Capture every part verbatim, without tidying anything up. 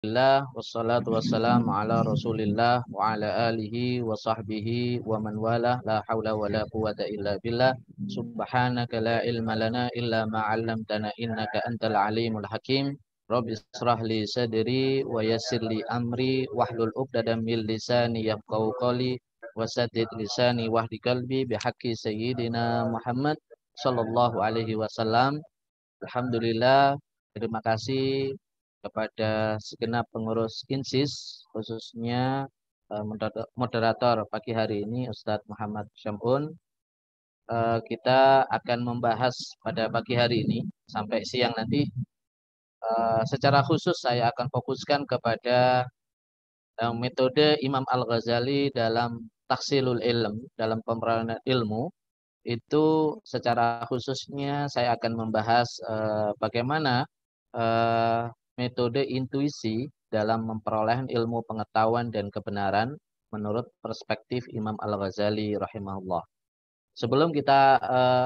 Alhamdulillah wassalatu wassalamu ala Rasulillah wa ala alihi wa sahbihi wa man wala la haula wa la quwata illa billah subhanaka la ilma lana illa ma 'allamtana innaka antal alimul hakim rabbi israh li sadri wa yassir li amri wahlul 'uqdatam min lisani yafqahu qawli wasaddid lisani wahdi qalbi bihaqqi sayyidina Muhammad sallallahu alaihi wasallam. Alhamdulillah, terima kasih kepada segenap pengurus Kinsis, khususnya eh, moderator moderator pagi hari ini Ustadz Muhammad Syam'un. Eh, kita akan membahas pada pagi hari ini sampai siang nanti. Eh, secara khusus saya akan fokuskan kepada eh, metode Imam Al-Ghazali dalam taksilul ilm, dalam pemeranan ilmu. Itu secara khususnya saya akan membahas eh, bagaimana eh, metode intuisi dalam memperoleh ilmu pengetahuan dan kebenaran menurut perspektif Imam Al-Ghazali rahimahullah. Sebelum kita eh,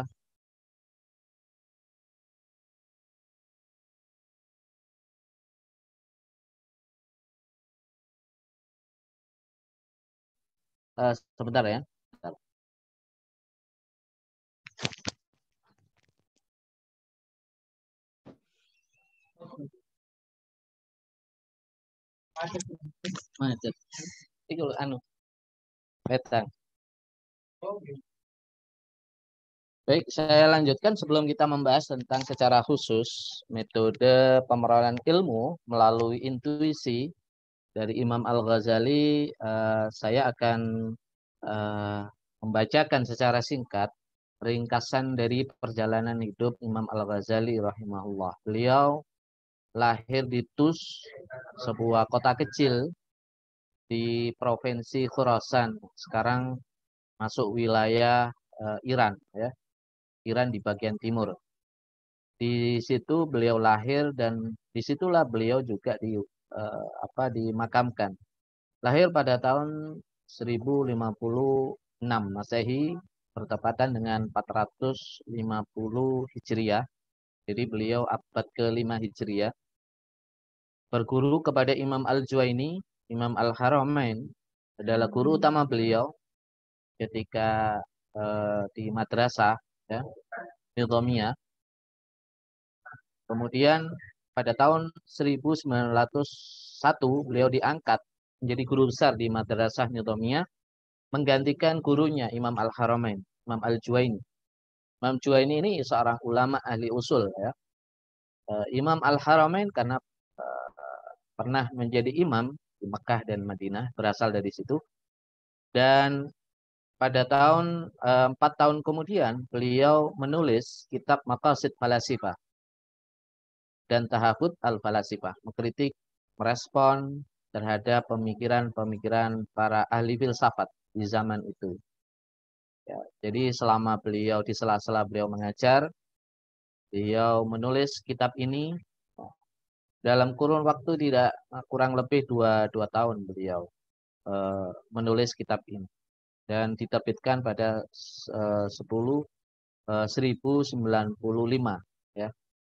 eh, sebentar ya. Sebentar. Macet. Iki lho, anu, petang. Baik, saya lanjutkan sebelum kita membahas tentang secara khusus metode pemerolehan ilmu melalui intuisi dari Imam Al-Ghazali. Eh, saya akan eh, membacakan secara singkat ringkasan dari perjalanan hidup Imam Al-Ghazali rahimahullah. Beliau lahir di Tus, sebuah kota kecil di provinsi Khurasan. Sekarang masuk wilayah eh, Iran, ya. Iran di bagian timur. Di situ beliau lahir dan disitulah beliau juga di eh, apa dimakamkan. Lahir pada tahun seribu lima puluh enam Masehi bertepatan dengan empat ratus lima puluh Hijriah. Jadi beliau abad kelima Hijriah. Berguru kepada Imam Al-Juwaini, Imam Al-Haramain adalah guru utama beliau ketika eh, di madrasah, ya, Nizamiyah. Kemudian pada tahun seribu sembilan ratus satu beliau diangkat menjadi guru besar di madrasah Nizamiyah, menggantikan gurunya Imam Al-Haramain, Imam Al-Juwaini. Imam Juwaini ini seorang ulama ahli usul, ya. Eh, Imam Al-Haramain karena eh, pernah menjadi imam di Mekah dan Madinah, berasal dari situ. Dan pada tahun eh, empat tahun kemudian beliau menulis kitab Maqasid Falasifah dan Tahafut Al-Falasifah, mengkritik, merespon terhadap pemikiran-pemikiran para ahli filsafat di zaman itu. Ya, jadi selama beliau di sela-sela beliau mengajar, beliau menulis kitab ini dalam kurun waktu tidak kurang lebih dua, dua tahun beliau eh, menulis kitab ini dan diterbitkan pada eh, sepuluh eh, seribu sembilan puluh lima, ya,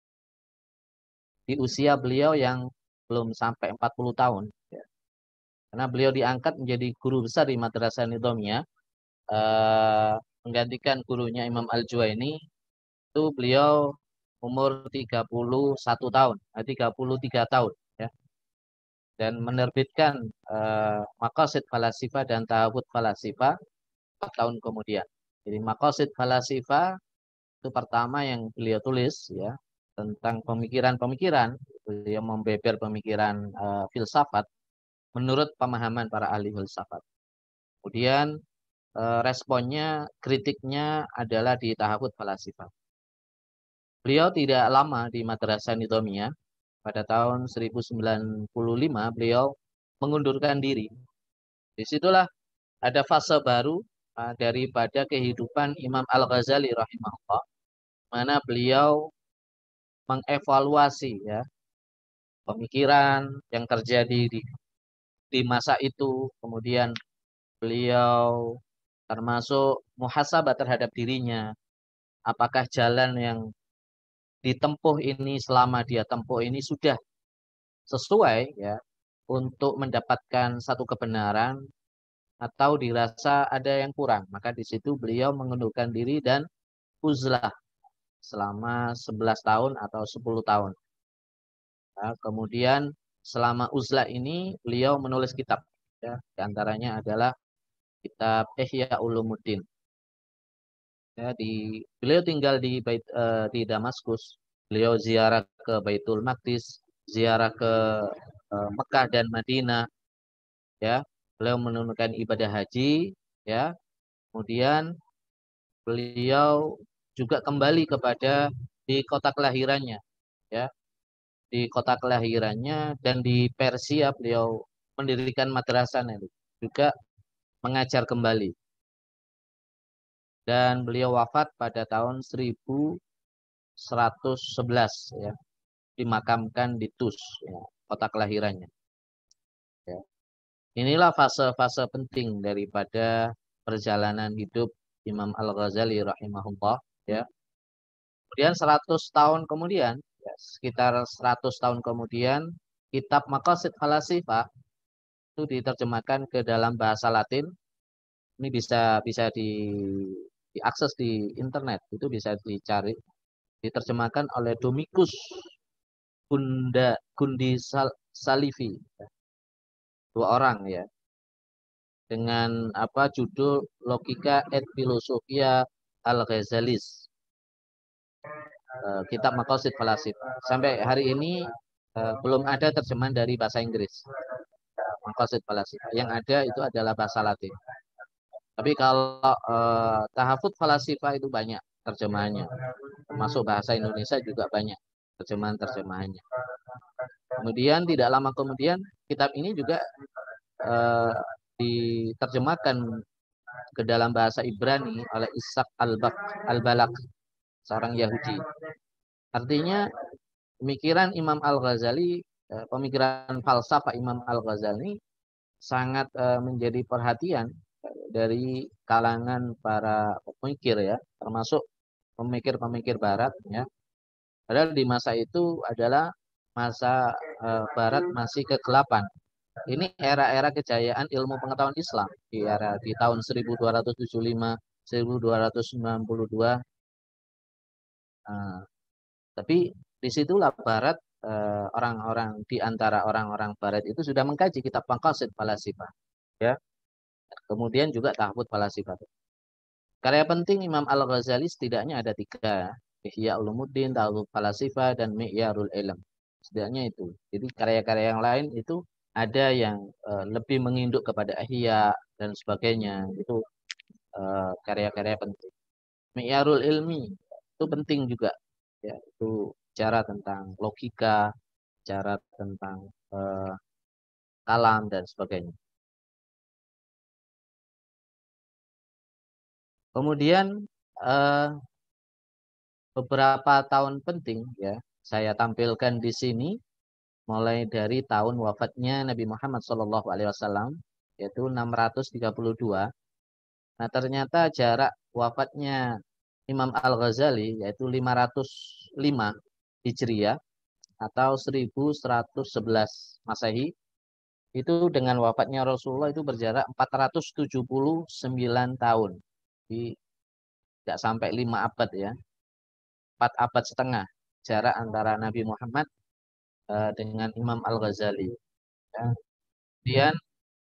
di usia beliau yang belum sampai empat puluh tahun, ya. Karena beliau diangkat menjadi guru besar di Madrasah Nizamiyah, eh, menggantikan gurunya Imam Al-Juwaini. Itu beliau umur tiga puluh satu tahun, eh, tiga puluh tiga tahun, ya, dan menerbitkan eh, Maqasid Falasifah dan Tahawud Falasifah empat tahun kemudian. Jadi Maqasid Falasifah itu pertama yang beliau tulis, ya, tentang pemikiran-pemikiran. Beliau membeber pemikiran eh, filsafat menurut pemahaman para ahli filsafat. Kemudian eh, responnya, kritiknya adalah di Tahawud Falasifah. Beliau tidak lama di Madrasah Nizamiyah. Pada tahun seribu sembilan puluh lima beliau mengundurkan diri. Disitulah ada fase baru uh, daripada kehidupan Imam Al-Ghazali rahimahullah, mana beliau mengevaluasi, ya, pemikiran yang terjadi di, di masa itu. Kemudian beliau termasuk muhasabah terhadap dirinya. Apakah jalan yang ditempuh ini, selama dia tempuh ini sudah sesuai, ya, untuk mendapatkan satu kebenaran atau dirasa ada yang kurang, maka di situ beliau mengundurkan diri dan uzlah selama sebelas tahun atau sepuluh tahun. Nah, kemudian selama uzlah ini beliau menulis kitab. Ya, di antaranya adalah kitab Ihya Ulumuddin. Ya, di beliau tinggal di Bait, eh, di Damaskus. Beliau ziarah ke Baitul Maqdis, ziarah ke eh, Mekah dan Madinah. Ya, beliau menunaikan ibadah haji. Ya, kemudian beliau juga kembali kepada di kota kelahirannya. Ya, di kota kelahirannya dan di Persia beliau mendirikan madrasah itu juga mengajar kembali dan beliau wafat pada tahun seribu seratus sebelas ya, dimakamkan di Tus ya, kota kelahirannya ya. Inilah fase-fase penting daripada perjalanan hidup Imam Al-Ghazali rahimahullah ya. Kemudian seratus tahun kemudian ya, sekitar seratus tahun kemudian kitab Maqasid Falasifah itu diterjemahkan ke dalam bahasa Latin. Ini bisa bisa di diakses di internet, itu bisa dicari. Diterjemahkan oleh Domicus Gunda Gundi Sal, Salifi, dua orang ya, dengan apa judul Logika et Philosophia Al-Ghazalis, uh, kitab Maqasid Falasifah. Sampai hari ini uh, belum ada terjemahan dari bahasa Inggris Maqasid Falasifah. Yang ada itu adalah bahasa Latin. Tapi kalau uh, tahafudz falasifah itu banyak terjemahannya, termasuk bahasa Indonesia juga banyak terjemahan-terjemahannya. Kemudian tidak lama kemudian kitab ini juga uh, diterjemahkan ke dalam bahasa Ibrani oleh Ishaq al-Balak, seorang Yahudi. Artinya pemikiran Imam Al-Ghazali, uh, pemikiran falsafah Imam Al-Ghazali sangat uh, menjadi perhatian dari kalangan para pemikir ya, termasuk pemikir-pemikir barat ya. Padahal di masa itu adalah masa e, barat masih kegelapan. Ini era-era kejayaan ilmu pengetahuan Islam di era di tahun seribu dua ratus tujuh puluh lima, seribu dua ratus sembilan puluh dua. Nah, tapi disitulah barat eh, orang-orang di antara orang-orang barat itu sudah mengkaji kitab Maqasid Falasifah ya. Kemudian juga tahfudz falasifah. Karya penting Imam Al-Ghazali setidaknya ada tiga. Ihya Ulumuddin, Tahfudz Falasifah, dan Mi'yarul Ilm. Setidaknya itu. Jadi karya-karya yang lain itu ada yang uh, lebih menginduk kepada ihya dan sebagainya. Itu uh, karya-karya penting. Mi'yarul Ilmi itu penting juga. Ya, itu cara tentang logika, cara tentang uh, kalam dan sebagainya. Kemudian uh, beberapa tahun penting ya saya tampilkan di sini mulai dari tahun wafatnya Nabi Muhammad shallallahu alaihi wasallam yaitu enam ratus tiga puluh dua. Nah, ternyata jarak wafatnya Imam Al-Ghazali yaitu lima ratus lima Hijriah atau seribu seratus sebelas Masehi, itu dengan wafatnya Rasulullah itu berjarak empat ratus tujuh puluh sembilan tahun. Jadi tidak sampai lima abad ya. Empat abad setengah jarak antara Nabi Muhammad uh, dengan Imam Al-Ghazali. Ya. Kemudian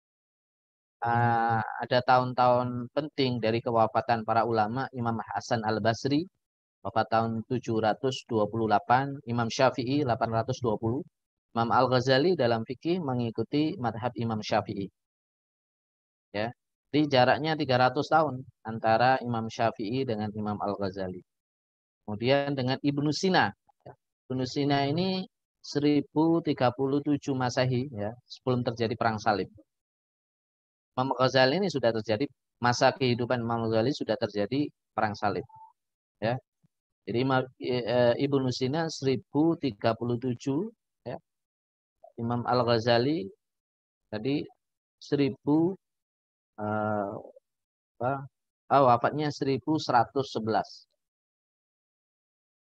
uh, ada tahun-tahun penting dari kewafatan para ulama. Imam Hasan Al-Basri wafat tahun tujuh ratus dua puluh delapan, Imam Syafi'i delapan ratus dua puluh. Imam Al-Ghazali dalam fikih mengikuti madhab Imam Syafi'i. Ya. Jadi jaraknya tiga ratus tahun antara Imam Syafi'i dengan Imam Al-Ghazali. Kemudian dengan Ibnu Sina. Ibnu Sina ini seribu tiga puluh tujuh Masehi ya, sebelum terjadi perang salib. Imam Ghazali ini sudah terjadi masa kehidupan Imam Ghazali sudah terjadi perang salib ya. Jadi Ibnu Sina seribu tiga puluh tujuh ya. Imam Al-Ghazali tadi seribu eh, apa? Oh, wafatnya seribu seratus sebelas.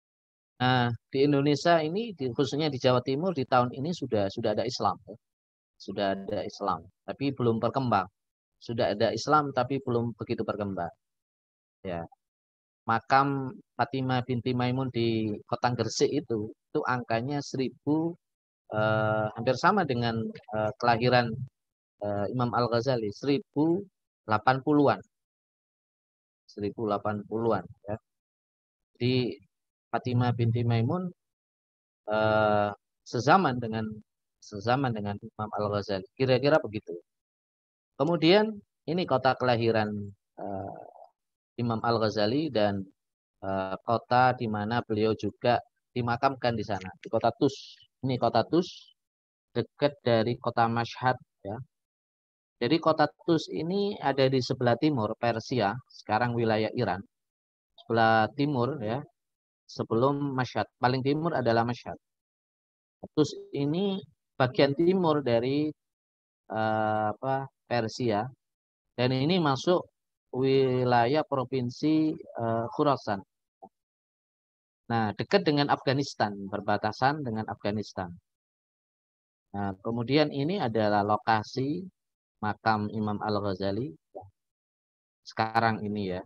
Nah, di Indonesia ini, di, khususnya di Jawa Timur, di tahun ini sudah sudah ada Islam. Ya. sudah ada Islam, tapi belum berkembang. Sudah ada Islam, tapi belum begitu berkembang. Ya, makam Fatimah binti Maimun di Kota Gresik itu, itu angkanya seribu, eh, hampir sama dengan eh, kelahiran eh, Imam Al-Ghazali, seribu delapan puluhan-an, seribu delapan puluhan-an. Ya. Di Fatimah binti Maimun eh, sezaman dengan sezaman dengan Imam Al-Ghazali. Kira-kira begitu. Kemudian ini kota kelahiran eh, Imam Al-Ghazali dan eh, kota di mana beliau juga dimakamkan di sana, di kota Tus. Ini kota Tus dekat dari kota Mashhad ya. Jadi kota Tus ini ada di sebelah timur Persia, sekarang wilayah Iran. Sebelah timur ya, sebelum Mashhad. Paling timur adalah Mashhad. Tus ini bagian timur dari eh, apa Persia dan ini masuk wilayah provinsi eh, Khurasan. Nah, dekat dengan Afghanistan, berbatasan dengan Afghanistan. Nah, kemudian ini adalah lokasi makam Imam Al-Ghazali sekarang ini ya.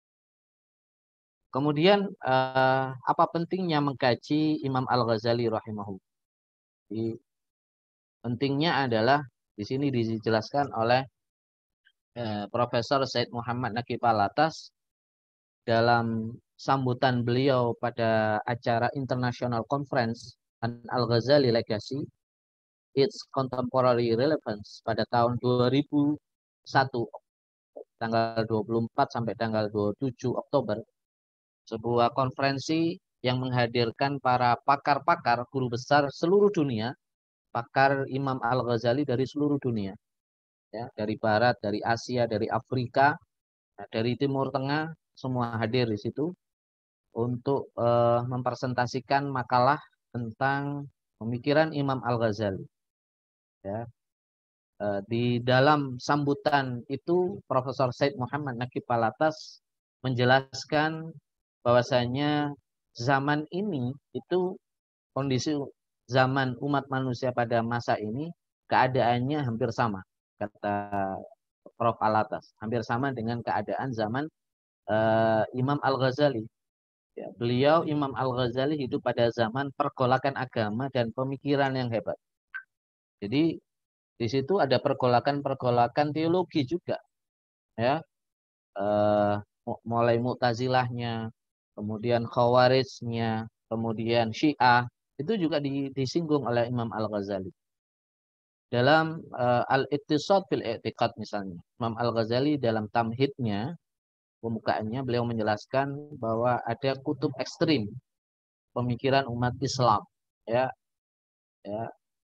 Kemudian eh, apa pentingnya mengkaji Imam Al-Ghazali rahimahullah? Jadi, pentingnya adalah di sini dijelaskan oleh eh, Profesor Said Muhammad Naqib Alatas dalam sambutan beliau pada acara International Conference on Al-Ghazali Legacy, Its Contemporary Relevance pada tahun dua ribu satu, tanggal dua puluh empat sampai tanggal dua puluh tujuh Oktober, sebuah konferensi yang menghadirkan para pakar-pakar guru besar seluruh dunia, pakar Imam Al-Ghazali dari seluruh dunia, ya, dari Barat, dari Asia, dari Afrika, dari Timur Tengah, semua hadir di situ untuk eh, mempresentasikan makalah tentang pemikiran Imam Al-Ghazali. Ya. Eh, di dalam sambutan itu, Profesor Said Muhammad Naqib Alatas menjelaskan bahwasanya zaman ini itu kondisi zaman umat manusia pada masa ini keadaannya hampir sama, kata Prof Alatas, hampir sama dengan keadaan zaman uh, Imam Al-Ghazali. Ya, beliau Imam Al-Ghazali hidup pada zaman pergolakan agama dan pemikiran yang hebat. Jadi di situ ada pergolakan-pergolakan teologi juga, ya, uh, mulai Mu'tazilahnya, kemudian Khawarijnya, kemudian Syiah, itu juga disinggung oleh Imam Al-Ghazali. Dalam uh, Al-Iqtisad fil I'tiqad misalnya, Imam Al-Ghazali dalam tamhidnya, pembukaannya beliau menjelaskan bahwa ada kutub ekstrim pemikiran umat Islam, ya, ya,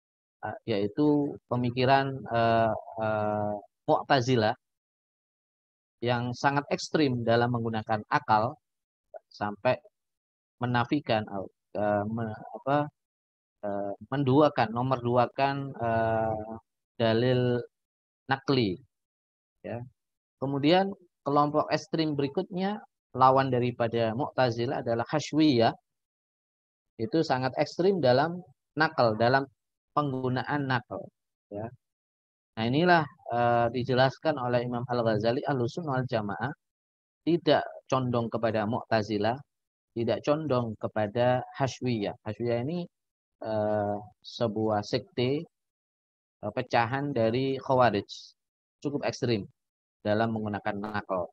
yaitu pemikiran uh, uh, Mu'tazilah yang sangat ekstrim dalam menggunakan akal sampai menafikan uh, me, apa, uh, menduakan, nomor duakan uh, dalil nakli, ya. Kemudian kelompok ekstrim berikutnya lawan daripada Mu'tazilah adalah Hasyawiyah, itu sangat ekstrim dalam nakal, dalam penggunaan nakal, ya. Nah, inilah uh, dijelaskan oleh Imam Al-Ghazali, Ahlussunnah wal Jamaah tidak condong kepada Mu'tazilah, tidak condong kepada Hasyawiyah. Hasyawiyah ini uh, sebuah sekte uh, pecahan dari Khawarij, cukup ekstrim dalam menggunakan nakal.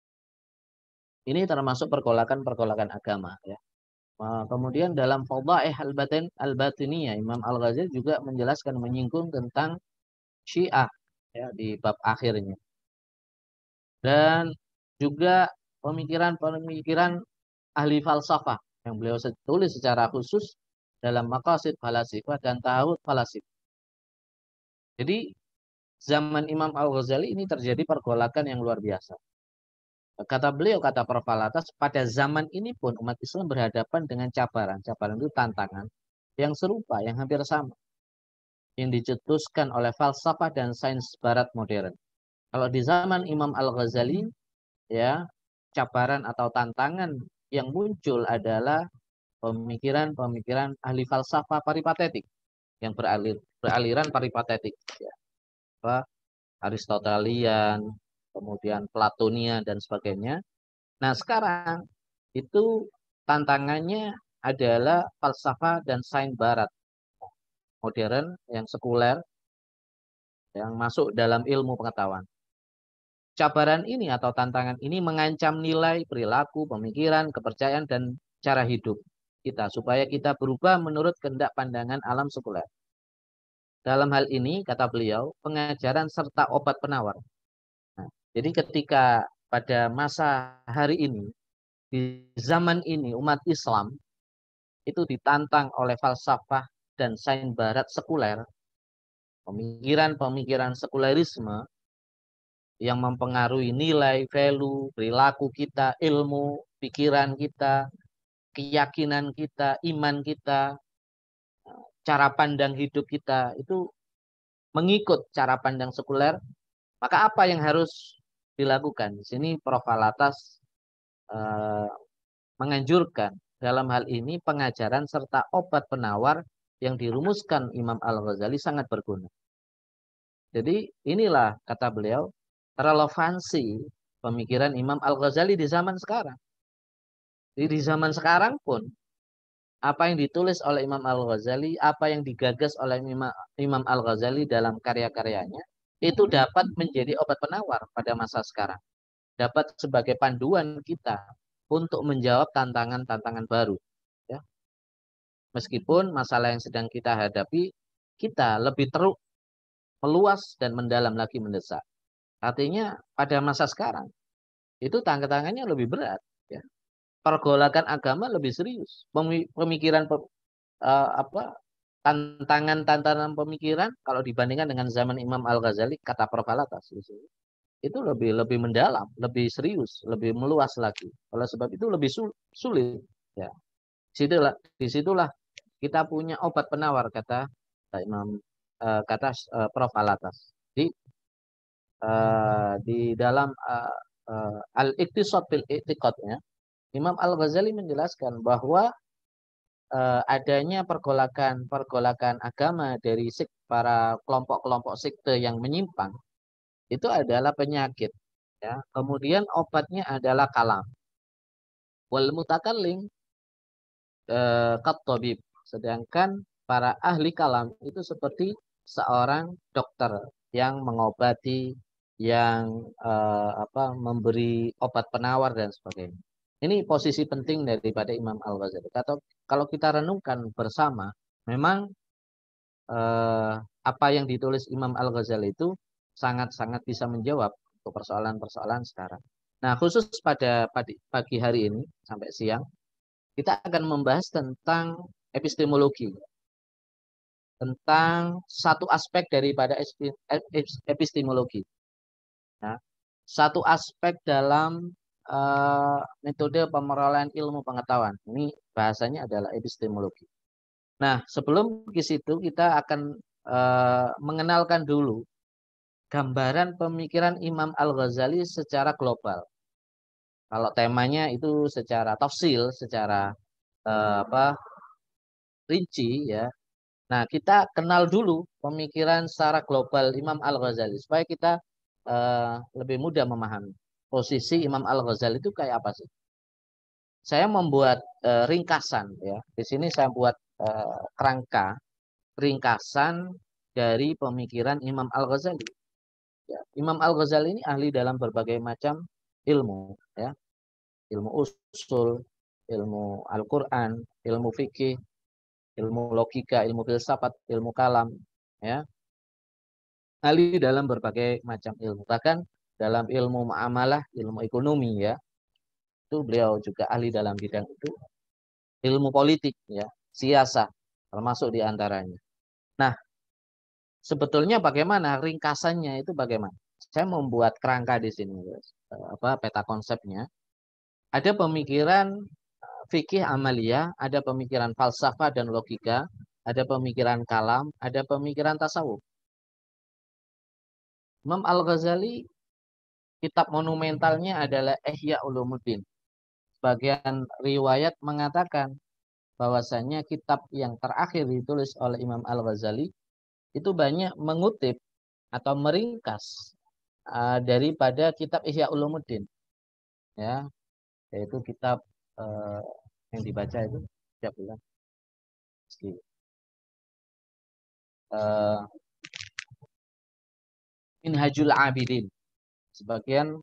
Ini termasuk pergolakan-pergolakan agama, ya. Kemudian dalam Fadhaih al-Batin al-Batiniyah, Imam Al-Ghazali juga menjelaskan, menyinggung tentang Syiah, ya, di bab akhirnya. Dan juga pemikiran-pemikiran ahli falsafah yang beliau tulis secara khusus dalam Maqasid Falasifah dan Ta'awud Falasifah. Jadi zaman Imam Al-Ghazali ini terjadi pergolakan yang luar biasa. Kata beliau, kata Prof Alatas, pada zaman ini pun umat Islam berhadapan dengan cabaran. Cabaran itu tantangan yang serupa, yang hampir sama, yang dicetuskan oleh falsafah dan sains barat modern. Kalau di zaman Imam Al-Ghazali, ya, cabaran atau tantangan yang muncul adalah pemikiran-pemikiran ahli falsafah peripatetik. yang beralir, beraliran peripatetik, ya. Apa, Aristotelian, kemudian Platonia dan sebagainya. Nah, sekarang itu tantangannya adalah falsafah dan sains barat modern yang sekuler yang masuk dalam ilmu pengetahuan. Cabaran ini atau tantangan ini mengancam nilai, perilaku, pemikiran, kepercayaan, dan cara hidup kita supaya kita berubah menurut kehendak pandangan alam sekuler. Dalam hal ini, kata beliau, pengajaran serta obat penawar. Nah, jadi ketika pada masa hari ini, di zaman ini umat Islam itu ditantang oleh falsafah dan sains barat sekuler, pemikiran-pemikiran sekulerisme yang mempengaruhi nilai, value, perilaku kita, ilmu, pikiran kita, keyakinan kita, iman kita, cara pandang hidup kita itu mengikut cara pandang sekuler. Maka apa yang harus dilakukan? Di sini Prof Alatas eh, menganjurkan dalam hal ini pengajaran serta obat penawar yang dirumuskan Imam Al-Ghazali sangat berguna. Jadi inilah kata beliau relevansi pemikiran Imam Al-Ghazali di zaman sekarang. Jadi di zaman sekarang pun apa yang ditulis oleh Imam Al-Ghazali, apa yang digagas oleh Imam Al-Ghazali dalam karya-karyanya itu dapat menjadi obat penawar pada masa sekarang. Dapat sebagai panduan kita untuk menjawab tantangan-tantangan baru. Ya. Meskipun masalah yang sedang kita hadapi, kita lebih teruk, meluas dan mendalam lagi mendesak. Artinya pada masa sekarang itu tantangannya lebih berat. Ya. Pergolakan agama lebih serius. Pemikiran uh, apa tantangan-tantangan pemikiran kalau dibandingkan dengan zaman Imam Al-Ghazali, kata Prof Alatas itu lebih lebih mendalam, lebih serius, lebih meluas lagi. Oleh sebab itu lebih sulit. Ya, disitulah, disitulah kita punya obat penawar kata Imam uh, kata uh, Prof Alatas. Di uh, di dalam uh, uh, Al-Iqtisad fil I'tiqadnya, Imam Al-Ghazali menjelaskan bahwa uh, adanya pergolakan-pergolakan agama dari para kelompok-kelompok sekte yang menyimpang itu adalah penyakit. Ya. Kemudian obatnya adalah kalam. Wal mutakallim eh, kat tabib. Sedangkan para ahli kalam itu seperti seorang dokter yang mengobati, yang eh, apa memberi obat penawar dan sebagainya. Ini posisi penting daripada Imam Al-Ghazali. Atau kalau kita renungkan bersama, memang eh, apa yang ditulis Imam Al-Ghazali itu sangat-sangat bisa menjawab untuk persoalan-persoalan sekarang. Nah, khusus pada pagi hari ini sampai siang, kita akan membahas tentang epistemologi, tentang satu aspek daripada epistemologi. Nah, satu aspek dalam uh, metode pemerolehan ilmu pengetahuan. Ini bahasanya adalah epistemologi. Nah, sebelum ke situ kita akan uh, mengenalkan dulu gambaran pemikiran Imam Al-Ghazali secara global. Kalau temanya itu secara tafsil, secara uh, apa rinci ya. Nah, kita kenal dulu pemikiran secara global Imam Al-Ghazali supaya kita uh, lebih mudah memahami posisi Imam Al-Ghazali itu kayak apa sih. Saya membuat uh, ringkasan ya. Di sini saya buat uh, kerangka ringkasan dari pemikiran Imam Al-Ghazali. Ya, Imam Al-Ghazali ini ahli dalam berbagai macam ilmu, ya, ilmu usul, ilmu Al-Quran, ilmu fikih, ilmu logika, ilmu filsafat, ilmu kalam, ya, ahli dalam berbagai macam ilmu. Bahkan dalam ilmu muamalah, ilmu ekonomi, ya, itu beliau juga ahli dalam bidang itu. Ilmu politik, ya, siasah, termasuk diantaranya. Nah, sebetulnya bagaimana ringkasannya itu bagaimana? Saya membuat kerangka di sini, apa peta konsepnya. Ada pemikiran fikih amaliyah, ada pemikiran falsafah dan logika, ada pemikiran kalam, ada pemikiran tasawuf. Imam Al-Ghazali kitab monumentalnya adalah Ihya Ulumuddin. Sebagian riwayat mengatakan bahwasanya kitab yang terakhir ditulis oleh Imam Al-Ghazali itu banyak mengutip atau meringkas uh, daripada kitab Ihya Ulumuddin, ya, yaitu kitab uh, yang dibaca itu setiap bulan. Uh, Minhajul Abidin. Sebagian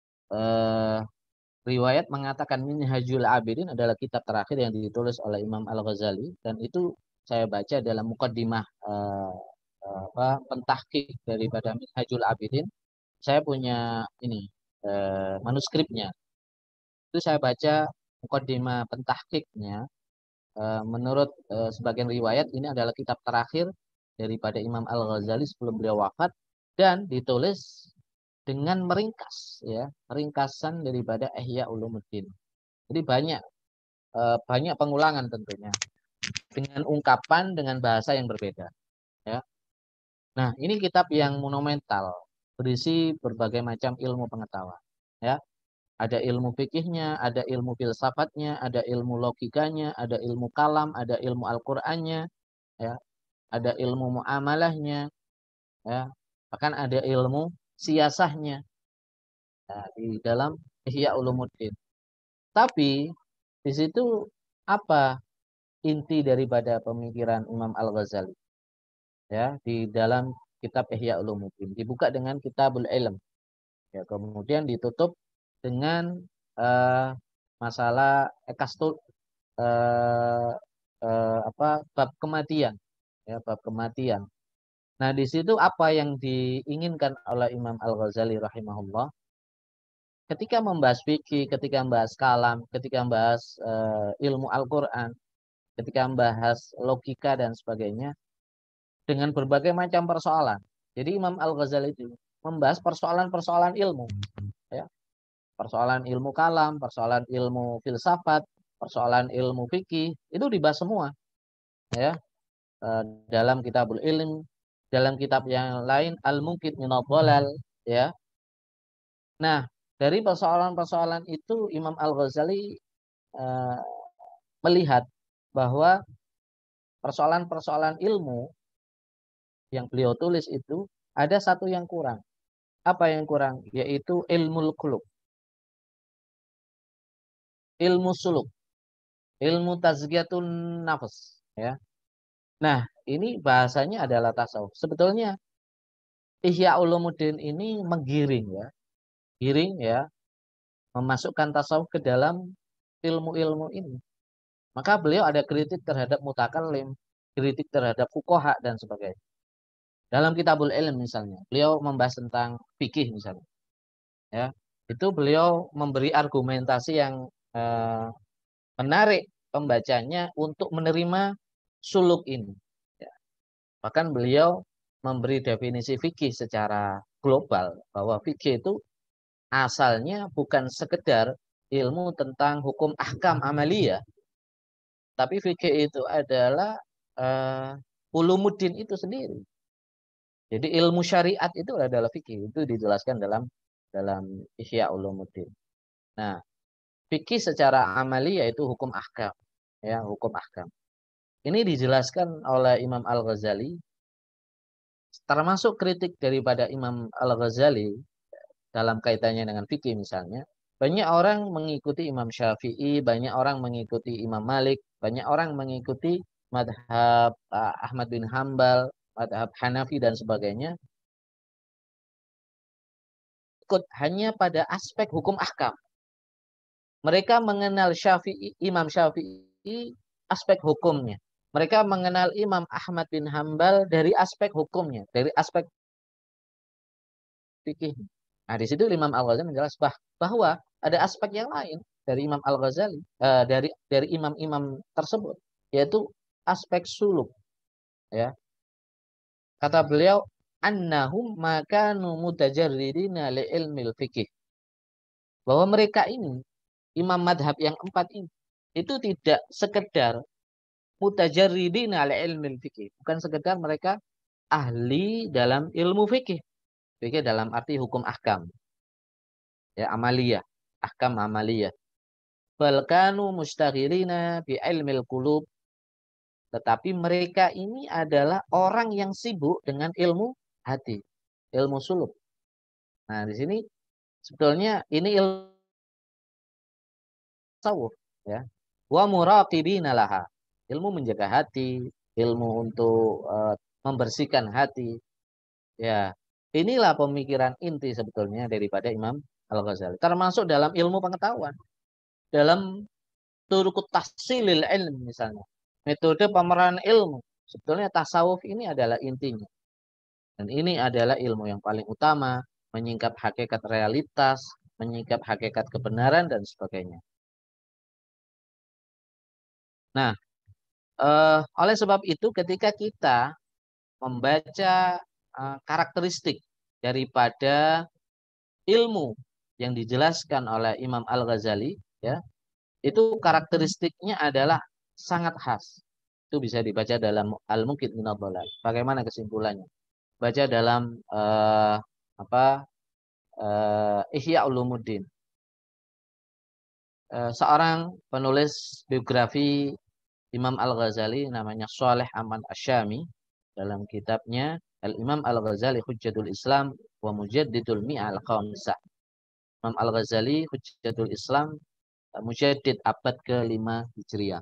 uh, riwayat mengatakan Minhajul Abidin adalah kitab terakhir yang ditulis oleh Imam Al-Ghazali, dan itu saya baca dalam mukaddimah uh, apa pentahqiq daripada Minhajul Abidin. Saya punya ini uh, manuskripnya. Itu saya baca mukaddimah pentahqiqnya. Uh, menurut uh, sebagian riwayat ini adalah kitab terakhir daripada Imam Al-Ghazali sebelum beliau wafat, dan ditulis dengan meringkas, ya, ringkasan daripada Ihya Ulumuddin. Jadi banyak eh, banyak pengulangan tentunya dengan ungkapan dengan bahasa yang berbeda, ya. Nah, ini kitab yang monumental, berisi berbagai macam ilmu pengetahuan, ya. Ada ilmu fikihnya, ada ilmu filsafatnya, ada ilmu logikanya, ada ilmu kalam, ada ilmu Al-Qur'annya, ya. Ada ilmu muamalahnya, ya. Bahkan ada ilmu siasahnya, ya, di dalam Ihya Ulumuddin. Tapi di situ apa inti daripada pemikiran Imam Al-Ghazali? Ya, di dalam kitab Ihya Ulumuddin dibuka dengan Kitabul Ilm. Ya, kemudian ditutup dengan uh, masalah ekastul uh, uh, apa bab kematian, ya, bab kematian. Nah, di situ apa yang diinginkan oleh Imam Al-Ghazali rahimahullah ketika membahas fikih, ketika membahas kalam, ketika membahas uh, ilmu Al-Qur'an, ketika membahas logika dan sebagainya dengan berbagai macam persoalan. Jadi Imam Al-Ghazali itu membahas persoalan-persoalan ilmu, ya. Persoalan ilmu kalam, persoalan ilmu filsafat, persoalan ilmu fikih, itu dibahas semua, ya. E, dalam Kitabul Ilm, dalam kitab yang lain Al-Munqidh Minadh Dhalal, ya. Nah, dari persoalan-persoalan itu Imam Al-Ghazali e, melihat bahwa persoalan-persoalan ilmu yang beliau tulis itu ada satu yang kurang. Apa yang kurang? Yaitu ilmu qulub, ilmu suluk, ilmu tazkiyatun nafs, ya. Nah, ini bahasanya adalah tasawuf. Sebetulnya Ihya Ulumuddin ini menggiring, ya, giring, ya, memasukkan tasawuf ke dalam ilmu-ilmu ini. Maka beliau ada kritik terhadap mutakallim, kritik terhadap fuqaha dan sebagainya. Dalam Kitabul Ilm misalnya, beliau membahas tentang fikih misalnya, ya. Itu beliau memberi argumentasi yang eh, menarik pembacanya untuk menerima suluk ini, ya. Bahkan beliau memberi definisi fikih secara global bahwa fikih itu asalnya bukan sekedar ilmu tentang hukum ahkam amaliyah, tapi fikih itu adalah uh, ulumuddin itu sendiri. Jadi ilmu syariat itu adalah fikih, itu dijelaskan dalam dalam Ihya Ulumuddin. Nah, fikih secara amali yaitu hukum ahkam, ya, hukum ahkam. Ini dijelaskan oleh Imam Al-Ghazali, termasuk kritik daripada Imam Al-Ghazali dalam kaitannya dengan fikih misalnya. Banyak orang mengikuti Imam Syafi'i, banyak orang mengikuti Imam Malik, banyak orang mengikuti madhab uh, Ahmad bin Hambal, madhab Hanafi dan sebagainya. Ikut hanya pada aspek hukum ahkam. Mereka mengenal Syafi'i, Imam Syafi'i aspek hukumnya. Mereka mengenal Imam Ahmad bin Hambal dari aspek hukumnya, dari aspek fikih. Nah, di situ Imam Al-Ghazali menjelaskan bahwa ada aspek yang lain dari Imam Al-Ghazali, uh, dari dari imam-imam tersebut, yaitu aspek suluk, ya. Kata beliau, annahum makanu mutajarridina li ilmil fikih. Bahwa mereka ini, imam madhab yang empat ini, itu tidak sekedar mutajarridina li ilmil fikih. Bukan sekedar mereka ahli dalam ilmu fikih. Fikih dalam arti hukum ahkam, ya, amaliyah, ahkam amaliyah. Bal kanu mustaghilina bi ilmil qulub. Tetapi mereka ini adalah orang yang sibuk dengan ilmu hati, ilmu suluk. Nah, di sini sebetulnya ini ilmu tasawuf ya. Wa muraqibina laha. Ilmu menjaga hati, ilmu untuk uh, membersihkan hati. Ya, inilah pemikiran inti sebetulnya daripada Imam Al-Ghazali. Termasuk dalam ilmu pengetahuan, dalam turukut tahsilil ilm misalnya. Metode pemeranan ilmu. Sebetulnya tasawuf ini adalah intinya. Dan ini adalah ilmu yang paling utama, menyingkap hakikat realitas, menyingkap hakikat kebenaran dan sebagainya. Nah, eh, oleh sebab itu ketika kita membaca eh, karakteristik daripada ilmu yang dijelaskan oleh Imam Al-Ghazali, ya, itu karakteristiknya adalah sangat khas. Itu bisa dibaca dalam Al-Muqid Minadh Dhalal. Bagaimana kesimpulannya? Baca dalam eh, apa eh, Ihya Ulumuddin. Eh, seorang penulis biografi Imam Al-Ghazali namanya Shalih Aman Asyami dalam kitabnya Al-Imam Al-Ghazali Hujjatul Islam wa Mujaddidul Mi'al Khamisah. Imam Al-Ghazali Hujjatul Islam, Mujaddid abad kelima Hijriah.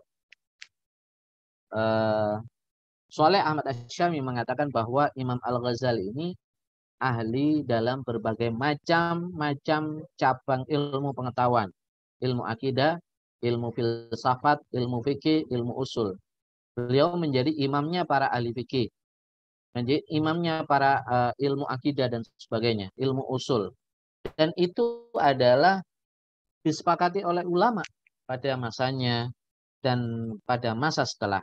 Uh, Shalih Ahmad Asyami mengatakan bahwa Imam Al-Ghazali ini ahli dalam berbagai macam-macam cabang ilmu pengetahuan. Ilmu akidah, ilmu filsafat, ilmu fikih, ilmu usul. Beliau menjadi imamnya para ahli fikih, menjadi imamnya para uh, ilmu akidah dan sebagainya, ilmu usul. Dan itu adalah disepakati oleh ulama pada masanya dan pada masa setelah.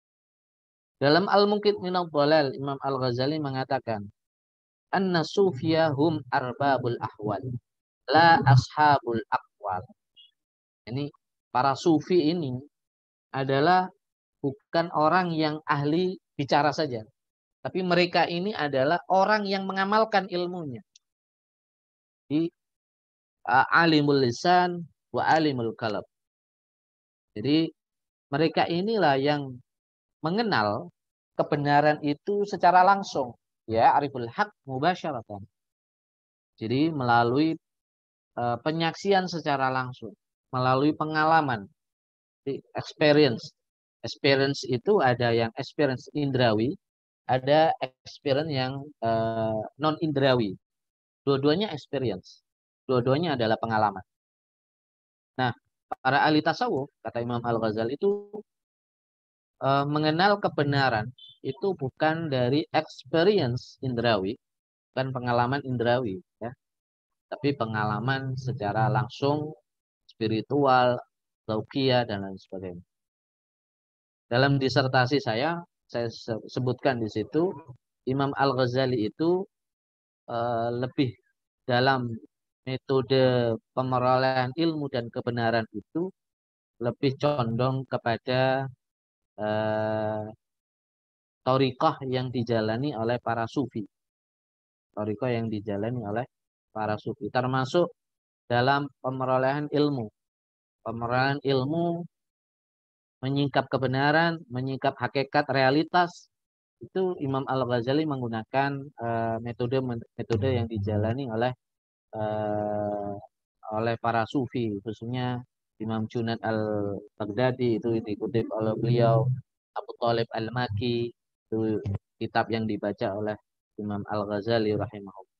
Dalam Al-Muqid Minadh Dhalal, Imam Al-Ghazali mengatakan, anna sufiya hum arbabul ahwal, la ashabul aqwal. Ini para sufi ini adalah bukan orang yang ahli bicara saja, tapi mereka ini adalah orang yang mengamalkan ilmunya. Di uh, alimul lisan wa alimul kalab. Jadi mereka inilah yang mengenal kebenaran itu secara langsung, ya, ariful haq mubasyaratan. Jadi melalui uh, penyaksian secara langsung, melalui pengalaman, experience. Experience itu ada yang experience indrawi, ada experience yang uh, non indrawi. Dua-duanya experience. Dua-duanya adalah pengalaman. Nah, para ahli tasawuf, kata Imam Al-Ghazali itu uh, mengenal kebenaran itu bukan dari experience indrawi, bukan pengalaman indrawi, ya, tapi pengalaman secara langsung, spiritual, tauqiyah dan lain sebagainya. Dalam disertasi saya, saya sebutkan di situ, Imam Al-Ghazali itu uh, lebih dalam metode pemerolehan ilmu dan kebenaran itu lebih condong kepada uh, thariqah yang dijalani oleh para sufi. Thariqah yang dijalani oleh para sufi. Termasuk dalam pemerolehan ilmu. Pemerolehan ilmu, menyingkap kebenaran, menyingkap hakikat realitas, itu Imam Al-Ghazali menggunakan metode-metode uh, yang dijalani oleh uh, oleh para sufi, khususnya Imam Junaid Al-Baghdadi itu dikutip oleh beliau, Abu Thalib Al-Maki, itu kitab yang dibaca oleh Imam Al-Ghazali rahimahullah.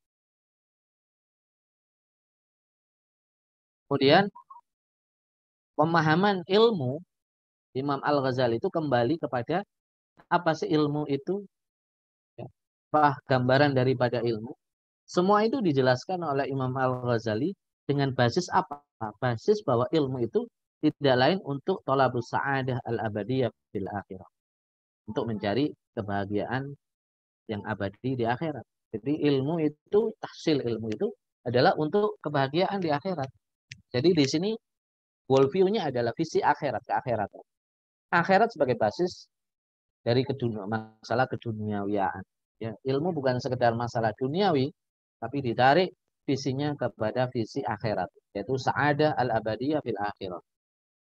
Kemudian pemahaman ilmu Imam Al-Ghazali itu kembali kepada apa sih ilmu itu? Apa gambaran daripada ilmu? Semua itu dijelaskan oleh Imam Al-Ghazali dengan basis apa? Basis bahwa ilmu itu tidak lain untuk thalabus sa'adah al-abadiyah fil akhirah. Untuk mencari kebahagiaan yang abadi di akhirat. Jadi ilmu itu, tahsil ilmu itu adalah untuk kebahagiaan di akhirat. Jadi di sini world view-nya adalah visi akhirat, ke akhirat. Akhirat sebagai basis dari kedunia, masalah keduniawiaan. Ya, ilmu bukan sekedar masalah duniawi, tapi ditarik visinya kepada visi akhirat, yaitu sa'adah al-abadiyah fil akhirat.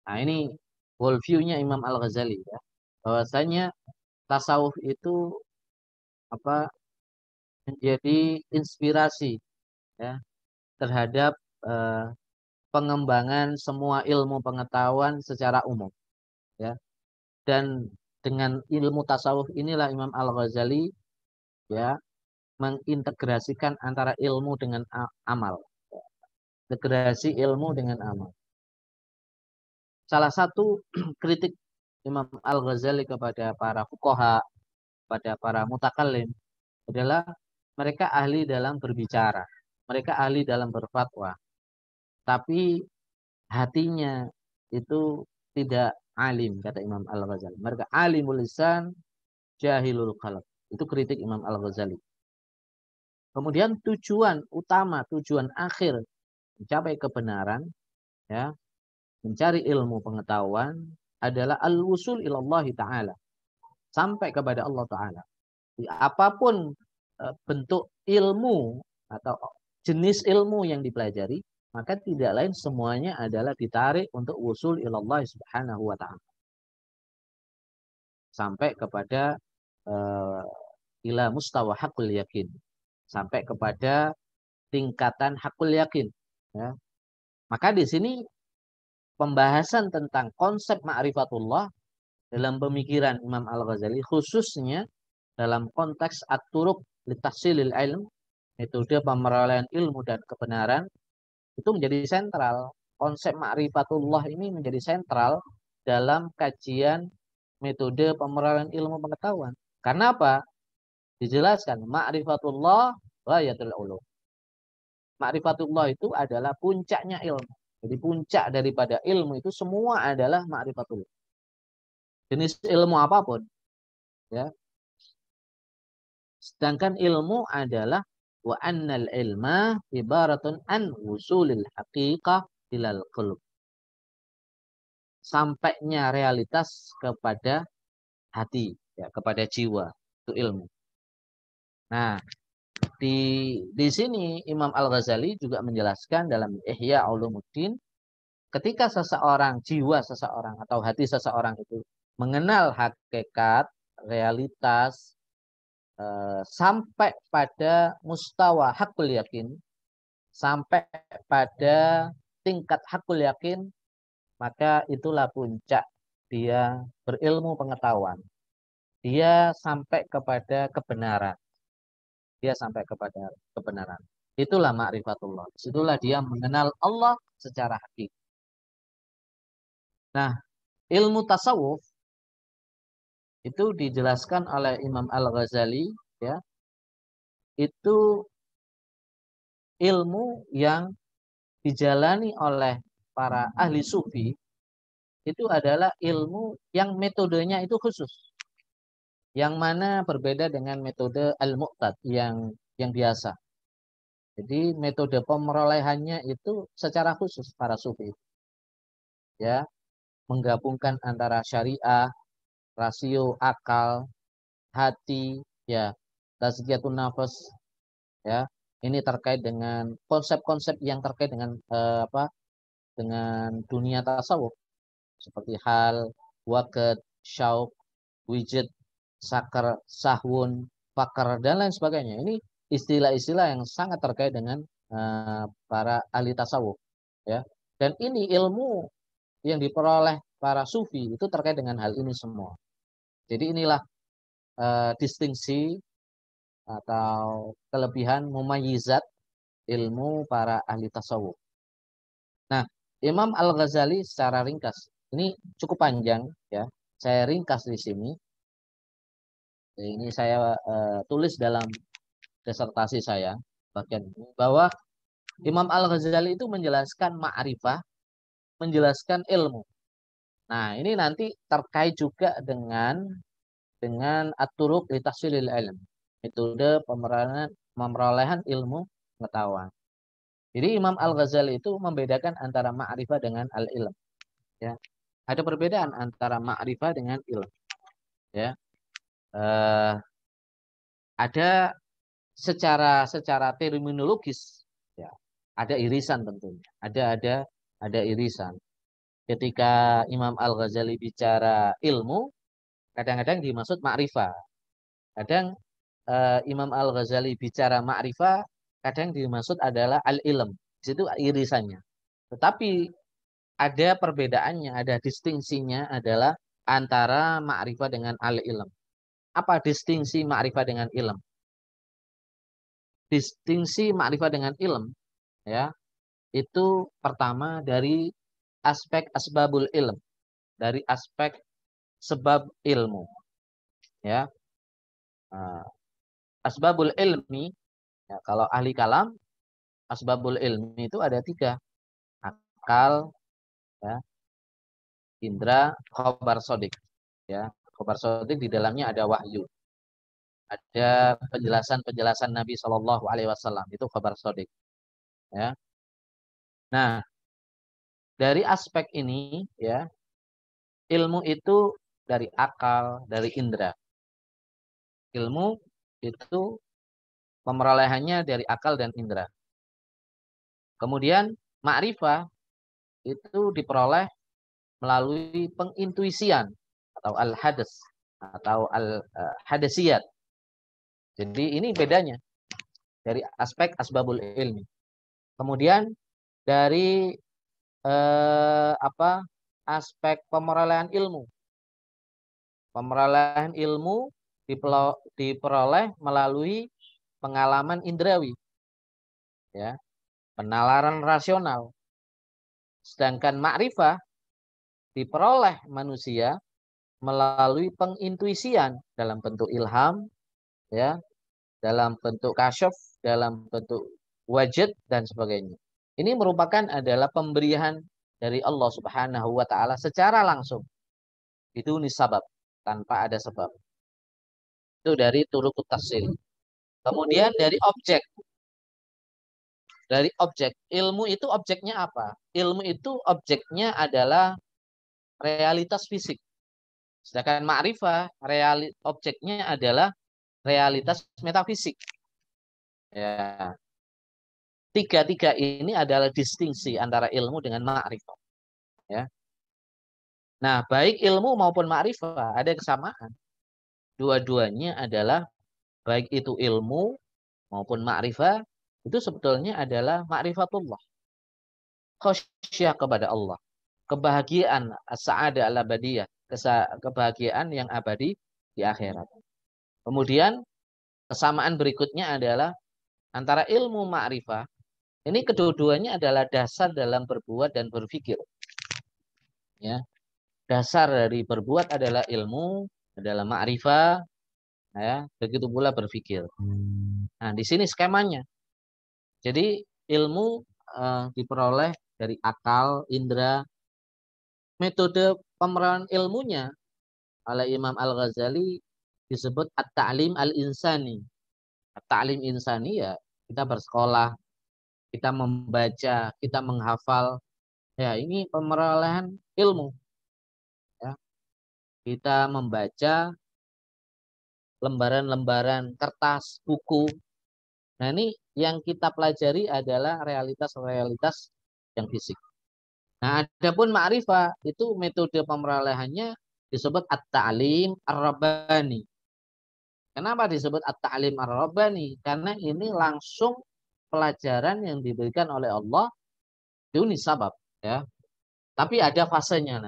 Nah, ini worldview-nya Imam Al-Ghazali ya. Bahwasanya tasawuf itu apa menjadi inspirasi ya terhadap eh, pengembangan semua ilmu pengetahuan secara umum ya. Dan dengan ilmu tasawuf inilah Imam Al-Ghazali ya mengintegrasikan antara ilmu dengan a- amal. Integrasi ilmu dengan amal. Salah satu kritik Imam Al-Ghazali kepada para fuqaha, pada para mutakallim adalah mereka ahli dalam berbicara, mereka ahli dalam berfatwa, tapi hatinya itu tidak alim, kata Imam Al-Ghazali. Mereka alimul lisan, jahilul qalb. Itu kritik Imam Al-Ghazali. Kemudian tujuan utama, tujuan akhir mencapai kebenaran, ya, mencari ilmu pengetahuan adalah al-wusul ilallahi ta'ala. Sampai kepada Allah Ta'ala. Apapun eh, bentuk ilmu atau jenis ilmu yang dipelajari, maka tidak lain semuanya adalah ditarik untuk wusul ilallah subhanahu wa ta'ala. Sampai kepada uh, ila mustawa hakul yakin. Sampai kepada tingkatan hakul yakin. Ya. Maka di sini pembahasan tentang konsep ma'rifatullah dalam pemikiran Imam Al-Ghazali, khususnya dalam konteks at-turuq litahsilil ilm, metode pemerolehan ilmu dan kebenaran, itu menjadi sentral. Konsep ma'rifatullah ini menjadi sentral dalam kajian metode pemerolehan ilmu pengetahuan. Karena apa? Dijelaskan ma'rifatullah ghayatul ulum. Ma'rifatullah itu adalah puncaknya ilmu. Jadi puncak daripada ilmu itu semua adalah ma'rifatullah. Jenis ilmu apapun, ya. Sedangkan ilmu adalah wa annal ilma ibaratun an wusulil haqiqah ilal qulub. Sampainya realitas kepada hati, ya, kepada jiwa, itu ilmu. Nah, di di sini Imam Al-Ghazali juga menjelaskan dalam Ihya Ulumuddin, ketika seseorang, jiwa seseorang atau hati seseorang itu mengenal hakikat, realitas, eh, sampai pada mustawa hakul yakin, sampai pada tingkat hakul yakin, maka itulah puncak dia berilmu pengetahuan. Dia sampai kepada kebenaran. Dia sampai kepada kebenaran. Itulah ma'rifatullah. Itulah dia mengenal Allah secara hakiki. Nah, ilmu tasawuf itu dijelaskan oleh Imam Al-Ghazali, ya. Itu ilmu yang dijalani oleh para ahli sufi, itu adalah ilmu yang metodenya itu khusus. Yang mana berbeda dengan metode al-mu'tad yang yang biasa. Jadi metode pemerolehannya itu secara khusus para sufi. Ya, menggabungkan antara syariah, rasio, akal, hati, ya, tazkiyatun nafas, ya. Ini terkait dengan konsep-konsep yang terkait dengan eh, apa? Dengan dunia tasawuf seperti hal, waqt, syauq, wijid, sakar, sahwun, fakar dan lain sebagainya. Ini istilah-istilah yang sangat terkait dengan uh, para ahli tasawuf, ya. Dan ini ilmu yang diperoleh para sufi itu terkait dengan hal ini semua. Jadi inilah uh, distingsi atau kelebihan mumayyizat ilmu para ahli tasawuf. Nah, Imam Al-Ghazali secara ringkas, ini cukup panjang ya. Saya ringkas di sini. Ini saya uh, tulis dalam disertasi saya bagian ini bahwa Imam Al-Ghazali itu menjelaskan ma'rifah, menjelaskan ilmu. Nah, ini nanti terkait juga dengan dengan at-turuq li tahsilil ilm, metode pemerolehan pemerolehan ilmu pengetahuan. Jadi Imam Al-Ghazali itu membedakan antara ma'rifah dengan al-ilm, ya. Ada perbedaan antara ma'rifah dengan ilm, ya. Eh, ada secara secara terminologis, ya, ada irisan tentunya, ada ada ada irisan. ketika Imam Al-Ghazali bicara ilmu, kadang-kadang dimaksud ma'rifah. Kadang uh, Imam Al-Ghazali bicara ma'rifah, kadang dimaksud adalah al-ilm. Di situ irisannya. Tetapi ada perbedaannya, ada distingsinya adalah antara ma'rifah dengan al-ilm. Apa distingsi ma'rifah dengan ilm? Distingsi ma'rifah dengan ilm, ya, itu pertama dari aspek asbabul ilm, dari aspek sebab ilmu, ya. Nah, asbabul ilmi, ya, kalau ahli kalam, asbabul ilmi itu ada tiga: akal, ya, indra, khobar sodik, ya. Khobar sodik di dalamnya ada wahyu, ada penjelasan-penjelasan Nabi Shallallahu Alaihi Wasallam, itu khobar sodik, ya. Nah, dari aspek ini, ya, ilmu itu dari akal, dari indra. Ilmu itu pemerolehannya dari akal dan indra. Kemudian ma'rifah itu diperoleh melalui pengintuisian atau al-hadas atau al-hadasiyat. Jadi ini bedanya dari aspek asbabul ilmi. Kemudian dari eh, apa aspek pemerolehan ilmu. Pemerolehan ilmu diperoleh melalui pengalaman indrawi, ya, penalaran rasional. Sedangkan ma'rifah diperoleh manusia melalui pengintuisian dalam bentuk ilham, ya, dalam bentuk kasyaf, dalam bentuk wajid dan sebagainya. Ini merupakan adalah pemberian dari Allah Subhanahu wa taala secara langsung. Itu nisabab, tanpa ada sebab. Itu dari turukut tafsir. Kemudian dari objek. Dari objek. Ilmu itu objeknya apa? Ilmu itu objeknya adalah realitas fisik. Sedangkan ma'rifah, reali, objeknya adalah realitas metafisik. Ya. Tiga-tiga ini adalah distingsi antara ilmu dengan ma'rifah. Ya. Nah, baik ilmu maupun ma'rifah ada kesamaan. Dua-duanya adalah, baik itu ilmu maupun ma'rifah, itu sebetulnya adalah ma'rifatullah. Khasyah kepada Allah. Kebahagiaan as-sa'adah al-abadiyah. Kebahagiaan yang abadi di akhirat. Kemudian kesamaan berikutnya adalah antara ilmu ma'rifah. Ini kedua-duanya adalah dasar dalam berbuat dan berpikir. Ya. Dasar dari berbuat adalah ilmu, adalah ma'rifah, ya, begitu pula berpikir. Nah, di sini skemanya. Jadi ilmu uh, diperoleh dari akal, indera. Metode pemerolehan ilmunya oleh Imam Al-Ghazali disebut at-ta'lim al-insani. At-ta'lim insani, ya, kita bersekolah, kita membaca, kita menghafal. Ya, ini pemerolehan ilmu. Ya. Kita membaca lembaran-lembaran kertas, buku. Nah, ini yang kita pelajari adalah realitas-realitas yang fisik. Nah, adapun ma'rifah itu metode pemerolehannya disebut at-ta'lim ar-rabbani. Kenapa disebut at-ta'lim ar-rabbani? Karena ini langsung pelajaran yang diberikan oleh Allah, itu nisabab, ya. Tapi ada fasenya.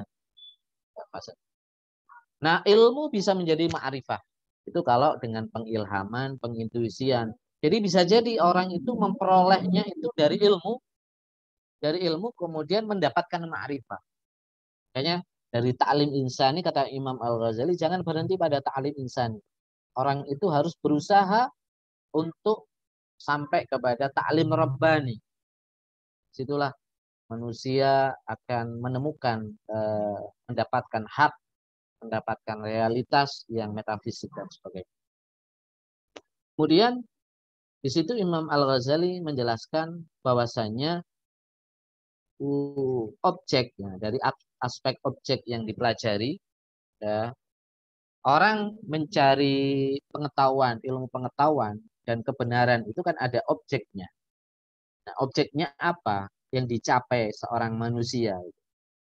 Nah, ilmu bisa menjadi ma'rifah. Itu kalau dengan pengilhaman, pengintuisian. Jadi bisa jadi orang itu memperolehnya itu dari ilmu, dari ilmu kemudian mendapatkan ma'rifah. Kayaknya dari ta'lim insani, kata Imam Al-Ghazali, jangan berhenti pada ta'lim insani. Orang itu harus berusaha untuk sampai kepada ta'lim rabbani. Situlah manusia akan menemukan, eh, mendapatkan hak, mendapatkan realitas yang metafisik dan sebagainya. Kemudian di situ Imam Al-Ghazali menjelaskan bahwasanya uh, objek, ya, dari aspek objek yang dipelajari, ya, orang mencari pengetahuan, ilmu pengetahuan dan kebenaran itu kan ada objeknya. Nah, objeknya apa yang dicapai seorang manusia?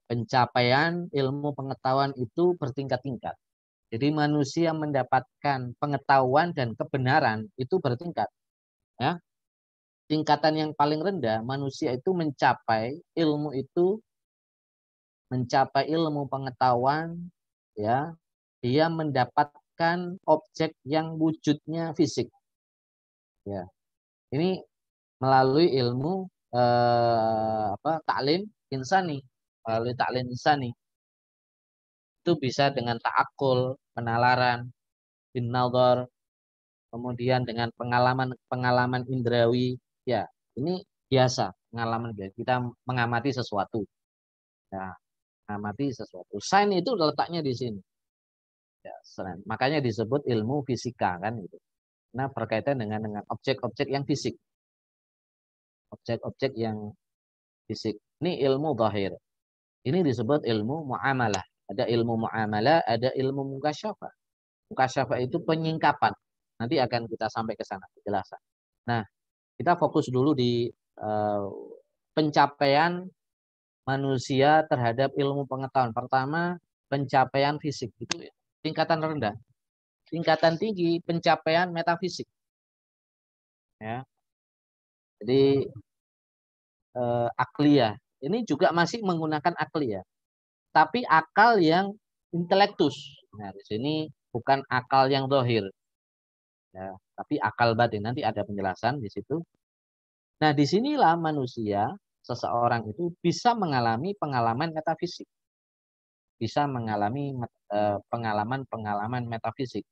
pencapaian ilmu pengetahuan itu bertingkat-tingkat. Jadi manusia mendapatkan pengetahuan dan kebenaran itu bertingkat. Ya. Tingkatan yang paling rendah, manusia itu mencapai ilmu itu, mencapai ilmu pengetahuan, ya, dia mendapatkan objek yang wujudnya fisik. Ya. Ini melalui ilmu eh, apa taklim insani, melalui taklim insani. Itu bisa dengan ta'akul, penalaran, bin-nadhar, kemudian dengan pengalaman-pengalaman indrawi. Ya, ini biasa pengalaman biasa. Kita mengamati sesuatu. Ya, mengamati sesuatu. Sains itu letaknya di sini. Ya, makanya disebut ilmu fisika kan gitu. Nah, berkaitan dengan dengan objek-objek yang fisik. Objek-objek yang fisik. Ini ilmu zahir. Ini disebut ilmu muamalah. Ada ilmu muamalah, ada ilmu mukasyafah. Mukasyafah itu penyingkapan. Nanti akan kita sampai ke sana penjelasan. Nah, kita fokus dulu di uh, pencapaian manusia terhadap ilmu pengetahuan. Pertama, pencapaian fisik itu tingkatan rendah. Tingkatan tinggi pencapaian metafisik. Ya. Jadi uh, akliyah ini juga masih menggunakan akliyah. Tapi akal yang intelektus. Nah, di sini bukan akal yang dohir. Ya, tapi akal batin. Nanti ada penjelasan di situ. Nah, disinilah manusia, seseorang itu bisa mengalami pengalaman metafisik. Bisa mengalami pengalaman-pengalaman metafisik.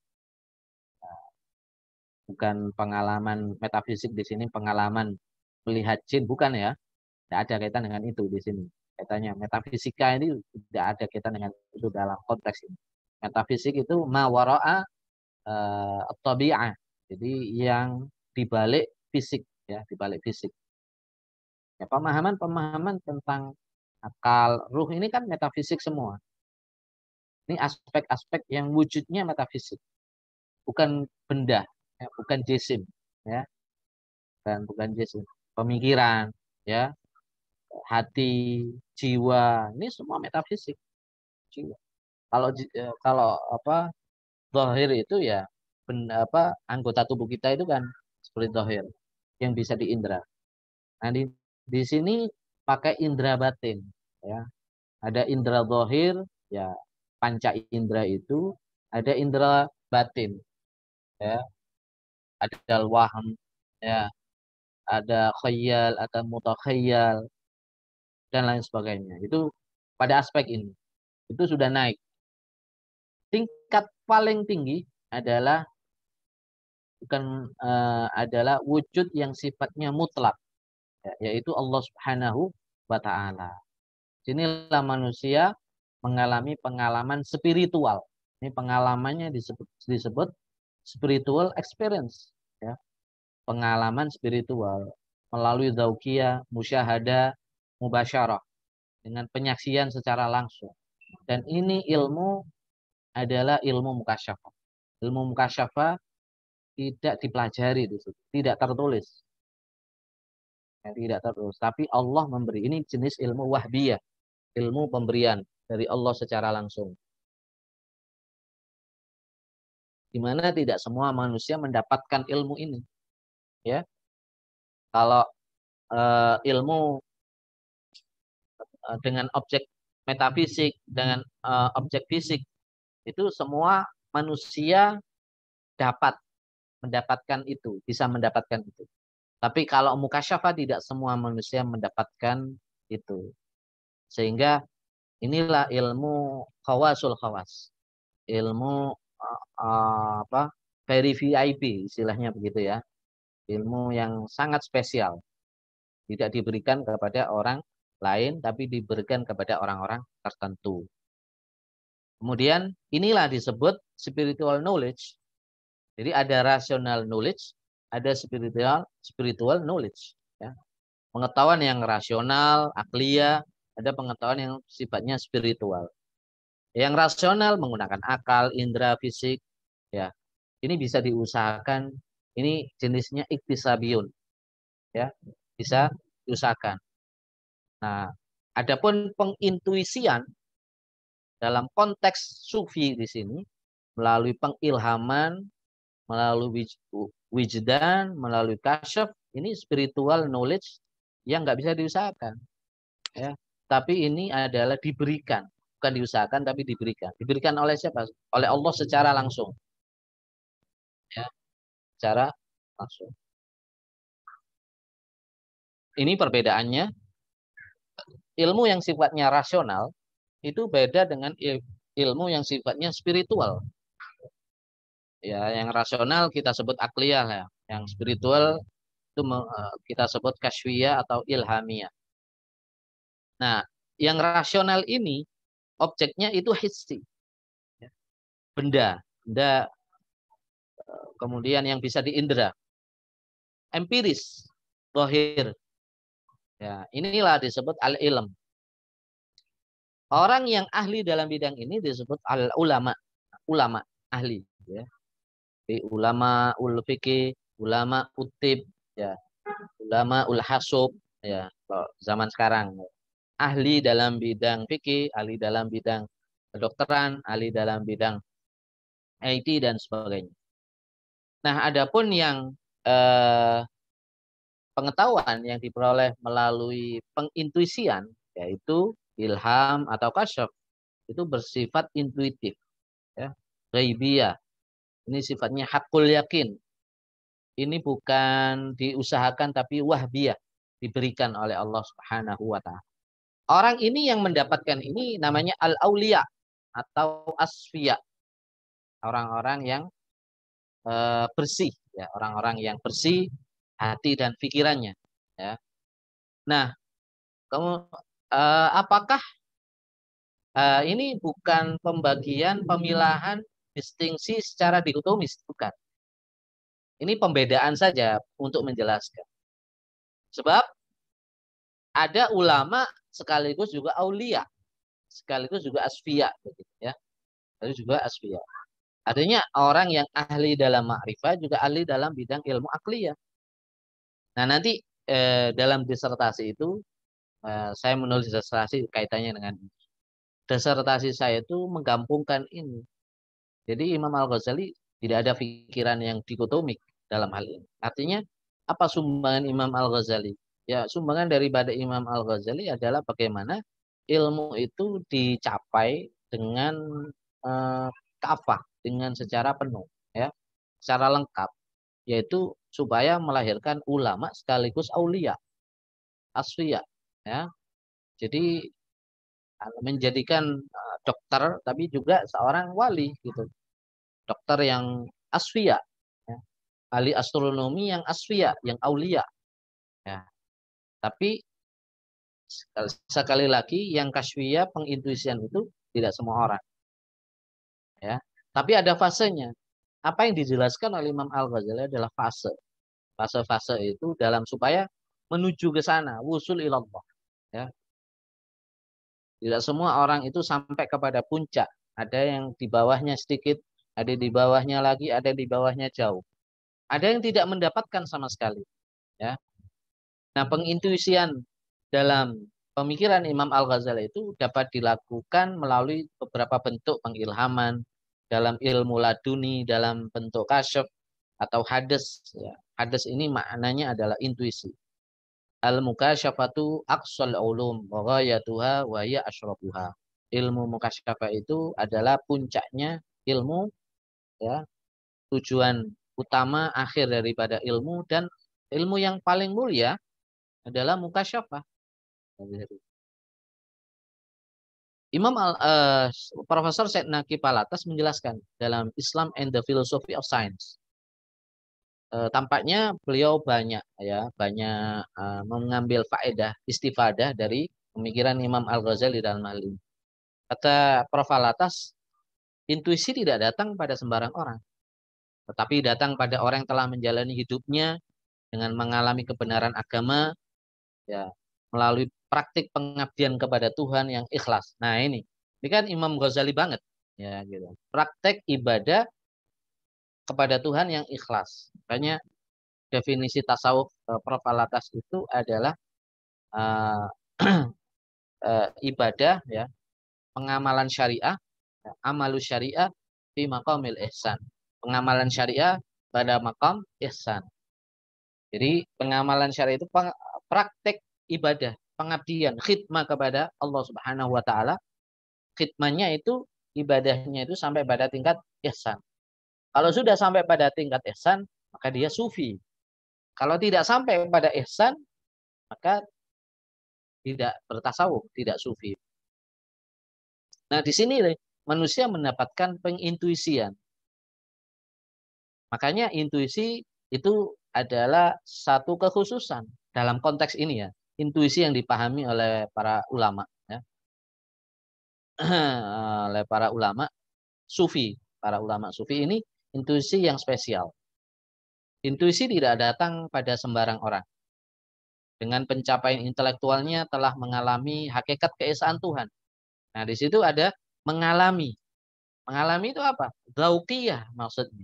Bukan pengalaman metafisik di sini, pengalaman melihat jin, bukan ya. Tidak ada kaitan dengan itu di sini. Kaitannya metafisika ini tidak ada kaitan dengan itu dalam konteks ini. Metafisik itu mawara'a uh, tabi'ah. Jadi yang dibalik fisik, ya, dibalik fisik. Ya, pemahaman-pemahaman tentang akal, ruh ini kan metafisik semua. Ini aspek-aspek yang wujudnya metafisik, bukan benda, ya, bukan jisim, ya, dan bukan jisim. Pemikiran, ya, hati, jiwa, ini semua metafisik. Jiwa. Kalau kalau apa zahir itu ya benda, apa anggota tubuh kita itu kan seperti zahir yang bisa diindra. Nah, di di sini pakai indra batin, ya. Ada indra zahir, ya, panca indra itu, ada indra batin, ya. Ada al-wahm, ya, ada khayal, ada mutakhayal dan lain sebagainya. Itu pada aspek ini. Itu sudah naik. Tingkat paling tinggi adalah bukan uh, adalah wujud yang sifatnya mutlak, ya, yaitu Allah Subhanahu wa taala. Sinilah manusia mengalami pengalaman spiritual. Ini pengalamannya disebut disebut spiritual experience, ya. Pengalaman spiritual melalui zauqiyah, musyahadah, mubasyarah, dengan penyaksian secara langsung. Dan ini ilmu adalah ilmu mukasyafah. Ilmu mukasyafah tidak dipelajari di situ, tidak tertulis. Ya, tidak tertulis, tapi Allah memberi. Ini jenis ilmu wahbiyah, ilmu pemberian dari Allah secara langsung. Di mana tidak semua manusia mendapatkan ilmu ini. Ya. Kalau uh, ilmu uh, dengan objek metafisik, dengan uh, objek fisik, itu semua manusia dapat mendapatkan itu, bisa mendapatkan itu. Tapi kalau mukasyafah tidak semua manusia mendapatkan itu. Sehingga inilah ilmu khawasul khawas. Ilmu uh, uh, apa? Very V I P istilahnya begitu ya. Ilmu yang sangat spesial. Tidak diberikan kepada orang lain tapi diberikan kepada orang-orang tertentu. Kemudian inilah disebut spiritual knowledge. Jadi ada rational knowledge, ada spiritual spiritual knowledge, ya. Pengetahuan yang rasional, akliyah, ada pengetahuan yang sifatnya spiritual. Yang rasional menggunakan akal, indera, fisik, ya. Ini bisa diusahakan. Ini jenisnya iktisabiyun, ya. Bisa diusahakan. Nah, Adapun pengintuisian dalam konteks sufi di sini melalui pengilhaman, melalui wijdan, melalui kasyaf, ini spiritual knowledge yang nggak bisa diusahakan, ya. Tapi ini adalah diberikan, bukan diusahakan tapi diberikan. Diberikan oleh siapa? Oleh Allah secara langsung, ya, secara langsung. Ini perbedaannya. Ilmu yang sifatnya rasional itu beda dengan ilmu yang sifatnya spiritual. Ya, yang rasional kita sebut akliyah, ya. Yang spiritual itu kita sebut kasyfiyah atau ilhamiyah. Nah, yang rasional ini objeknya itu hissi, benda, benda, kemudian yang bisa diindra, empiris, zahir. Ya, inilah disebut al-ilm. Orang yang ahli dalam bidang ini disebut al-ulama, ulama ahli, ya. Ulama ul fikih, ulama utib, ya, ulama ul hasub, ya, zaman sekarang. Ahli dalam bidang fikih, ahli dalam bidang kedokteran, ahli dalam bidang I T dan sebagainya. Nah, adapun yang eh, pengetahuan yang diperoleh melalui pengintuisian, yaitu ilham atau kasyaf, itu bersifat intuitif, ya, ghaibiyah. Ini sifatnya hakul yakin. Ini bukan diusahakan tapi wahbiyah, diberikan oleh Allah Subhanahu wa taala. Orang ini yang mendapatkan ini namanya al-auliya atau asfiya. Orang-orang yang e, bersih, ya, orang-orang yang bersih hati dan pikirannya, ya. Nah, kamu e, apakah e, ini bukan pembagian pemilahan distingsi secara dikotomis, bukan. Ini pembedaan saja untuk menjelaskan. Sebab ada ulama sekaligus juga aulia, sekaligus juga asfiya, ya. Itu juga asfiya. Artinya orang yang ahli dalam ma'rifah juga ahli dalam bidang ilmu akliyah. Nah, nanti eh, dalam disertasi itu eh, saya menulis disertasi kaitannya dengan ini. Disertasi saya itu menggabungkan ini. Jadi Imam Al-Ghazali tidak ada pikiran yang dikotomik dalam hal ini. Artinya apa sumbangan Imam Al-Ghazali? Ya, sumbangan daripada Imam Al-Ghazali adalah bagaimana ilmu itu dicapai dengan eh, kafah, dengan secara penuh, ya, secara lengkap, yaitu supaya melahirkan ulama sekaligus aulia, asfiya, ya. Jadi menjadikan uh, dokter tapi juga seorang wali, gitu. Dokter yang asfiya, ya. Ahli astronomi yang asfiya, yang aulia, ya. Tapi sekali lagi yang kasfiyah, pengintuisian itu tidak semua orang, ya. Tapi ada fasenya. Apa yang dijelaskan oleh Imam Al-Ghazali adalah fase. Fase-fase itu dalam supaya menuju ke sana, wusul ilallah, ya. Tidak semua orang itu sampai kepada puncak. Ada yang di bawahnya sedikit, ada di bawahnya lagi, ada di bawahnya jauh. Ada yang tidak mendapatkan sama sekali, ya. Nah, pengintuisian dalam pemikiran Imam Al-Ghazali itu dapat dilakukan melalui beberapa bentuk pengilhaman, dalam ilmu laduni, dalam bentuk kasyaf atau hades, ya. Hades ini maknanya adalah intuisi. Al-mukasyafatu aqsal ulum wa ghayatuha wa hiya asyrafuha. Ilmu mukasyafah itu adalah puncaknya ilmu, ya, tujuan utama akhir daripada ilmu, dan ilmu yang paling mulia adalah mukasyafah. Imam Al, uh, Profesor Syed Naqi Palatas menjelaskan dalam Islam and the Philosophy of Science. Uh, tampaknya beliau banyak, ya, banyak uh, mengambil faedah, istifadah dari pemikiran Imam Al-Ghazali dalam hal ini. Kata Prof Palatas, intuisi tidak datang pada sembarang orang, tetapi datang pada orang yang telah menjalani hidupnya dengan mengalami kebenaran agama, ya, melalui praktik pengabdian kepada Tuhan yang ikhlas. Nah, ini, ini kan Imam Ghazali banget, ya, gitu. Praktek ibadah kepada Tuhan yang ikhlas. Makanya definisi tasawuf uh, Prof Palatas itu adalah uh, uh, ibadah ya, pengamalan syariah, ya, amalus syariah fi maqamil ihsan. Pengamalan syariah pada makam ihsan. Jadi pengamalan syariah itu praktek ibadah, pengabdian, khidmah kepada Allah Subhanahu wa taala. Khidmahnya itu ibadahnya itu sampai pada tingkat ihsan. Kalau sudah sampai pada tingkat ihsan, maka dia sufi. Kalau tidak sampai pada ihsan, maka tidak bertasawuf, tidak sufi. Nah, di sini manusia mendapatkan pengintuisian. Makanya intuisi itu adalah satu kekhususan dalam konteks ini ya. Intuisi yang dipahami oleh para ulama ya. oleh para ulama sufi. Para ulama sufi ini intuisi yang spesial. Intuisi tidak datang pada sembarang orang. Dengan pencapaian intelektualnya telah mengalami hakikat keesaan Tuhan. Nah, di situ ada mengalami. Mengalami itu apa? Dzauqiyah maksudnya.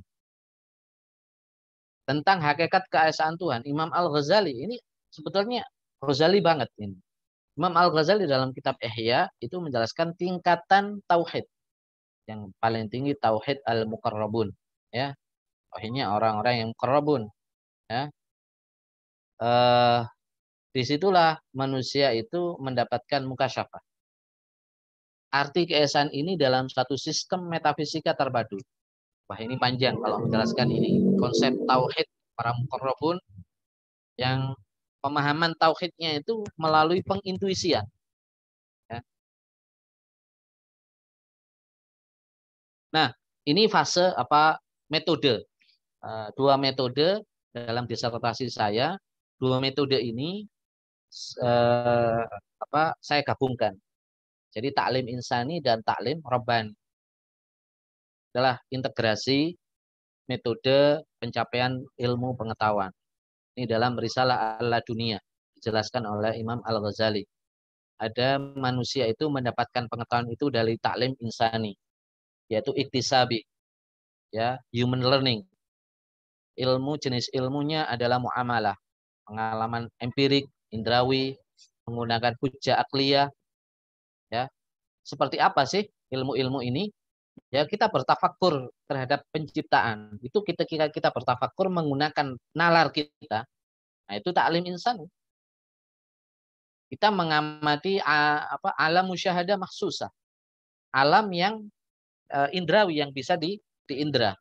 Tentang hakikat keesaan Tuhan. Imam Al-Ghazali ini sebetulnya Ghazali banget ini. Imam Al-Ghazali dalam kitab Ihya itu menjelaskan tingkatan tauhid. Yang paling tinggi tauhid al-muqarrabun, ya. Tauhidnya orang-orang yang muqarrabun, ya. Eh, disitulah manusia itu mendapatkan mukasyafah. Arti keesaan ini dalam satu sistem metafisika terpadu. Wah, ini panjang kalau menjelaskan ini. Konsep tauhid para muqarrabun yang pemahaman tauhidnya itu melalui pengintuisian. Ya. Nah, ini fase apa metode. Uh, dua metode dalam disertasi saya. Dua metode ini uh, apa saya gabungkan. Jadi taklim insani dan taklim rabbani. Adalah integrasi metode pencapaian ilmu pengetahuan. Ini dalam Risalah Al-Dunia dijelaskan oleh Imam Al-Ghazali. Ada manusia itu mendapatkan pengetahuan itu dari taklim insani, yaitu iktisabi, ya, human learning. Ilmu jenis ilmunya adalah muamalah, pengalaman empirik, indrawi, menggunakan hujjah akliyah, ya. Seperti apa sih ilmu-ilmu ini? Ya, kita bertafakur terhadap penciptaan. Itu kita kita, kita bertafakur menggunakan nalar kita. Nah, itu taklim insan. Kita mengamati apa alam musyahadah mahsusah. Alam yang uh, indrawi yang bisa di diindra.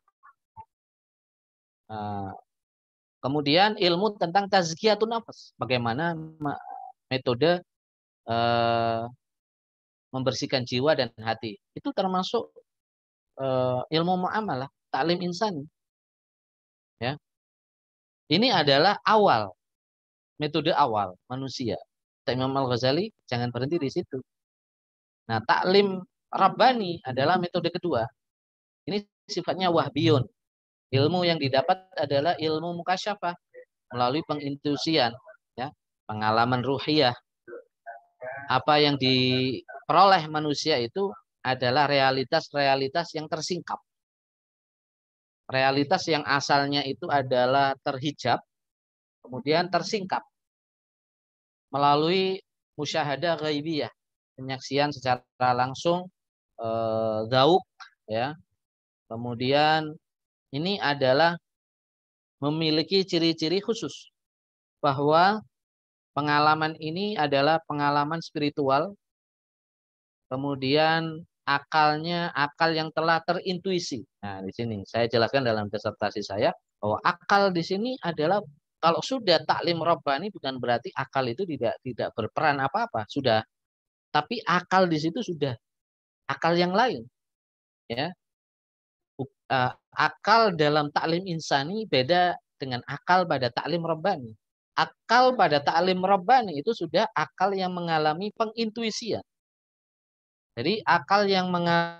Uh, kemudian ilmu tentang tazkiyatun nafas. Bagaimana metode uh, membersihkan jiwa dan hati. Itu termasuk uh, ilmu muamalah, taklim insan. Ya. Ini adalah awal, metode awal manusia. Imam Al-Ghazali jangan berhenti di situ. Nah, taklim rabbani adalah metode kedua. Ini sifatnya wahbiyun. Ilmu yang didapat adalah ilmu mukasyafah melalui pengintuisian, ya, pengalaman ruhiyah. Apa yang diperoleh manusia itu adalah realitas-realitas yang tersingkap. Realitas yang asalnya itu adalah terhijab, kemudian tersingkap melalui musyahadah ghaibiyah, penyaksian secara langsung, eh, dzauq, ya. Kemudian ini adalah memiliki ciri-ciri khusus bahwa pengalaman ini adalah pengalaman spiritual, kemudian akalnya akal yang telah terintuisi. Nah, di sini saya jelaskan dalam disertasi saya bahwa akal di sini adalah kalau sudah taklim rabbani bukan berarti akal itu tidak tidak berperan apa-apa, sudah. Tapi akal di situ sudah akal yang lain, ya. Uh, akal dalam taklim insani beda dengan akal pada taklim rabbani. Akal pada taklim rabbani itu sudah akal yang mengalami pengintuisian. Jadi akal yang mengalami,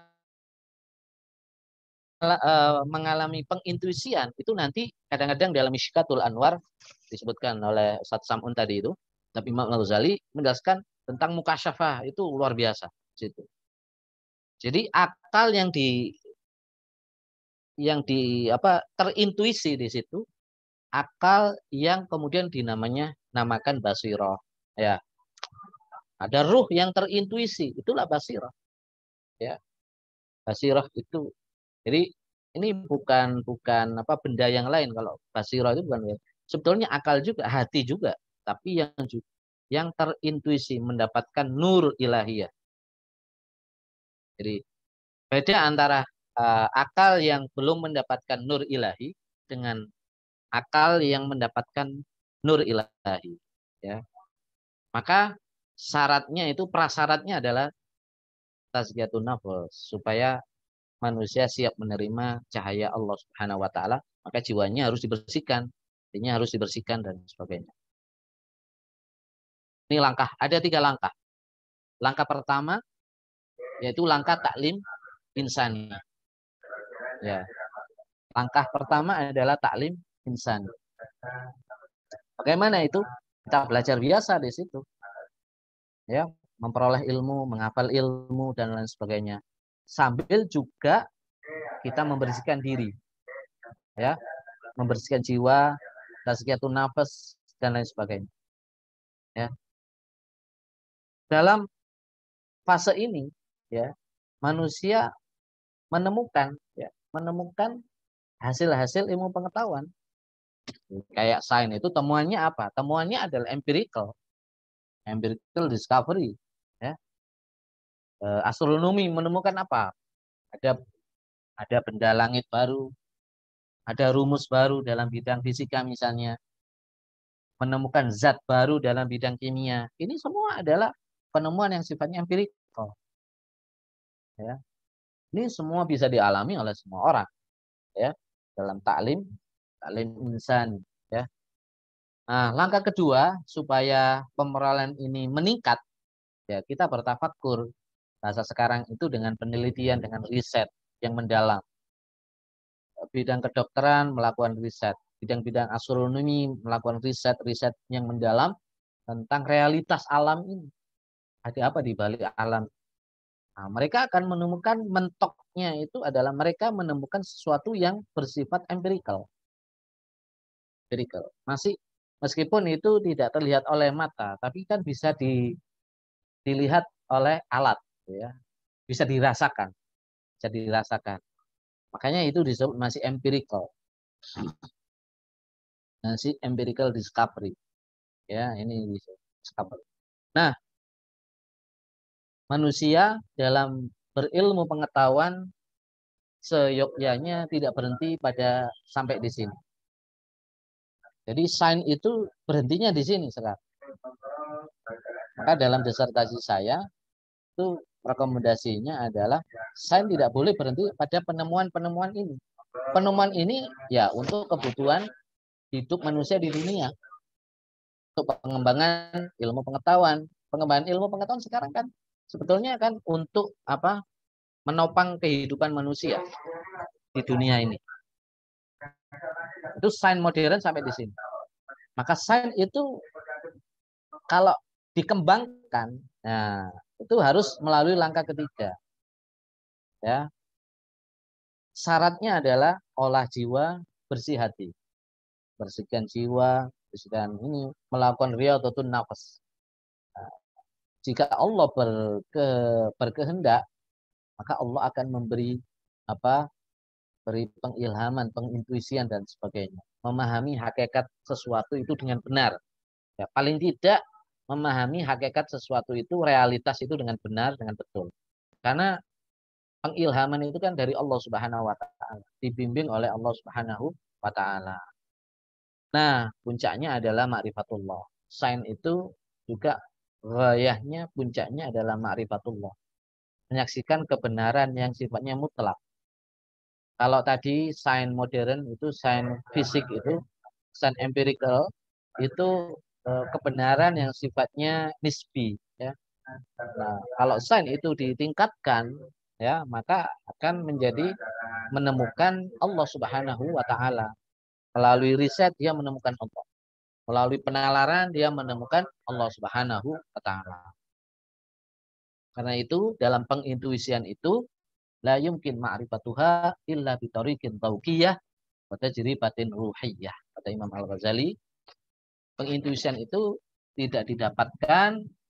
uh, mengalami pengintuisian itu nanti kadang-kadang dalam Mishkatul Anwar disebutkan oleh Ustaz Sam'un tadi itu, tapi Imam Al-Ghazali menjelaskan tentang mukasyafah itu luar biasa situ. Jadi akal yang di yang di apa terintuisi di situ, akal yang kemudian dinamanya namakan basiroh, ya. Ada ruh yang terintuisi, itulah basirah. Ya, basirah itu. Jadi ini bukan bukan apa benda yang lain. Kalau basirah itu bukan sebetulnya akal juga, hati juga, tapi yang yang terintuisi mendapatkan nur ilahiyah. Jadi beda antara uh, akal yang belum mendapatkan nur ilahi dengan akal yang mendapatkan nur ilahi. Ya, maka syaratnya itu prasyaratnya adalah tazkiyatun nafs supaya manusia siap menerima cahaya Allah Subhanahu wa taala, maka jiwanya harus dibersihkan, hatinya harus dibersihkan dan sebagainya. Ini langkah, ada tiga langkah. Langkah pertama yaitu langkah taklim insani. Ya. Langkah pertama adalah taklim insani. Bagaimana itu? Kita belajar biasa di situ. Ya, memperoleh ilmu, menghafal ilmu dan lain sebagainya. Sambil juga kita membersihkan diri. Ya, membersihkan jiwa, tazkiyatun nafas dan lain sebagainya. Ya. Dalam fase ini, ya, manusia menemukan, ya, menemukan hasil-hasil ilmu pengetahuan. Kayak sains itu temuannya apa? Temuannya adalah empirical, empirical discovery. Ya. E, astronomi menemukan apa? Ada ada benda langit baru, ada rumus baru dalam bidang fisika misalnya, menemukan zat baru dalam bidang kimia. Ini semua adalah penemuan yang sifatnya empirical. Ya. Ini semua bisa dialami oleh semua orang, ya, dalam taklim, taklim insan, ya. Nah, langkah kedua supaya pemerolehan ini meningkat, ya, kita bertafakur. Bahasa sekarang itu dengan penelitian, dengan riset yang mendalam. Bidang kedokteran melakukan riset, bidang-bidang astronomi melakukan riset-riset yang mendalam tentang realitas alam ini. Ada apa di balik alam? Nah, mereka akan menemukan mentoknya itu adalah mereka menemukan sesuatu yang bersifat empirical. Empirical. Masih meskipun itu tidak terlihat oleh mata, tapi kan bisa di, dilihat oleh alat, ya. Bisa dirasakan, bisa dirasakan. Makanya itu disebut masih empirical. Masih empirical discovery. Ya, ini discovery. Nah, manusia dalam berilmu pengetahuan seyogyanya tidak berhenti pada sampai di sini. Jadi sains itu berhentinya di sini sekarang. Maka dalam disertasi saya itu rekomendasinya adalah sains tidak boleh berhenti pada penemuan-penemuan ini. Penemuan ini ya untuk kebutuhan hidup manusia di dunia. Untuk pengembangan ilmu pengetahuan. Pengembangan ilmu pengetahuan sekarang kan sebetulnya kan untuk apa? Menopang kehidupan manusia di dunia ini. Itu sains modern sampai di sini. Maka sains itu kalau dikembangkan, nah itu harus melalui langkah ketiga. Ya, syaratnya adalah olah jiwa, bersih hati, bersihkan jiwa, bersihkan ini, melakukan riyadhatun nafas. Nah, jika Allah berke, berkehendak, maka Allah akan memberi apa? Beri pengilhaman, pengintuisian dan sebagainya. Memahami hakikat sesuatu itu dengan benar. Ya, paling tidak memahami hakikat sesuatu itu, realitas itu dengan benar, dengan betul. Karena pengilhaman itu kan dari Allah Subhanahu wa taala, dibimbing oleh Allah Subhanahu wa taala. Nah, puncaknya adalah ma'rifatullah. Sains itu juga ghayahnya, puncaknya adalah ma'rifatullah. Menyaksikan kebenaran yang sifatnya mutlak. Kalau tadi sains modern itu sains fisik itu, sains empirical itu eh, kebenaran yang sifatnya nisbi, ya. Nah, kalau sains itu ditingkatkan, ya, maka akan menjadi menemukan Allah Subhanahu wa taala. Melalui riset dia menemukan Allah. Melalui penalaran dia menemukan Allah Subhanahu wa taala. Karena itu dalam pengintuisian itu la yumkin ma'rifatuha illa bitariqin tauqiyah wa tajribatin ruhiyah. Kata Imam Al-Ghazali, pengintuisian itu tidak didapatkan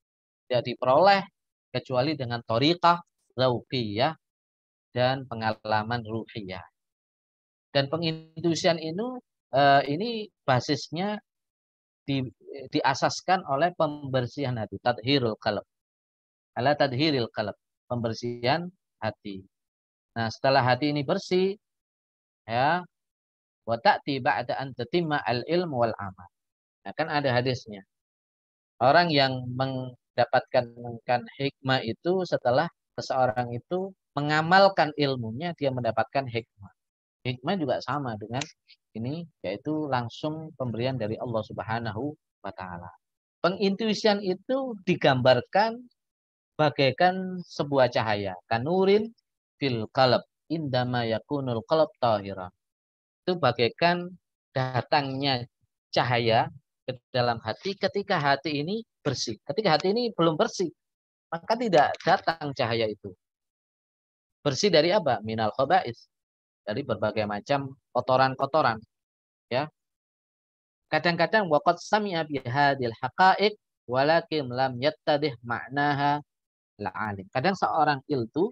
Tidak diperoleh kecuali dengan thariqah zauqiyah dan pengalaman ruhiyah. Dan pengintuisian ini eh, ini basisnya di, diasaskan oleh pembersihan hati, tadhirul qalb. Ala tadhiril qalb, pembersihan hati. Nah, setelah hati ini bersih, ya, wa ta'ti ba'da an tatimma al-ilmu wal amal. Nah, kan ada hadisnya. Orang yang mendapatkan hikmah itu setelah seseorang itu mengamalkan ilmunya, dia mendapatkan hikmah. Hikmah juga sama dengan ini, yaitu langsung pemberian dari Allah Subhanahu wa taala. Pengintuisian itu digambarkan bagaikan sebuah cahaya, kanurin fil qalb indama yakunul qalb tahira. Itu bagaikan datangnya cahaya ke dalam hati ketika hati ini bersih. Ketika hati ini belum bersih, maka tidak datang cahaya itu. Bersih dari apa? Minal khaba'is, dari berbagai macam kotoran-kotoran, ya. Kadang-kadang waqad sami'a bihadil haqa'iq walakin lam yattadih ma'naha la'alim. Kadang seorang itu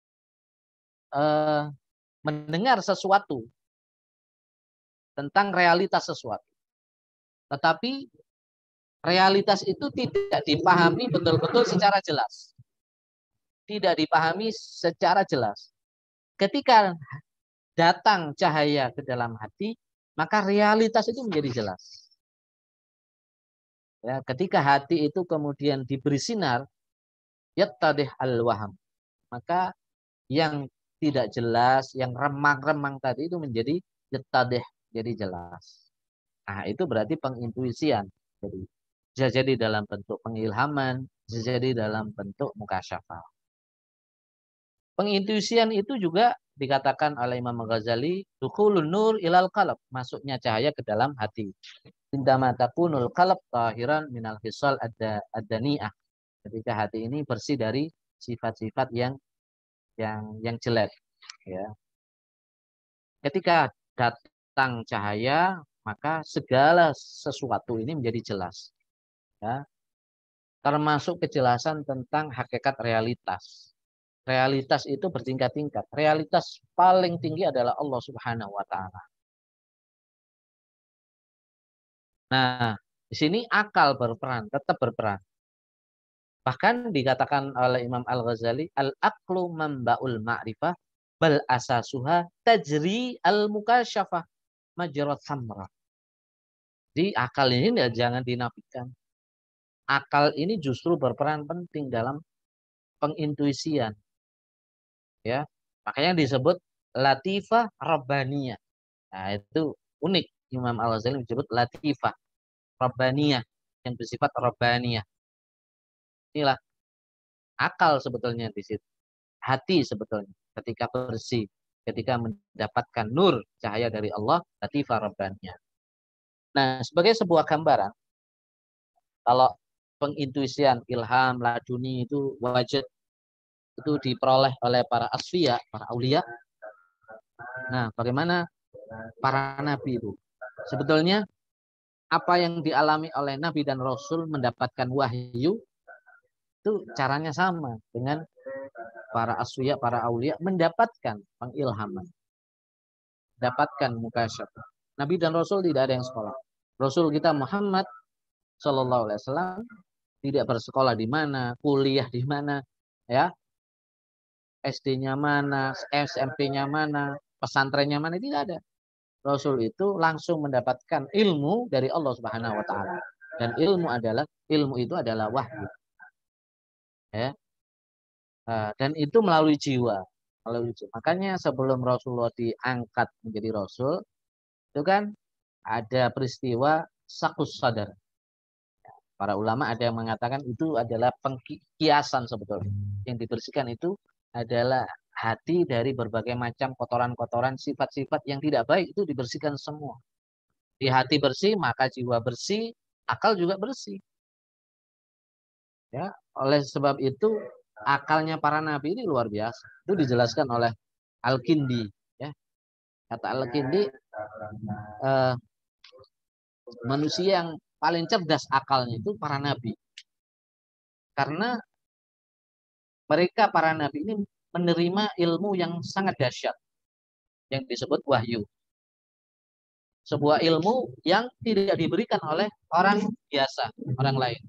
eh, mendengar sesuatu tentang realitas sesuatu. Tetapi realitas itu tidak dipahami betul-betul secara jelas. Tidak dipahami secara jelas. Ketika datang cahaya ke dalam hati, maka realitas itu menjadi jelas. Ya, ketika hati itu kemudian diberi sinar, yattadih al-waham, maka yang tidak jelas, yang remang-remang tadi itu menjadi yattadih, jadi jelas. Nah, itu berarti pengintuisian. Jadi bisa jadi dalam bentuk pengilhaman, bisa jadi dalam bentuk mukasyafah. Pengintuisian itu juga dikatakan oleh Imam Ghazali, dukhulun nur ilal qalb, masuknya cahaya ke dalam hati. Indama takunul qalb tahiran minal hisal ad-daniyah. Ketika hati ini bersih dari sifat-sifat yang yang yang jelek, ya. Ketika datang cahaya, maka segala sesuatu ini menjadi jelas, ya. Termasuk kejelasan tentang hakikat realitas. Realitas itu bertingkat-tingkat. Realitas paling tinggi adalah Allah Subhanahu wa taala. Nah, di sini akal berperan, tetap berperan. Bahkan dikatakan oleh Imam Al-Ghazali, al-aqlu mamba'ul ma'rifah bal asasuha tajri al-mukasyafah majrat samra. Jadi akal ini jangan dinafikan. Akal ini justru berperan penting dalam pengintuisian, ya. Makanya disebut latifah rabbaniyah. Nah, itu unik. Imam Al-Ghazali menyebut latifah rabbaniyah, yang bersifat rabbaniyah. Inilah akal sebetulnya di situ. Hati sebetulnya ketika bersih, ketika mendapatkan nur cahaya dari Allah, latifah rabbaniyah. Nah, sebagai sebuah gambaran, kalau pengintuisian, ilham, laduni itu wajib itu diperoleh oleh para asfiya, para aulia. Nah, bagaimana para nabi itu? Sebetulnya apa yang dialami oleh nabi dan rasul mendapatkan wahyu itu caranya sama dengan para asfiya, para aulia mendapatkan pengilhaman, mendapatkan mukasyafah. Nabi dan rasul tidak ada yang sekolah. Rasul kita Muhammad Shallallahu Alaihi Wasallam tidak bersekolah di mana, kuliah di mana, ya, S D-nya mana, S M P-nya mana, pesantrennya mana, tidak ada. Rasul itu langsung mendapatkan ilmu dari Allah Subhanahu wa taala. Dan ilmu adalah ilmu itu adalah wahyu. Ya. Dan itu melalui jiwa, melalui jiwa. Makanya sebelum Rasulullah diangkat menjadi rasul, itu kan ada peristiwa sakus sadar. Para ulama ada yang mengatakan itu adalah pengkiasan sebetulnya. Yang dibersihkan itu adalah hati dari berbagai macam kotoran-kotoran, sifat-sifat yang tidak baik itu dibersihkan semua. Di hati bersih, maka jiwa bersih, akal juga bersih. Ya, oleh sebab itu akalnya para nabi ini luar biasa. Itu dijelaskan oleh Al-Kindi. Ya. Kata Al-Kindi, eh, manusia yang paling cerdas akalnya itu para nabi. Karena mereka para nabi ini menerima ilmu yang sangat dahsyat yang disebut wahyu. Sebuah ilmu yang tidak diberikan oleh orang biasa, orang lain.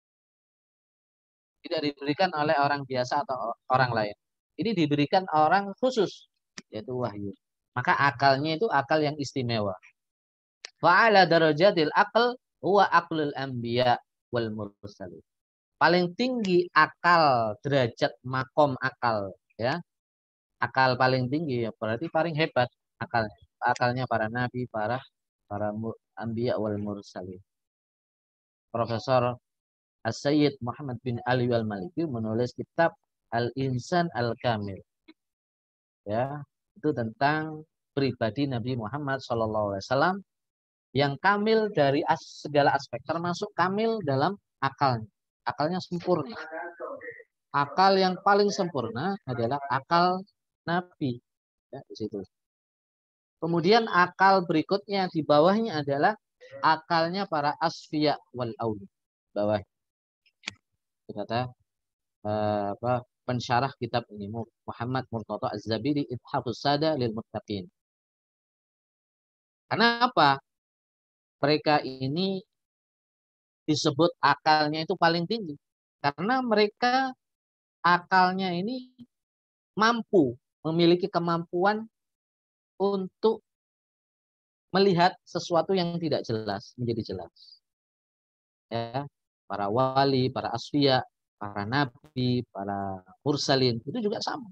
Tidak diberikan oleh orang biasa atau orang lain. Ini diberikan orang khusus, yaitu wahyu. Maka akalnya itu akal yang istimewa. Fa'ala darajatil aql huwa aqlul anbiya wal mursalin. Paling tinggi akal, derajat makom akal, ya. Akal paling tinggi ya berarti paling hebat akalnya. Akalnya para nabi, para para anbiya wal mursalin. Profesor As-Sayyid Muhammad bin Ali al-Maliki menulis kitab Al-Insan Al-Kamil. Ya, itu tentang pribadi Nabi Muhammad shallallahu alaihi wasallam yang kamil dari as segala aspek, termasuk kamil dalam akalnya. Akalnya sempurna. Akal yang paling sempurna adalah akal Nabi. Ya, di situ. Kemudian akal berikutnya di bawahnya adalah akalnya para asfiya wal auli. Bawah. Kata uh, apa pensyarah kitab ini Muhammad Murtada Az-Zabidi Ithafus Sada lil Muttaqin. Kenapa mereka ini disebut akalnya itu paling tinggi? Karena mereka akalnya ini mampu, memiliki kemampuan untuk melihat sesuatu yang tidak jelas menjadi jelas. Ya, para wali, para asfiya, para nabi, para mursalin itu juga sama.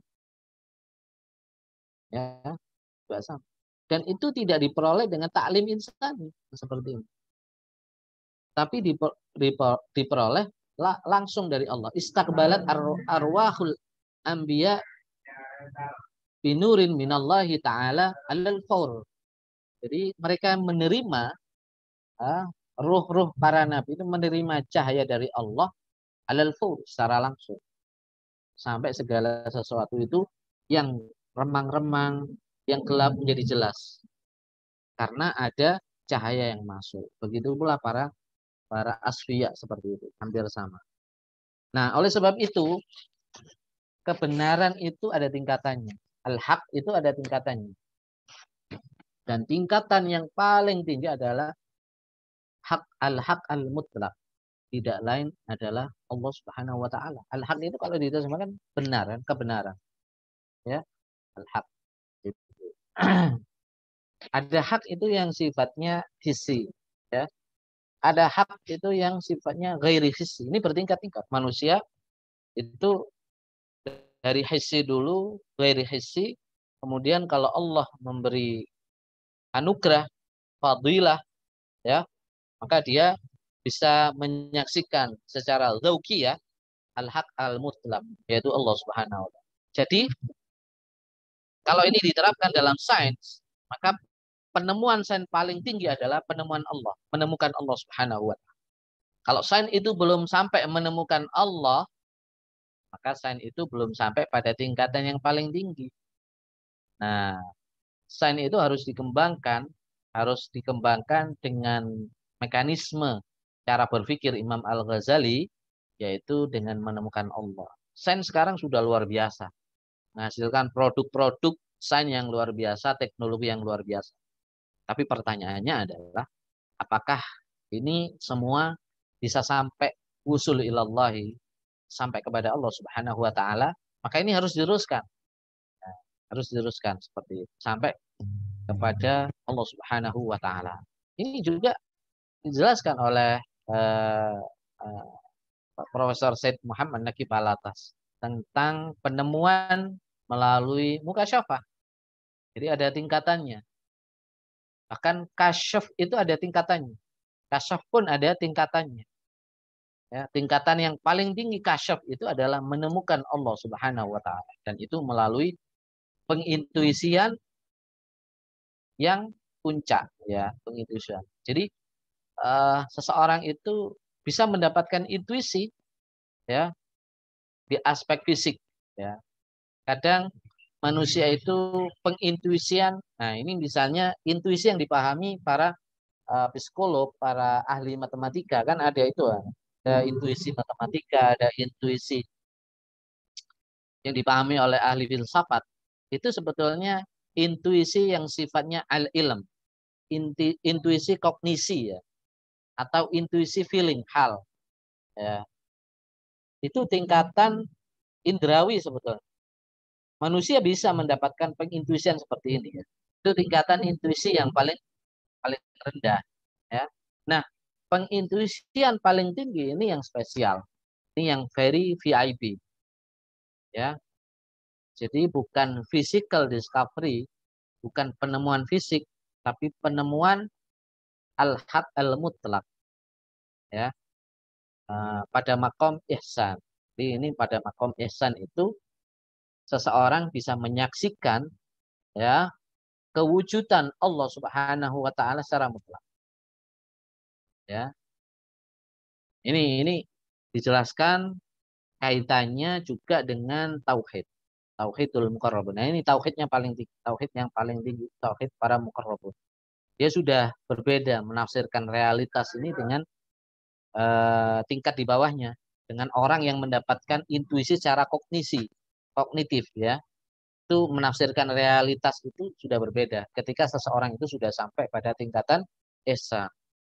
Ya, juga sama. Dan itu tidak diperoleh dengan taklim insani seperti ini. Tapi diper, diper, diperoleh la, langsung dari Allah. Istaqbalat ar, arwahul anbiya binurin minallahi ta'ala alal fawr. Jadi mereka menerima ah, ruh-ruh para nabi itu menerima cahaya dari Allah alal fawr secara langsung. Sampai segala sesuatu itu yang remang-remang, yang gelap menjadi jelas. Karena ada cahaya yang masuk. Begitu pula para para asfiya seperti itu, hampir sama. Nah, oleh sebab itu kebenaran itu ada tingkatannya. Al-haq itu ada tingkatannya. Dan tingkatan yang paling tinggi adalah hak al-haq al-mutlaq. Tidak lain adalah Allah Subhanahu wa taala. Al-haq itu kalau diterjemahkan benar, kebenaran. Ya, al-haq. Ada hak itu yang sifatnya hissi, ya. Ada hak itu yang sifatnya ghairi hissi. Ini bertingkat-tingkat. Manusia itu dari hissi dulu, ghairi hissi. Kemudian kalau Allah memberi anugerah, fadilah, ya, maka dia bisa menyaksikan secara zauki ya al-haq al-mutlaq, yaitu Allah Subhanahu wa taala. Jadi kalau ini diterapkan dalam sains, maka penemuan sains paling tinggi adalah penemuan Allah, menemukan Allah Subhanahu wa taala. Kalau sains itu belum sampai menemukan Allah, maka sains itu belum sampai pada tingkatan yang paling tinggi. Nah, sains itu harus dikembangkan, harus dikembangkan dengan mekanisme cara berpikir Imam Al-Ghazali, yaitu dengan menemukan Allah. Sains sekarang sudah luar biasa, menghasilkan produk-produk sains yang luar biasa, teknologi yang luar biasa. Tapi pertanyaannya adalah, apakah ini semua bisa sampai usul ilallahi, sampai kepada Allah Subhanahu wa taala? Maka ini harus diteruskan. Nah, harus diteruskan seperti itu sampai kepada Allah Subhanahu wa taala. Ini juga dijelaskan oleh uh, uh, Profesor Said Muhammad Naqib Alatas tentang penemuan melalui mukasyafah. Jadi ada tingkatannya. Bahkan kasyaf itu ada tingkatannya. Kasyaf pun ada tingkatannya. Ya, tingkatan yang paling tinggi kasyaf itu adalah menemukan Allah Subhanahu wa taala, dan itu melalui pengintuisian yang puncak, ya, pengintuisian. Jadi uh, seseorang itu bisa mendapatkan intuisi, ya, di aspek fisik, ya. Kadang manusia itu pengintuisian. Nah, ini misalnya intuisi yang dipahami para uh, psikolog, para ahli matematika, kan ada itu. Kan? ada intuisi matematika, ada intuisi yang dipahami oleh ahli filsafat, itu sebetulnya intuisi yang sifatnya al-ilm, inti, intuisi kognisi ya, atau intuisi feeling hal ya. Itu tingkatan indrawi sebetulnya. Manusia bisa mendapatkan pengintuisian seperti ini ya. Itu tingkatan intuisi yang paling paling rendah ya. Nah, pengintuisian paling tinggi ini yang spesial. Ini yang very V I P ya. Jadi bukan physical discovery, bukan penemuan fisik, tapi penemuan al-had al-mutlak ya. Uh, pada makom ihsan. Jadi ini pada makom ihsan itu seseorang bisa menyaksikan ya kewujudan Allah Subhanahu wa taala secara mutlak. Ya. Ini ini dijelaskan kaitannya juga dengan tauhid. Tauhidul muqarrabun. Nah, ini tauhidnya paling tinggi, tauhid yang paling tinggi, tauhid para muqarrabun. Dia sudah berbeda menafsirkan realitas ini dengan uh, tingkat di bawahnya, dengan orang yang mendapatkan intuisi secara kognisi, kognitif ya. Itu menafsirkan realitas itu sudah berbeda ketika seseorang itu sudah sampai pada tingkatan esa.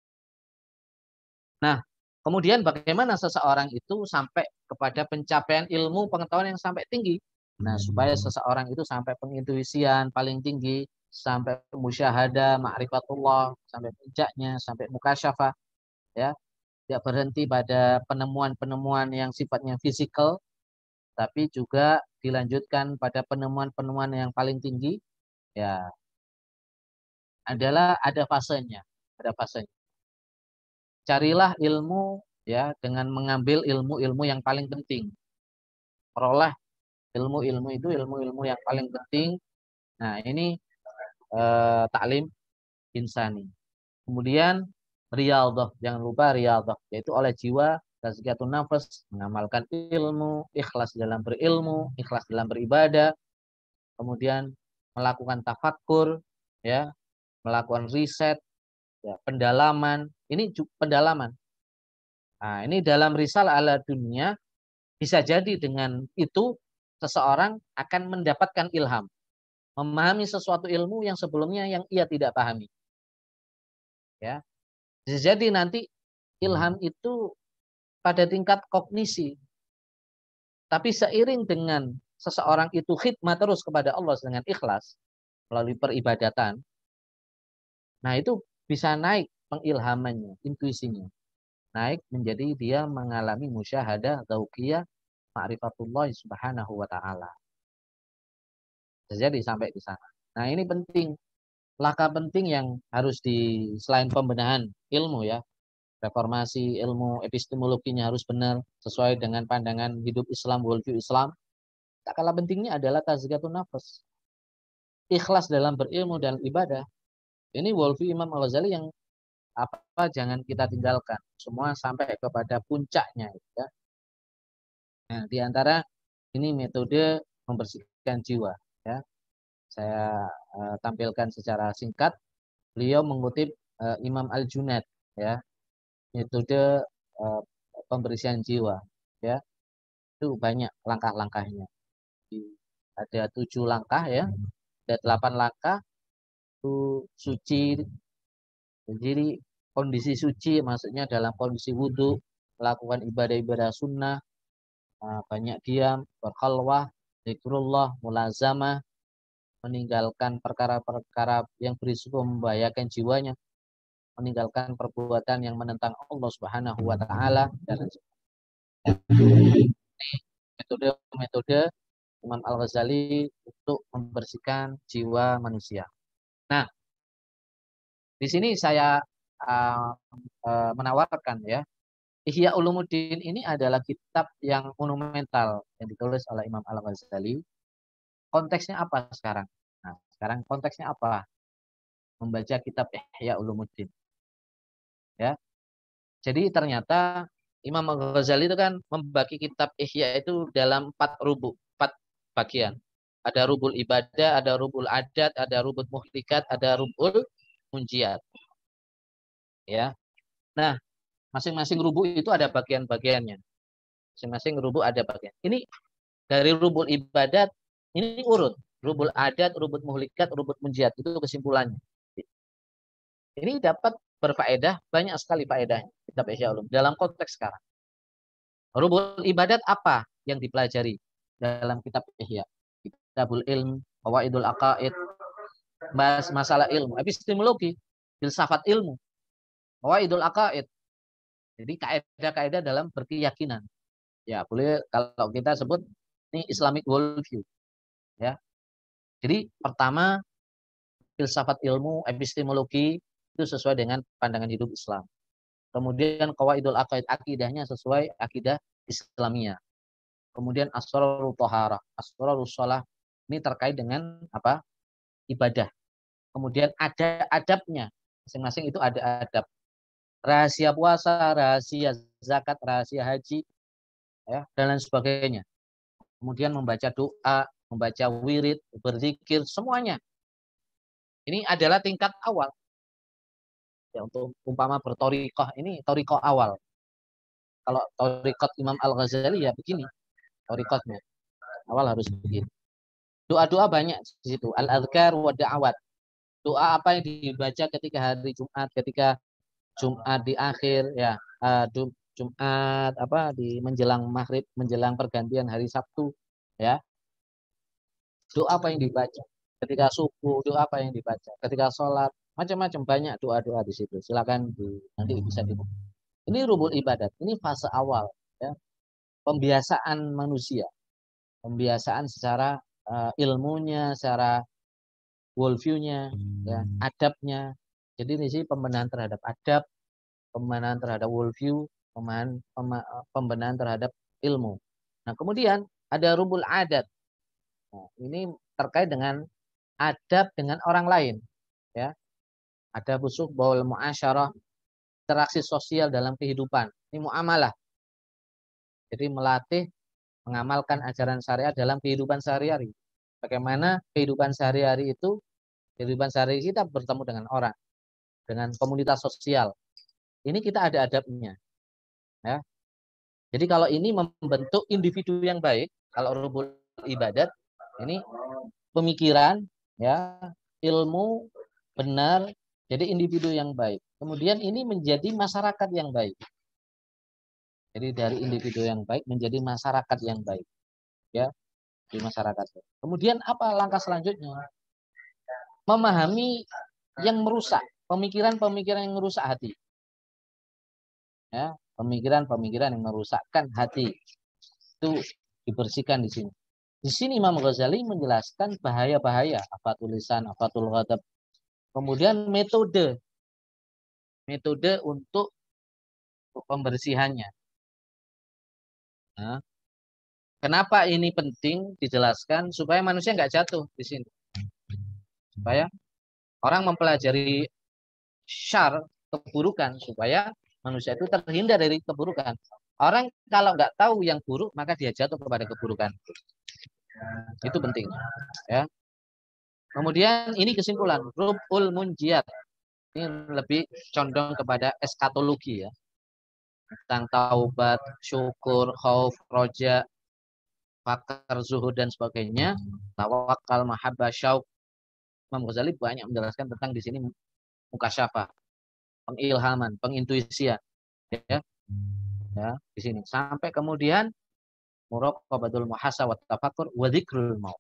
Nah, kemudian bagaimana seseorang itu sampai kepada pencapaian ilmu pengetahuan yang sampai tinggi? Nah, supaya seseorang itu sampai pengintuisian paling tinggi, sampai musyahadah, ma'rifatullah, sampai puncaknya, sampai mukasyafah, ya. Tidak berhenti pada penemuan-penemuan yang sifatnya fisikal, tapi juga dilanjutkan pada penemuan-penemuan yang paling tinggi, ya, adalah ada fasenya, ada fasenya. Carilah ilmu ya dengan mengambil ilmu-ilmu yang paling penting. Peroleh ilmu-ilmu itu ilmu-ilmu yang paling penting. Nah, ini eh, taklim insani. Kemudian riyadhah, jangan lupa riyadhah, yaitu oleh jiwa tazkiyatun nafas, mengamalkan ilmu, ikhlas dalam berilmu, ikhlas dalam beribadah, kemudian melakukan tafakkur, ya, melakukan riset, ya, pendalaman. Ini pendalaman. Nah, ini dalam risalah ala dunia bisa jadi dengan itu seseorang akan mendapatkan ilham, memahami sesuatu ilmu yang sebelumnya yang ia tidak pahami. Ya, bisa jadi nanti ilham itu pada tingkat kognisi, tapi seiring dengan seseorang itu khidmat terus kepada Allah dengan ikhlas melalui peribadatan, nah itu bisa naik pengilhamannya, intuisinya. Naik menjadi dia mengalami musyahadah dzauqiyah ma'rifatullah subhanahu wa ta'ala. Jadi sampai di sana. Nah, ini penting. Langkah penting yang harus di selain pembenahan ilmu ya. Reformasi ilmu epistemologinya harus benar sesuai dengan pandangan hidup Islam, worldview Islam. Tak kalah pentingnya adalah tazkiyatun nafas. Ikhlas dalam berilmu dan ibadah. Ini worldview Imam Al-Ghazali yang apa jangan kita tinggalkan. Semua sampai kepada puncaknya ya. Nah, di antara ini metode membersihkan jiwa ya. Saya uh, tampilkan secara singkat. Beliau mengutip uh, Imam Al-Junaid ya, metode uh, pembersihan jiwa ya. Itu banyak langkah-langkahnya. Ada tujuh langkah ya, ada delapan langkah. Itu suci, jadi kondisi suci maksudnya dalam kondisi wudhu, melakukan ibadah-ibadah sunnah, banyak diam, berkhalwah, zikrullah, mulazamah, meninggalkan perkara-perkara yang berisiko membahayakan jiwanya, meninggalkan perbuatan yang menentang Allah Subhanahu wa taala dan metode-metode Imam Al-Ghazali untuk membersihkan jiwa manusia. Nah, di sini saya uh, uh, menawarkan ya, Ihya Ulumuddin ini adalah kitab yang monumental yang ditulis oleh Imam Al-Ghazali. Konteksnya apa sekarang? Nah, sekarang konteksnya apa? Membaca kitab Ihya Ulumuddin. Ya. Jadi ternyata Imam Al-Ghazali itu kan membagi kitab Ihya itu dalam empat rubu, empat bagian. Ada rubul ibadah, ada rubul adat, ada rubul muhlikat, ada rubul munjiat. Ya. Nah, Masing-masing rubu itu ada bagian-bagiannya. Masing-masing rubu ada bagian. Ini dari rubul ibadat, ini urut. Rubul adat, rubul muhlikat, rubul munjiat. Itu kesimpulannya. Ini dapat berfaedah, banyak sekali faedahnya. Kitab Ihya Ulum. Dalam konteks sekarang. Rubul ibadat apa yang dipelajari dalam kitab Ihya? Kitabul ilm, Qawaidul aqaid, bahas masalah ilmu, epistemologi, filsafat ilmu, Qawaidul aqaid. Jadi kaidah-kaidah dalam berkeyakinan. Ya, boleh kalau kita sebut ini Islamic worldview. Ya. Jadi pertama filsafat ilmu, epistemologi itu sesuai dengan pandangan hidup Islam. Kemudian qawaidul aqaid, akidahnya sesuai akidah Islamiyah. Kemudian asrarul thaharah, asrarul shalah, ini terkait dengan apa? Ibadah. Kemudian ada adabnya. Masing-masing itu ada adab. Rahasia puasa, rahasia zakat, rahasia haji, ya, dan lain sebagainya. Kemudian membaca doa, membaca wirid, berzikir, semuanya. Ini adalah tingkat awal. Ya, untuk umpama bertorikoh, ini torikoh awal. Kalau torikot Imam Al-Ghazali ya begini, torikotnya. Awal harus begini. Doa-doa banyak di situ. Al-adhkar wa da'awat. Doa apa yang dibaca ketika hari Jumat, ketika Jumat di akhir, ya, uh, Jumat apa di menjelang maghrib, menjelang pergantian hari Sabtu, ya. Doa apa yang dibaca? Ketika subuh, doa apa yang dibaca? Ketika sholat, macam-macam banyak doa-doa di situ. Silakan di, nanti bisa dibuka. Ini rubul ibadat. Ini fase awal, ya. Pembiasaan manusia, pembiasaan secara uh, ilmunya, secara worldview-nya, ya, adabnya. Jadi ini sih pembenahan terhadap adab, pembenahan terhadap worldview, pembenahan, pembenahan terhadap ilmu. Nah, kemudian ada rubul adat. Nah, ini terkait dengan adab dengan orang lain, ya. Ada busuk baul muasyarah, interaksi sosial dalam kehidupan. Ini muamalah. Jadi melatih mengamalkan ajaran syariat dalam kehidupan sehari-hari. Bagaimana kehidupan sehari-hari itu, kehidupan sehari kita bertemu dengan orang, dengan komunitas sosial. Ini kita ada adabnya, ya. Jadi kalau ini membentuk individu yang baik, kalau rubul ibadat, ini pemikiran, ya, ilmu benar, jadi individu yang baik. Kemudian ini menjadi masyarakat yang baik. Jadi dari individu yang baik menjadi masyarakat yang baik, ya, di masyarakat. Kemudian apa langkah selanjutnya? Memahami yang merusak, pemikiran-pemikiran yang merusak hati. Ya, pemikiran-pemikiran yang merusakkan hati itu dibersihkan di sini. Di sini Imam Ghazali menjelaskan bahaya-bahaya apa tulisan, apa tul ghadab. Kemudian metode, metode untuk pembersihannya. Nah, kenapa ini penting dijelaskan supaya manusia nggak jatuh di sini, supaya orang mempelajari syar keburukan supaya manusia itu terhindar dari keburukan. Orang kalau nggak tahu yang buruk maka dia jatuh kepada keburukan. Itu penting, ya. Kemudian ini kesimpulan rubul munjiat. Ini lebih condong kepada eskatologi, ya. Tentang taubat, syukur, khauf, roja, fakar, zuhud dan sebagainya. Tawakal, mahabbah, syauq. Imam Ghazali banyak menjelaskan tentang di sini mukasyafah, pengilhaman, pengintuisian, ya. Ya, di sini sampai kemudian muraqabatul muhasa wa tafakkur wa dzikrul maut.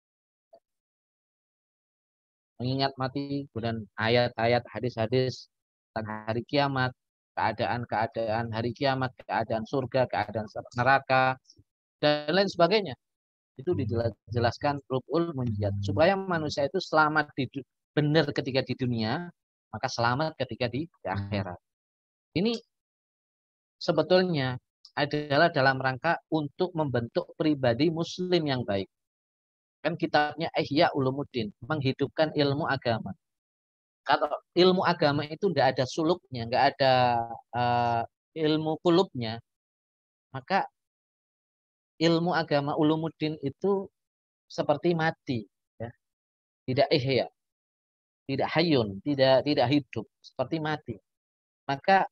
Mengingat mati, kemudian ayat-ayat, hadis-hadis tentang hari kiamat, keadaan-keadaan hari kiamat, keadaan surga, keadaan neraka, dan lain sebagainya. Itu dijelaskan rubul munjat supaya manusia itu selamat di benar ketika di dunia, maka selamat ketika di, di akhirat. Ini sebetulnya adalah dalam rangka untuk membentuk pribadi muslim yang baik. Kan kitabnya Ihya Ulumuddin, menghidupkan ilmu agama. Kalau ilmu agama itu tidak ada suluknya, nggak ada uh, ilmu kulubnya, maka ilmu agama Ulumuddin itu seperti mati, ya. Tidak ihya, tidak hayun, tidak tidak hidup, seperti mati. Maka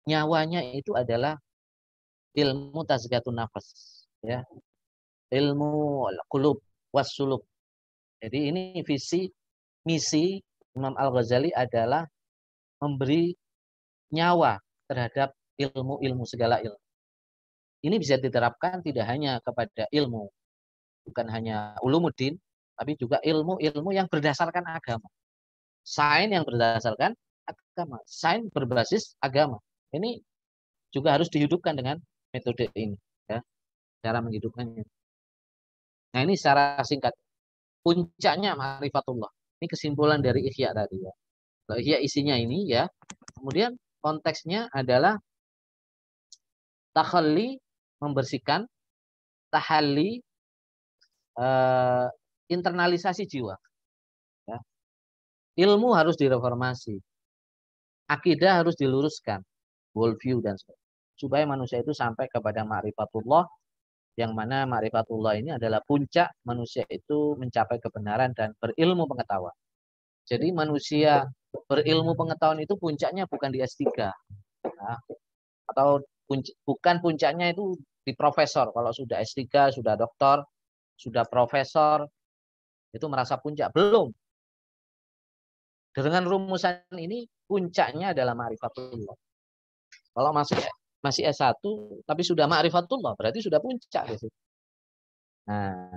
nyawanya itu adalah ilmu tazkiyatun nafas, ya, ilmu qulub wassuluk. Jadi ini visi misi Imam Al-Ghazali adalah memberi nyawa terhadap ilmu-ilmu, segala ilmu. Ini bisa diterapkan tidak hanya kepada ilmu, bukan hanya ulumuddin, tapi juga ilmu-ilmu yang berdasarkan agama. Sains yang berdasarkan agama, sains berbasis agama. Ini juga harus dihidupkan dengan metode ini, ya, cara menghidupkannya. Nah, ini secara singkat puncaknya ma'rifatullah. Ini kesimpulan dari Ihya tadi, ya. Kalau Ihya isinya ini, ya. Kemudian konteksnya adalah takhalli, membersihkan, tahalli, eh, internalisasi jiwa. Ya. Ilmu harus direformasi, akidah harus diluruskan, worldview dan sebagainya, supaya manusia itu sampai kepada ma'rifatullah, yang mana ma'rifatullah ini adalah puncak manusia itu mencapai kebenaran dan berilmu pengetahuan. Jadi manusia berilmu pengetahuan itu puncaknya bukan di S tiga, nah, atau punc bukan puncaknya itu di profesor. Kalau sudah S tiga, sudah doktor, sudah profesor, itu merasa puncak. Belum. Dengan rumusan ini puncaknya adalah ma'rifatullah. Kalau masih masih S satu tapi sudah ma'rifatullah, berarti sudah puncak di situ. Nah,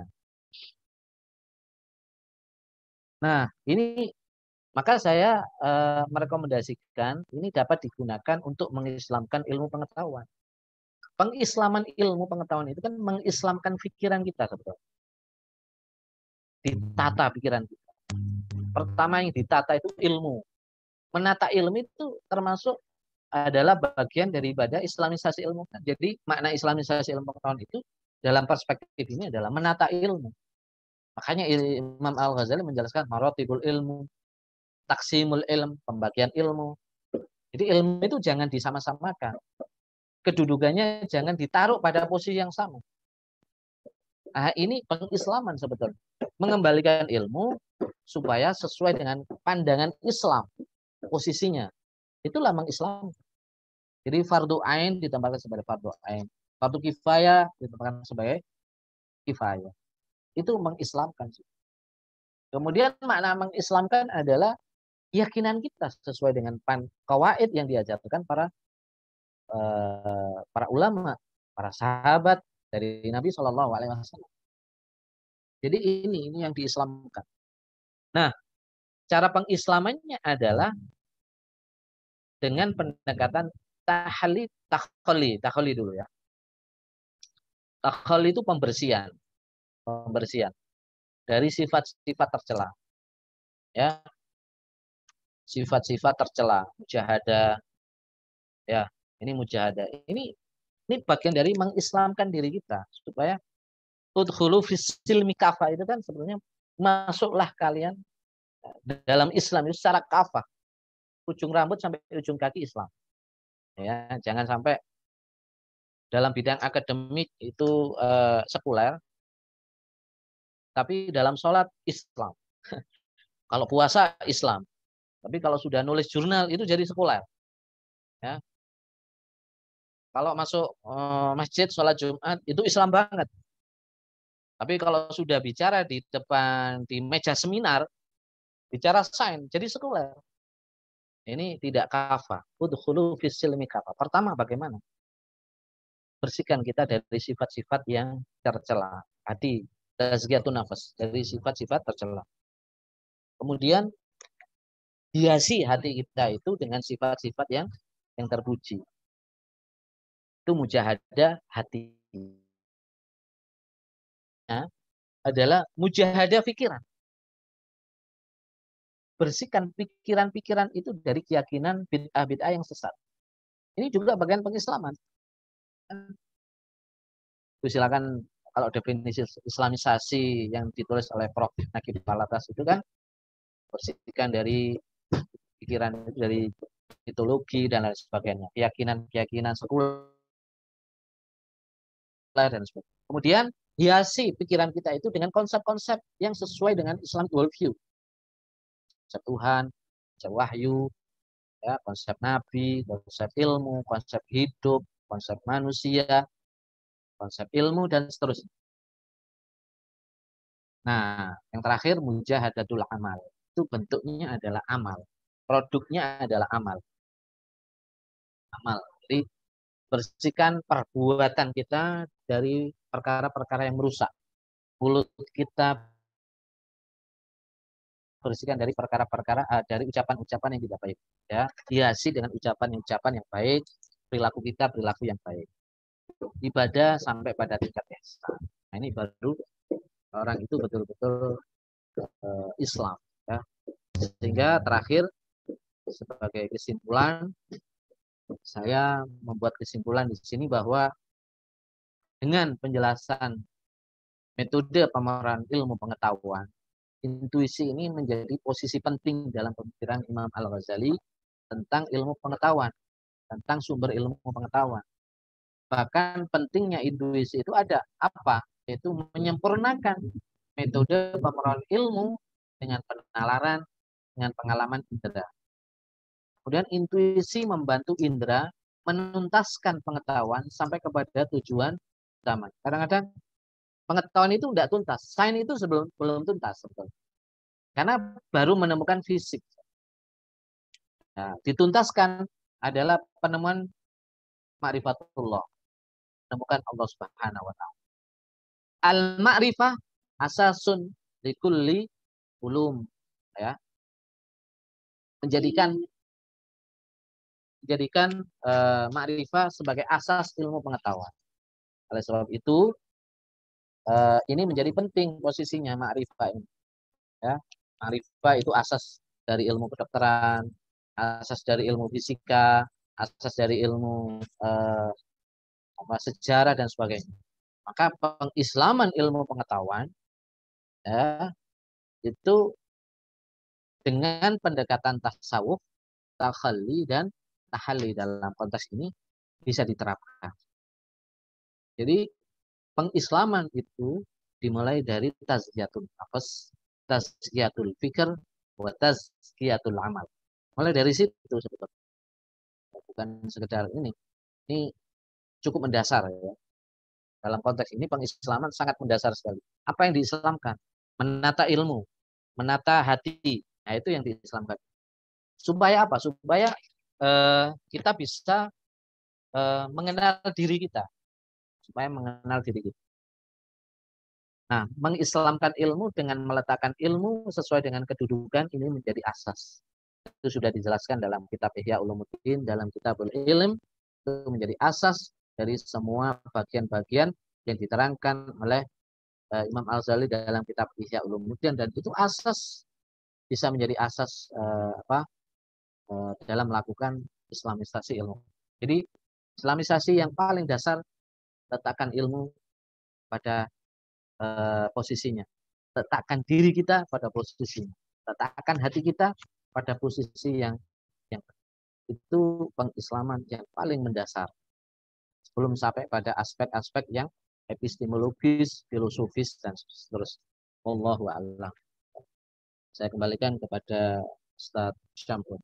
nah ini maka saya eh, merekomendasikan ini dapat digunakan untuk mengislamkan ilmu pengetahuan. Pengislaman ilmu pengetahuan itu kan mengislamkan pikiran kita sebetulnya. Ditata pikiran kita. Pertama yang ditata itu ilmu. Menata ilmu itu termasuk adalah bagian daripada islamisasi ilmu. Jadi makna islamisasi ilmu pengetahuan itu dalam perspektif ini adalah menata ilmu. Makanya Imam Al-Ghazali menjelaskan maratibul ilmu, taksimul ilm, pembagian ilmu. Jadi ilmu itu jangan disama-samakan. Kedudukannya jangan ditaruh pada posisi yang sama. Nah, ini pengislaman sebetulnya. Mengembalikan ilmu supaya sesuai dengan pandangan Islam posisinya. Itulah mengislam. Jadi fardu ain ditempatkan sebagai fardu ain. Fardu kifayah ditempatkan sebagai kifayah. Itu mengislamkan. Kemudian makna mengislamkan adalah keyakinan kita sesuai dengan pan kawaid yang diajarkan para eh, para ulama, para sahabat dari Nabi Shallallahu Alaihi Wasallam. Jadi ini ini yang diislamkan. Nah, cara pengislamannya adalah dengan pendekatan tahali takholi, takholi dulu ya. Takholi itu pembersihan, pembersihan dari sifat-sifat tercela. Ya, sifat-sifat tercela, mujahadah. Ya, ini mujahadah. Ini ini bagian dari mengislamkan diri kita supaya udkhulu fis-silmi kafa itu kan sebenarnya masuklah kalian dalam Islam itu secara kafah, ujung rambut sampai ujung kaki Islam. Ya, jangan sampai dalam bidang akademik itu eh, sekuler, tapi dalam sholat Islam. Kalau puasa Islam, tapi kalau sudah nulis jurnal itu jadi sekuler. Ya. Kalau masuk eh, masjid sholat Jumat itu Islam banget. Tapi kalau sudah bicara di depan di meja seminar, bicara sains, jadi sekuler. Ini tidak kafah. Udkhulu fis silmi kafah. Pertama bagaimana? Bersihkan kita dari sifat-sifat yang tercela. Hati, tazkiyatun nafas, dari sifat-sifat tercela. Kemudian hiasi hati kita itu dengan sifat-sifat yang yang terpuji. Itu mujahadah hati. Nah, adalah mujahadah pikiran. Bersihkan pikiran-pikiran itu dari keyakinan bid'ah-bid'ah yang sesat. Ini juga bagian pengislaman. Itu silakan kalau definisi islamisasi yang ditulis oleh Prof Nakib Palatas itu kan bersihkan dari pikiran itu dari mitologi dan lain sebagainya, keyakinan-keyakinan sekuler dan sebagainya. Kemudian hiasi pikiran kita itu dengan konsep-konsep yang sesuai dengan Islamic worldview. Konsep Tuhan, konsep wahyu, ya, konsep nabi, konsep ilmu, konsep hidup, konsep manusia, konsep ilmu dan seterusnya. Nah, yang terakhir mujahadatul amal. Itu bentuknya adalah amal. Produknya adalah amal. Amal. Jadi bersihkan perbuatan kita dari perkara-perkara yang merusak. Mulut kita bersihkan dari perkara-perkara uh, dari ucapan-ucapan yang tidak baik. Ya, hiasi dengan ucapan-ucapan yang baik, perilaku kita perilaku yang baik. Ibadah sampai pada tingkat ihsan. Nah, ini baru orang itu betul-betul uh, Islam. Ya. Sehingga terakhir sebagai kesimpulan, saya membuat kesimpulan di sini bahwa dengan penjelasan metode pemaparan ilmu pengetahuan, intuisi ini menjadi posisi penting dalam pemikiran Imam Al-Ghazali tentang ilmu pengetahuan, tentang sumber ilmu pengetahuan. Bahkan pentingnya intuisi itu ada apa? Yaitu menyempurnakan metode pemaparan ilmu dengan penalaran, dengan pengalaman indera. Kemudian intuisi membantu indera menuntaskan pengetahuan sampai kepada tujuan utama. Kadang-kadang pengetahuan itu tidak tuntas. Sains itu sebelum belum tuntas sebetulnya. Karena baru menemukan fisik. Nah, dituntaskan adalah penemuan ma'rifatullah. Menemukan Allah Subhanahu wa taala. Al-ma'rifah asasun likulli ulum, ya. Menjadikan menjadikan uh, ma'rifah sebagai asas ilmu pengetahuan. Oleh sebab itu, uh, ini menjadi penting posisinya ma'rifah ini. Ya. Ma'rifah itu asas dari ilmu kedokteran, asas dari ilmu fisika, asas dari ilmu uh, apa, sejarah dan sebagainya. Maka pengislaman ilmu pengetahuan, ya, itu dengan pendekatan tasawuf, takhalli dan tahalli dalam konteks ini bisa diterapkan. Jadi pengislaman itu dimulai dari tazkiyatul nafas, tazkiyatul fikr, wa tazkiyatul amal. Mulai dari situ sebetulnya. Bukan sekedar ini. Ini cukup mendasar ya. Dalam konteks ini pengislaman sangat mendasar sekali. Apa yang diislamkan? Menata ilmu, menata hati. Nah, itu yang diislamkan. Supaya apa? Supaya eh, kita bisa eh, mengenal diri kita. Supaya mengenal diri kita. Nah, mengislamkan ilmu dengan meletakkan ilmu sesuai dengan kedudukan ini menjadi asas. Itu sudah dijelaskan dalam kitab Ihya Ulumuddin, dalam kitabul Ilm, itu menjadi asas dari semua bagian-bagian yang diterangkan oleh uh, Imam Al-Ghazali dalam kitab Ihya Ulumuddin, dan itu asas bisa menjadi asas uh, apa uh, dalam melakukan islamisasi ilmu. Jadi islamisasi yang paling dasar, letakkan ilmu pada uh, posisinya, letakkan diri kita pada posisinya, letakkan hati kita pada posisi yang yang itu pengislaman yang paling mendasar. Sebelum sampai pada aspek-aspek yang epistemologis, filosofis dan seterusnya. Wallahu a'lam. Saya kembalikan kepada Ustaz Syamsul.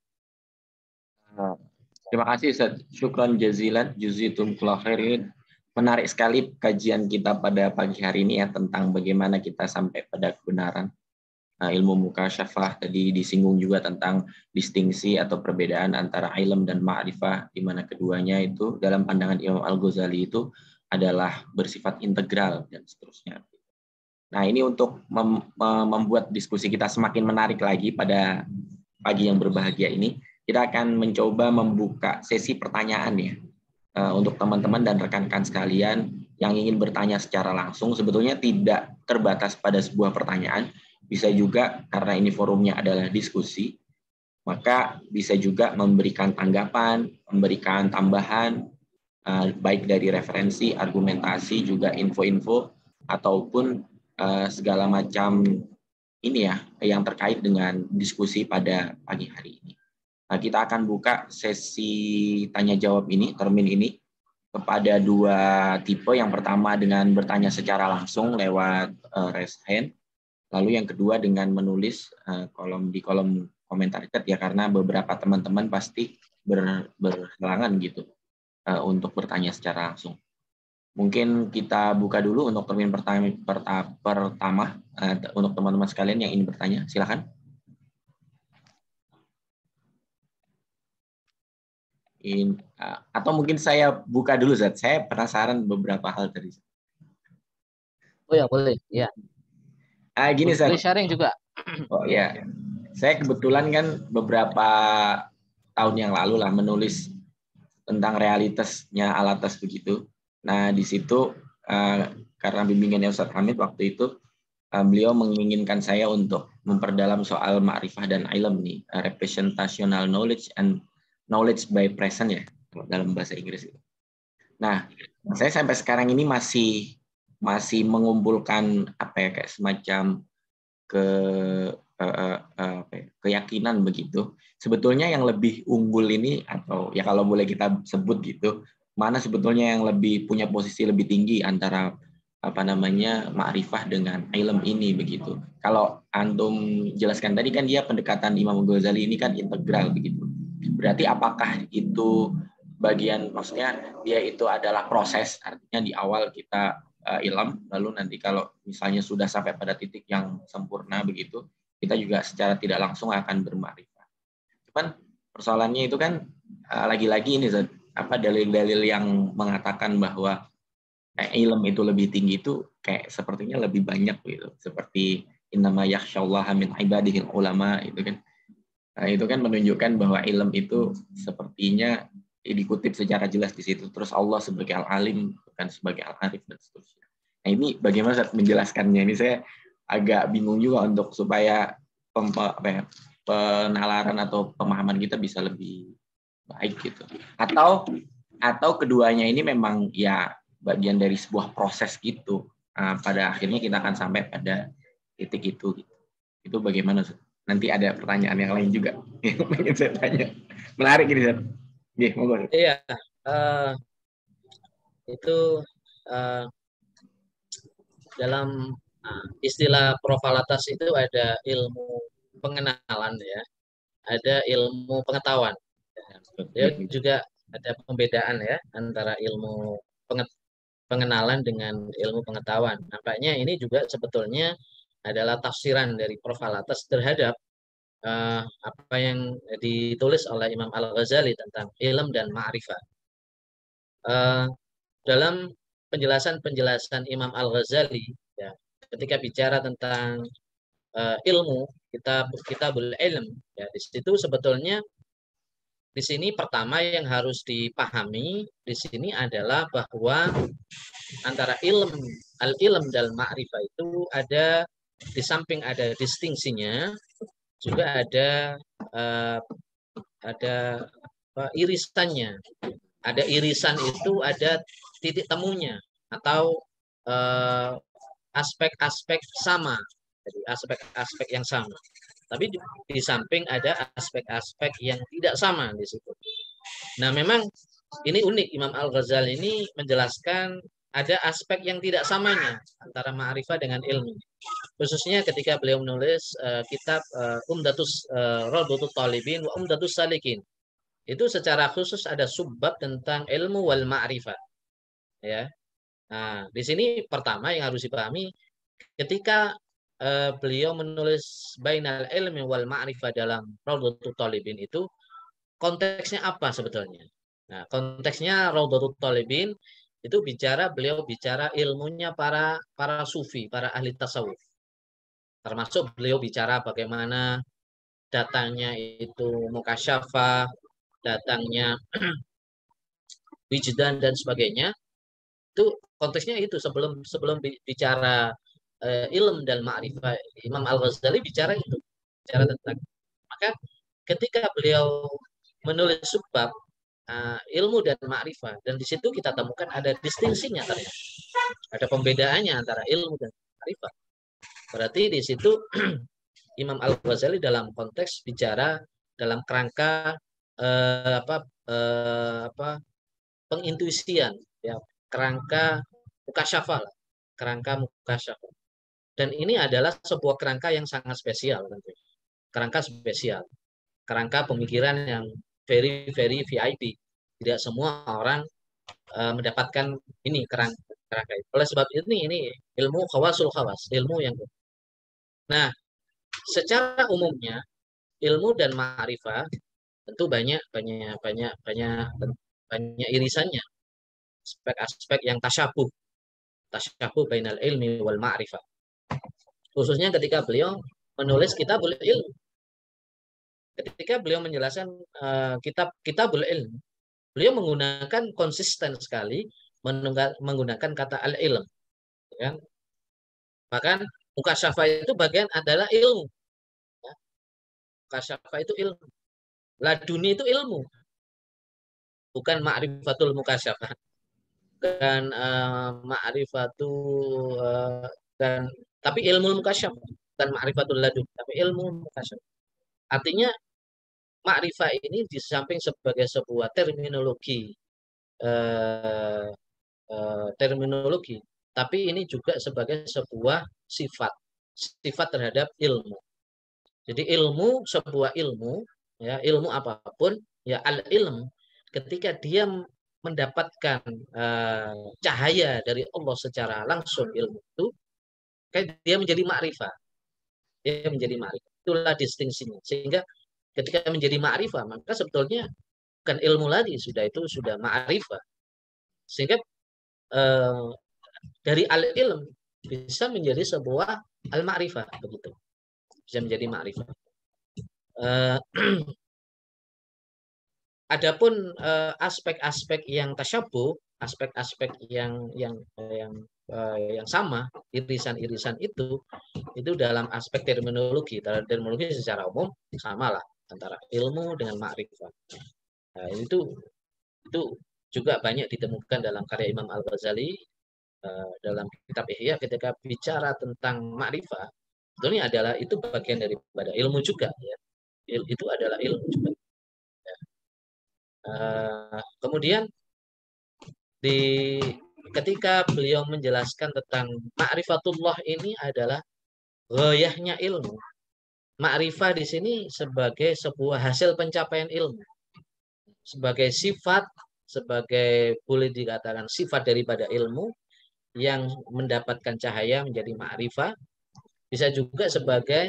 Terima kasih Ustaz. Syukran jazilan, juzitum kullu khairin. Menarik sekali kajian kita pada pagi hari ini ya tentang bagaimana kita sampai pada kebenaran. Uh, ilmu mukasyafah tadi disinggung juga tentang distingsi atau perbedaan antara ilm dan ma'rifah, di mana keduanya itu dalam pandangan Imam Al-Ghazali itu adalah bersifat integral dan seterusnya. Nah, ini untuk mem membuat diskusi kita semakin menarik lagi pada pagi yang berbahagia ini, kita akan mencoba membuka sesi pertanyaan ya uh, untuk teman-teman dan rekan-rekan sekalian yang ingin bertanya secara langsung. Sebetulnya tidak terbatas pada sebuah pertanyaan. Bisa juga karena ini forumnya adalah diskusi, maka bisa juga memberikan tanggapan, memberikan tambahan, uh, baik dari referensi, argumentasi, juga info-info, ataupun uh, segala macam ini ya, yang terkait dengan diskusi pada pagi hari ini. Nah, kita akan buka sesi tanya-jawab ini, termin ini, kepada dua tipe. Yang pertama dengan bertanya secara langsung lewat uh, raise hand. Lalu yang kedua dengan menulis uh, kolom di kolom komentar chat ya, karena beberapa teman-teman pasti ber, berhalangan gitu uh, untuk bertanya secara langsung. Mungkin kita buka dulu untuk termin pertama, pertama uh, untuk teman-teman sekalian yang ingin bertanya, silakan. In, uh, atau mungkin saya buka dulu, Zat. Saya penasaran beberapa hal tadi. Oh ya, boleh. Ya. Ah, gini, Zat. Boleh sharing juga. Oh ya, saya kebetulan kan beberapa tahun yang lalu lah menulis tentang realitasnya Al-Atas begitu. Nah, di situ uh, karena bimbingannya Ustadz Hamid waktu itu, uh, beliau menginginkan saya untuk memperdalam soal ma'rifah dan ilm nih, uh, representational knowledge and knowledge by present ya, dalam bahasa Inggris itu. Nah, saya sampai sekarang ini masih masih mengumpulkan apa ya, kayak semacam ke uh, uh, apa ya, keyakinan begitu. Sebetulnya yang lebih unggul ini, atau ya kalau boleh kita sebut gitu, mana sebetulnya yang lebih punya posisi lebih tinggi antara apa namanya ma'rifah dengan ilm ini begitu. Kalau antum jelaskan tadi kan dia pendekatan Imam Ghazali ini kan integral begitu. Berarti apakah itu bagian, maksudnya dia itu adalah proses, artinya di awal kita uh, ilm, lalu nanti kalau misalnya sudah sampai pada titik yang sempurna begitu, kita juga secara tidak langsung akan bermakrifat. Cuman persoalannya itu kan uh, lagi-lagi ini apa dalil-dalil yang mengatakan bahwa eh, ilm itu lebih tinggi itu kayak sepertinya lebih banyak gitu. Seperti innama yakhsyallaha min ibadihil ulama itu kan. Nah, itu kan menunjukkan bahwa ilm itu sepertinya dikutip secara jelas di situ. Terus Allah sebagai al-alim, bukan sebagai al-arif dan seterusnya. Nah, ini bagaimana Ustaz menjelaskannya? Ini saya agak bingung juga untuk supaya pempe, apa ya, penalaran atau pemahaman kita bisa lebih baik gitu. Atau atau keduanya ini memang ya bagian dari sebuah proses gitu. Nah, pada akhirnya kita akan sampai pada titik itu. Gitu. Itu bagaimana Ustaz? Nanti ada pertanyaan yang lain juga yang ingin saya tanya. Menarik ini, Ustaz. Iya, monggo. Iya, uh, itu uh, dalam uh, istilah Profalatas itu ada ilmu pengenalan ya, ada ilmu pengetahuan. Ya, juga ada pembedaan ya antara ilmu pengenalan dengan ilmu pengetahuan. Nampaknya ini juga sebetulnya adalah tafsiran dari Profalatas terhadap uh, apa yang ditulis oleh Imam Al-Ghazali tentang ilm dan ma'rifah. Uh, dalam penjelasan-penjelasan Imam Al-Ghazali, ya, ketika bicara tentang uh, ilmu, kita kitabul ilm, ya, di situ sebetulnya di sini pertama yang harus dipahami di sini adalah bahwa antara ilm al-ilm dan ma'rifah itu ada, di samping ada distingsinya, juga ada uh, ada uh, irisannya. Ada irisan itu ada titik temunya atau aspek-aspek uh, sama, jadi aspek-aspek yang sama. Tapi di, di samping ada aspek-aspek yang tidak sama di situ. Nah, memang ini unik, Imam Al-Ghazali ini menjelaskan ada aspek yang tidak samanya antara ma'rifah dengan ilmu. Khususnya ketika beliau menulis uh, kitab uh, Umdatus uh, Rawdatul Talibin wa Umdatus Salikin. Itu secara khusus ada subbab tentang ilmu wal ma'rifah. Ya. Nah, di sini pertama yang harus dipahami ketika uh, beliau menulis Bainal Ilmi wal Ma'rifah dalam Rawdatul Talibin itu konteksnya apa sebetulnya? Nah, konteksnya Rawdatul Talibin itu bicara beliau bicara ilmunya para para sufi, para ahli tasawuf. Termasuk beliau bicara bagaimana datangnya itu mukasyafah, datangnya wijdan dan sebagainya. Itu konteksnya itu sebelum sebelum bicara uh, ilm dan ma'rifah, Imam Al-Ghazali bicara itu, bicara tentang. Maka ketika beliau menulis subbab uh, ilmu dan ma'rifah, dan di situ kita temukan ada distingsinya ternyata. Ada pembedaannya antara ilmu dan ma'rifah. Berarti di situ Imam Al-Ghazali dalam konteks bicara dalam kerangka uh, apa uh, apa pengintuisian, ya, kerangka mukasyafah, kerangka mukasyafah. Dan ini adalah sebuah kerangka yang sangat spesial tentunya. Kerangka spesial. kerangka pemikiran yang very very V I P. Tidak semua orang uh, mendapatkan ini kerangka kerangka itu. Oleh sebab ini ini ilmu khawasul khawas, ilmu yang nah secara umumnya ilmu dan ma'rifah tentu banyak banyak banyak banyak banyak irisannya, aspek-aspek yang tasyabuh tasyabuh bainal ilmi wal ma'rifah, khususnya ketika beliau menulis kitabul ilm. Ketika beliau menjelaskan uh, kitab kitabul ilm, beliau menggunakan konsisten sekali menggunakan kata al-ilm, kan? Bahkan mukasyafah itu bagian adalah ilmu. Ya. Mukasyafah itu ilmu. Laduni itu ilmu. Bukan ma'rifatul mukasyafah. Bukan uh, ma'rifatul uh, dan tapi ilmu mukasyafah, bukan ma'rifatul ladun, tapi ilmu mukasyafah. Artinya ma'rifah ini di samping sebagai sebuah terminologi uh, uh, terminologi, tapi ini juga sebagai sebuah sifat sifat terhadap ilmu. Jadi ilmu, sebuah ilmu, ya ilmu apapun, ya al-ilm, ketika dia mendapatkan uh, cahaya dari Allah secara langsung, ilmu itu, kayak dia menjadi ma'rifah. Dia menjadi ma'rifah. Itulah distingsinya. Sehingga ketika menjadi ma'rifah, maka sebetulnya bukan ilmu lagi, sudah itu sudah ma'rifah. Sehingga uh, dari al-ilm bisa menjadi sebuah al-ma'rifah, begitu. Bisa menjadi ma'rifah. Uh, Adapun uh, aspek-aspek yang tasyabuh, aspek-aspek yang yang yang uh, yang sama, irisan-irisan itu, itu dalam aspek terminologi, dalam terminologi secara umum sama lah antara ilmu dengan ma'rifah. Nah, itu itu juga banyak ditemukan dalam karya Imam Al-Ghazali uh, dalam kitab Ihya ketika bicara tentang ma'rifah. Sebetulnya adalah itu bagian daripada ilmu juga, ya. Itu adalah ilmu juga. Uh, kemudian di ketika beliau menjelaskan tentang ma'rifatullah ini adalah ghayahnya ilmu. Ma'rifah di sini sebagai sebuah hasil pencapaian ilmu, sebagai sifat, sebagai boleh dikatakan sifat daripada ilmu yang mendapatkan cahaya menjadi ma'rifah, bisa juga sebagai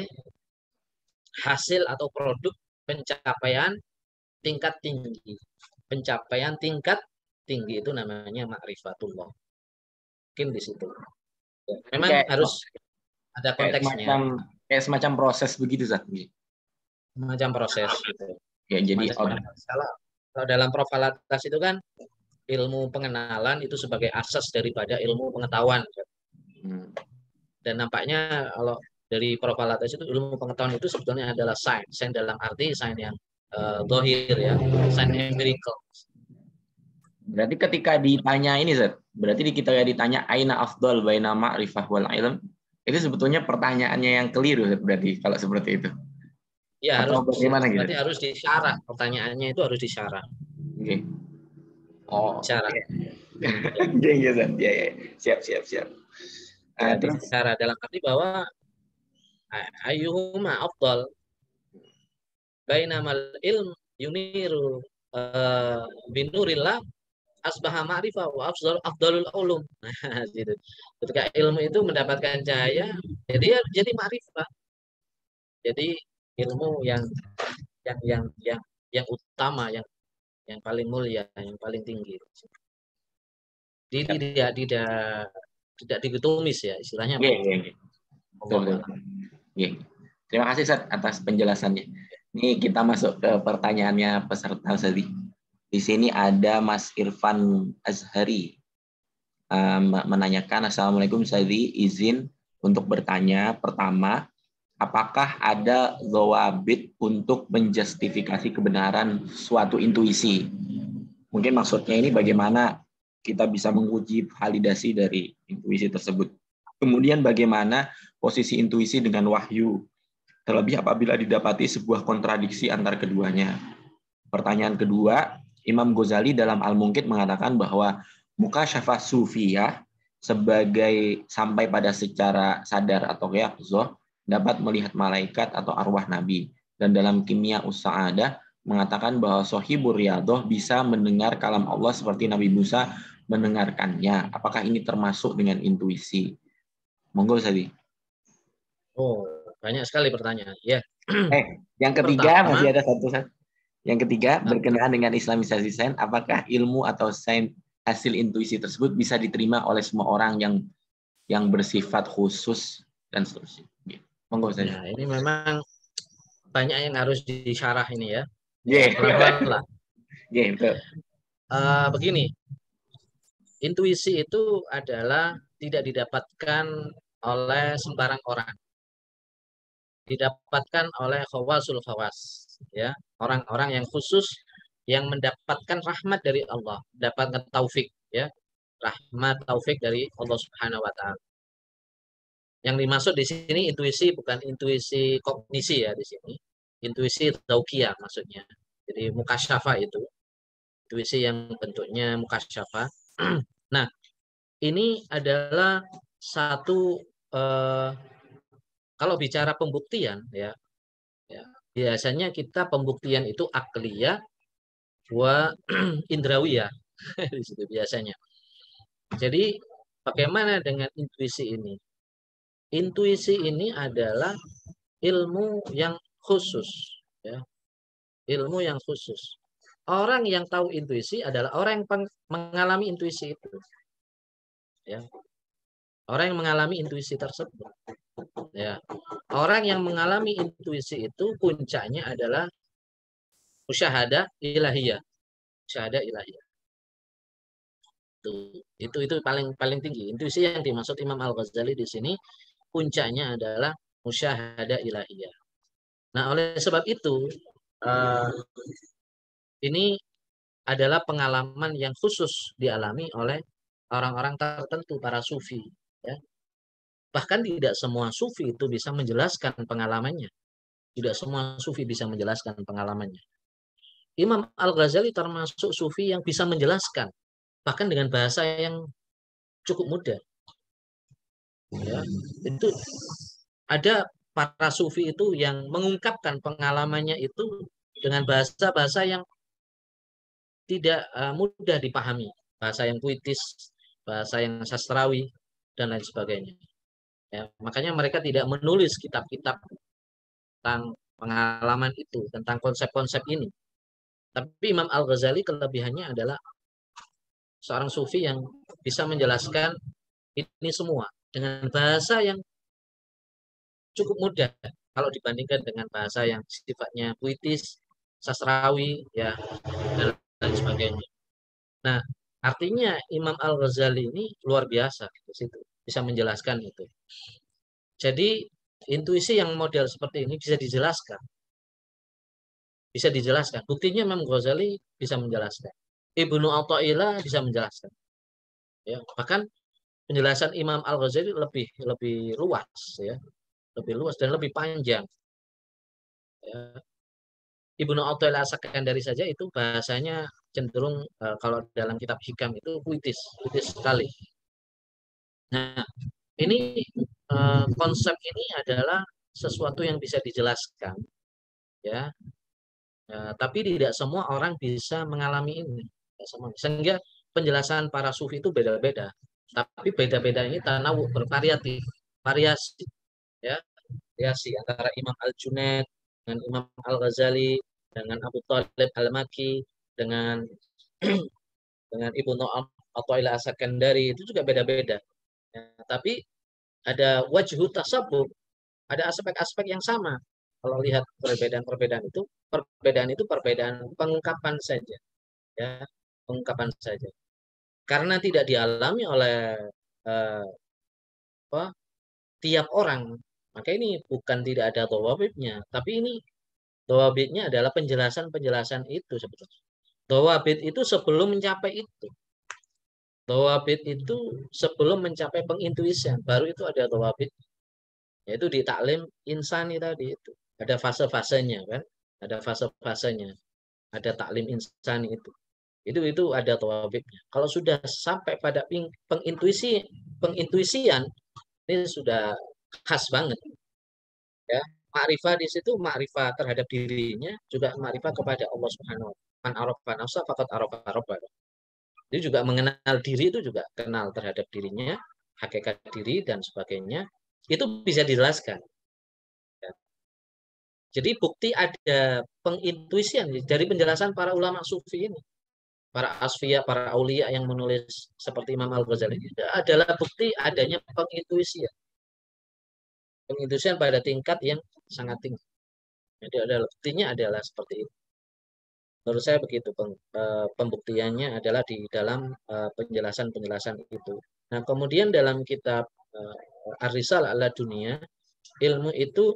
hasil atau produk pencapaian tingkat tinggi. Pencapaian tingkat tinggi itu namanya ma'rifatullah. Mungkin di situ. Memang kayak, harus ada konteksnya. Kayak semacam, kayak semacam proses begitu, Zat. Semacam proses gitu. Ya, jadi kalau, kalau dalam profalatas itu kan ilmu pengenalan itu sebagai asas daripada ilmu pengetahuan. Hmm. Dan nampaknya kalau dari profalatas itu ilmu pengetahuan itu sebetulnya adalah sains. Sains dalam arti sains yang Uh, dohir ya, sains empirical. Berarti ketika ditanya ini, Zat, berarti kita ditanya aina afdal baina ma'rifah wal ilm, itu sebetulnya pertanyaannya yang keliru, Zat, berarti kalau seperti itu. Ya, atau harus bagaimana gitu? Berarti harus disyarah, pertanyaannya itu harus disyarah. Oke. Okay. Oh. Syarah. Oke, ya, Zat. Ya, ya. Siap, siap, siap. Ya, uh, terus disyarah dalam arti bahwa ayyuhuma afdal bainamal ilm yuniru uh, binurillah asbaha ma'rifah wa afdal afdalul ulum. Nah, gitu. Ketika ilmu itu mendapatkan cahaya, jadi jadi ma'rifah. Jadi ilmu yang yang yang yang yang utama, yang yang paling mulia, yang paling tinggi. Jadi tidak tidak tidak dikotomis ya istilahnya. Iya, iya, iya. Betul, betul. Iya. Terima kasih, Sat, atas penjelasannya. Ini kita masuk ke pertanyaannya peserta tadi. Di sini ada Mas Irfan Azhari um, menanyakan, Assalamualaikum Sadi, izin untuk bertanya. Pertama, apakah ada dhawabit untuk menjustifikasi kebenaran suatu intuisi? Mungkin maksudnya ini bagaimana kita bisa menguji validasi dari intuisi tersebut. Kemudian bagaimana posisi intuisi dengan wahyu, terlebih apabila didapati sebuah kontradiksi antar keduanya. Pertanyaan kedua, Imam Ghazali dalam Al-Munqidh mengatakan bahwa mukasyafah sufiyah sebagai sampai pada secara sadar atau yaqzah dapat melihat malaikat atau arwah nabi. Dan dalam Kimia Us-Sa'adah mengatakan bahwa sohibur riyadoh bisa mendengar kalam Allah seperti Nabi Musa mendengarkannya. Apakah ini termasuk dengan intuisi? Monggo Ustaz. Oh, banyak sekali pertanyaan. Ya. Eh, yang ketiga Pertama, masih ada satu Ustaz. Yang ketiga, berkenaan dengan Islamisasi sains, apakah ilmu atau sains hasil intuisi tersebut bisa diterima oleh semua orang yang yang bersifat khusus dan seterusnya? Monggo ya, Ustaz. ini memang banyak yang harus disyarah ini ya. Yeah. Ya, pelan-pelan lah. Yeah, betul. Uh, begini, intuisi itu adalah tidak didapatkan oleh sembarang orang, didapatkan oleh khawasul khawas, ya, orang-orang yang khusus yang mendapatkan rahmat dari Allah, mendapatkan taufik, ya, rahmat taufik dari Allah Subhanahu Wa Taala. Yang dimaksud di sini intuisi bukan intuisi kognisi ya di sini, intuisi tauqiyah maksudnya. Jadi mukasyafa itu, intuisi yang bentuknya mukasyafa. Nah, ini adalah satu eh, kalau bicara pembuktian ya, ya biasanya kita pembuktian itu akliyah wa indrawiyah di situ biasanya. Jadi bagaimana dengan intuisi ini? Intuisi ini adalah ilmu yang khusus, ya, ilmu yang khusus. Orang yang tahu intuisi adalah orang yang mengalami intuisi itu, ya. Orang yang mengalami intuisi tersebut, ya. Orang yang mengalami intuisi itu puncaknya adalah musyahadah ilahiyah, musyahadah ilahiyah. Itu, itu itu paling paling tinggi. Intuisi yang dimaksud Imam Al-Ghazali di sini puncaknya adalah musyahadah ilahiyah. Nah, oleh sebab itu uh, ini adalah pengalaman yang khusus dialami oleh orang-orang tertentu, para sufi. Ya. Bahkan tidak semua sufi itu bisa menjelaskan pengalamannya. Tidak semua sufi bisa menjelaskan pengalamannya. Imam Al-Ghazali termasuk sufi yang bisa menjelaskan, bahkan dengan bahasa yang cukup mudah. Ya, itu ada para sufi itu yang mengungkapkan pengalamannya itu dengan bahasa-bahasa yang tidak uh, mudah dipahami, bahasa yang puitis, bahasa yang sastrawi, dan lain sebagainya. Ya, makanya mereka tidak menulis kitab-kitab tentang pengalaman itu, tentang konsep-konsep ini. Tapi Imam Al-Ghazali kelebihannya adalah seorang sufi yang bisa menjelaskan ini semua dengan bahasa yang cukup mudah kalau dibandingkan dengan bahasa yang sifatnya puitis, sastrawi, ya, dan lain sebagainya. Nah, artinya Imam Al-Ghazali ini luar biasa di situ, bisa menjelaskan itu. Jadi intuisi yang model seperti ini bisa dijelaskan. Bisa dijelaskan. Buktinya Imam Ghazali bisa menjelaskan. Ibnu Athaillah bisa menjelaskan. Ya, bahkan penjelasan Imam Al-Ghazali lebih lebih luas ya. Lebih luas dan lebih panjang. Ya. Ibnu Athaillah As-Sakandari saja itu bahasanya cenderung uh, kalau dalam kitab hikam itu puitis, puitis sekali. Nah, ini uh, konsep ini adalah sesuatu yang bisa dijelaskan, ya. Uh, tapi tidak semua orang bisa mengalami ini. Sehingga penjelasan para sufi itu beda-beda. Tapi beda-beda ini tanawu bervariatif, variasi, ya, variasi antara Imam Al-Junaid dengan Imam Al-Ghazali, dengan Abu Thalib Al-Maki, dengan dengan Ibnu Athaillah As-Sakandari itu juga beda-beda. Ya, tapi ada wajhu tasabbuh, ada aspek-aspek yang sama. Kalau lihat perbedaan-perbedaan itu, perbedaan itu perbedaan pengungkapan saja, ya, pengungkapan saja. Karena tidak dialami oleh eh, apa, tiap orang, maka ini bukan tidak ada dhawabitnya, tapi ini dhawabitnya adalah penjelasan-penjelasan itu sebetulnya. Dhawabit itu sebelum mencapai itu. Dhawabit itu sebelum mencapai pengintuisian, baru itu ada dhawabit. Yaitu di taklim insani tadi itu. Ada fase-fasenya kan? Ada fase-fasenya. Ada taklim insani itu. Itu itu ada dhawabitnya. Kalau sudah sampai pada pengintuisi pengintuisian ini sudah khas banget. Ya. Ma'rifah di situ ma'rifah terhadap dirinya, juga ma'rifah kepada Allah Subhanahu wa taala. Man arafa nafsa faqad arafa rabbah. Dia juga mengenal diri, itu juga kenal terhadap dirinya, hakikat diri dan sebagainya. Itu bisa dijelaskan. Jadi bukti ada pengintuisian dari penjelasan para ulama sufi ini. Para asfiya, para aulia yang menulis seperti Imam Al-Ghazali ini adalah bukti adanya pengintuisian. Pengintuisian pada tingkat yang sangat tinggi. Jadi adalah buktinya adalah seperti itu. Menurut saya begitu pembuktiannya adalah di dalam penjelasan-penjelasan itu. Nah, kemudian dalam kitab Ar-Risalah ala Dunia, ilmu itu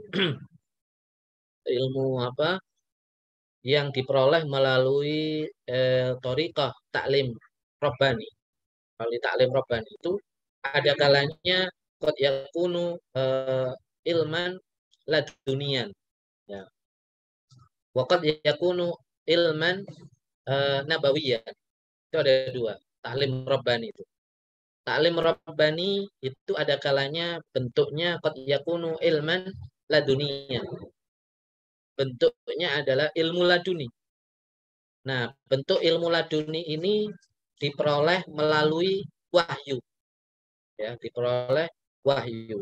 ilmu apa yang diperoleh melalui eh, thariqah taklim Rabbani. Melalui taklim Rabbani itu ada kalanya qad yakunu eh, ilman ladunian. Ya. Wa qad yakunu ilman uh, nabawiyan. Itu ada dua. Taklim Rabbani itu. Taklim Rabbani itu ada kalanya bentuknya qad yakunu ilman laduniyan. Bentuknya adalah ilmu laduni. Nah, bentuk ilmu laduni ini diperoleh melalui wahyu. Ya, diperoleh wahyu.